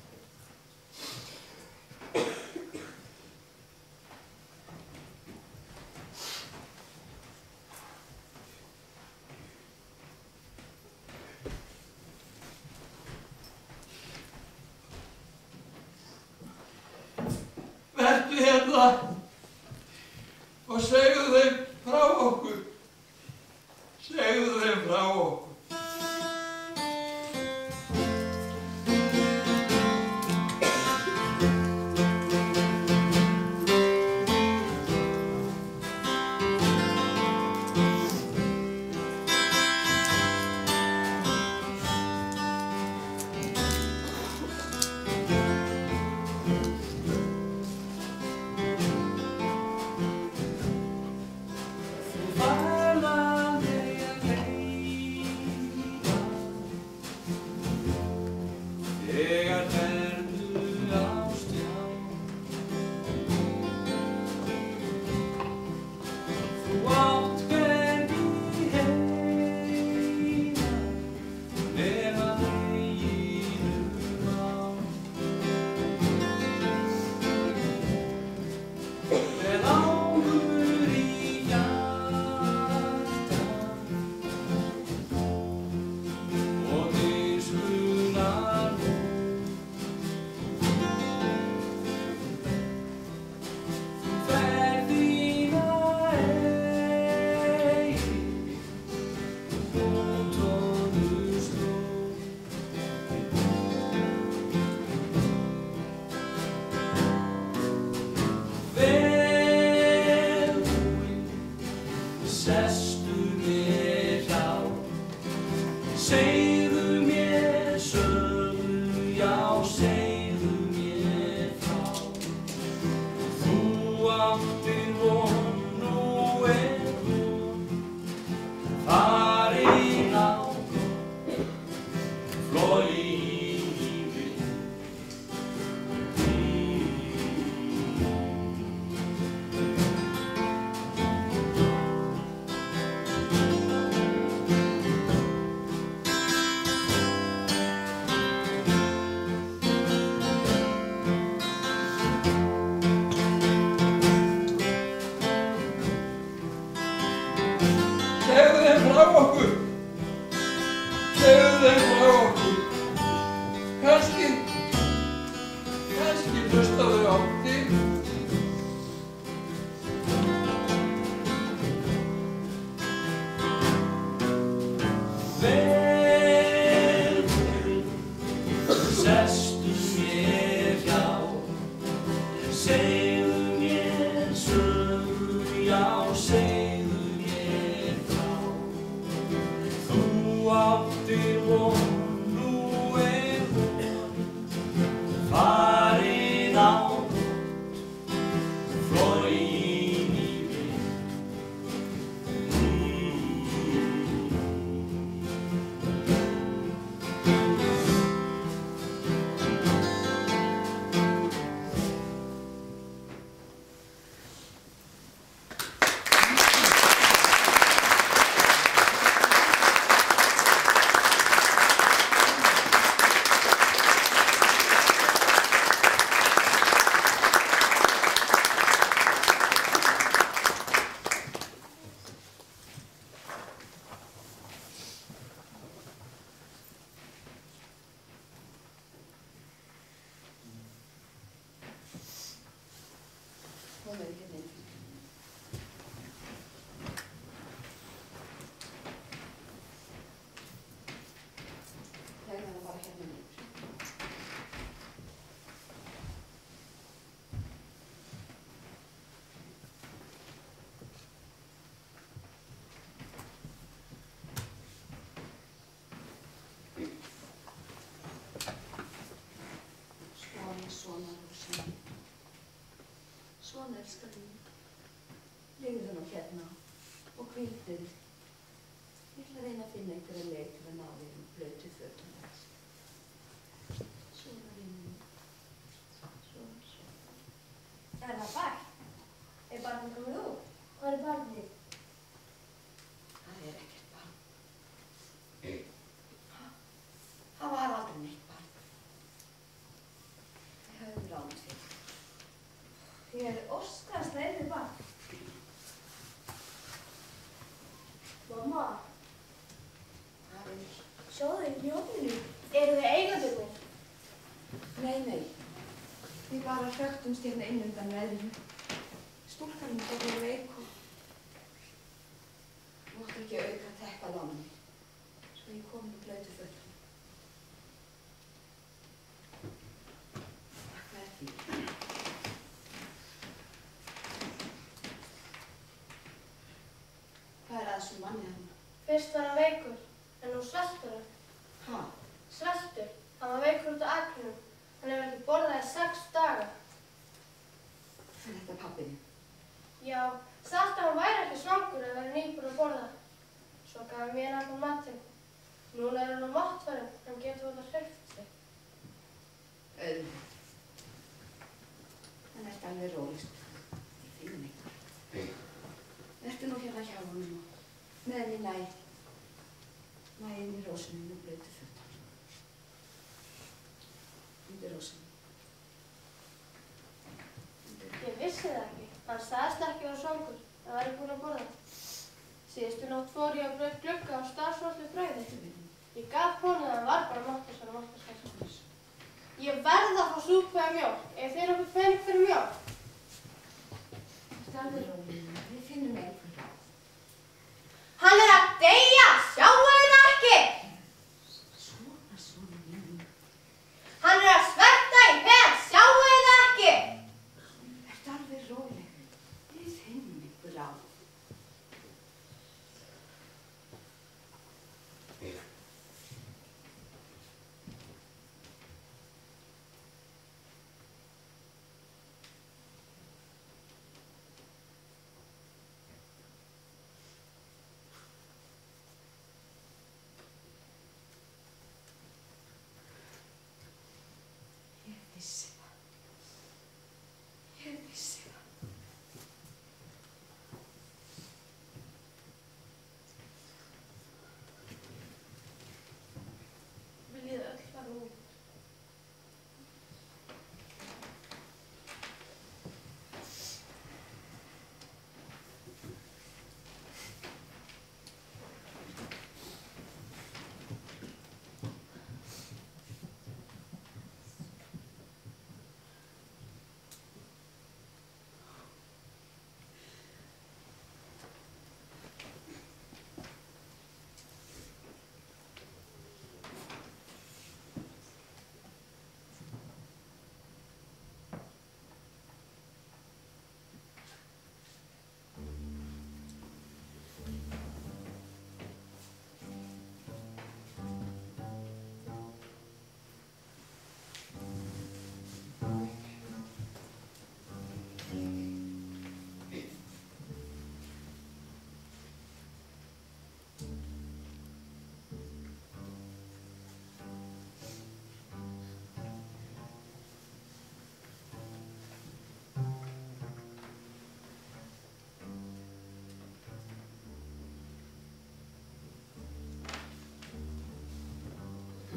Vertu hérna og segðu þeim frá okkur. Segðu þeim frá okkur. hlustaðu á þig. Sestu mér hjá, segðu mér sögu, já, segðu mér frá. Þú áttir von, nú er von, farin á nótt, flogin í vind. Hún er ekki neitt. Legðu hana bara hérna niður. Svona, svona, Rósa. Svona, elskar mín. Legðu nú hérna og hvíldu þig. Ég ætla að reyna að finna einhverja leið til að ná þér um blautu fötum þess. Svona, vinnu. Svona, svona. Er það bært? Er barnið komið út? Hvað er barnið? Það er ekkert barn. Ha? Það var aldrei neitt barn. Þið höfum ránast fyrir. Ég er óskast að einu barn. Mamma. Það er neitt. Sjáðu þið í ofninu. Eru þið eigendurnir? Nei, nei. Við bara hröktumst hérna inn undan veðrinu. Stúlkan mín tók mér veik og mátti ekki auka teppað á mig. Svo ég kom með blautu fötum. Þakka þér fyrir. Hvað er að þessum manni þarna? Fyrst var hann veikur, en nú sveltur hann. Ha? Sveltur. Hann var veikur út af akrinum. Hann hefur ekki borðað í sex daga. Er þetta pabbi þinn? Já, sagt að hann væri ekki svangur að vera nýbúinn að borða. Svo gaf hann mér allan matinn. Núna er hann á máttfærum, hann getur út að hreyft sig. Auðvitað. En þetta er alveg rólegst. Ég finn mig. Vertu nú hérna hjá honum og með henni næ. Næ inn í rósunum með blautu fötum. Undir rósunum. Ég vissi það ekki. Hann sagðist ekki vera svangur. Það væri búinn að borða. Síðustu nótt fór ég að braut glugga á stafsvörtu brauði. Ég gaf honum að hann var bara máttis og máttis þess. Ég verð að fá súpu eða mjólk. Ef þið er okkur pening fyrir mjólk. Þetta er alveg rólegum. Við finnum einhvern. Hann er að deyja! Sjáu þið það ekki? Svona, svona, mín. Hann er að sverta í hel! Sjáu þið það ekki? Þetta er alveg rólegum. Við finnum einhver á.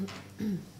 Hm.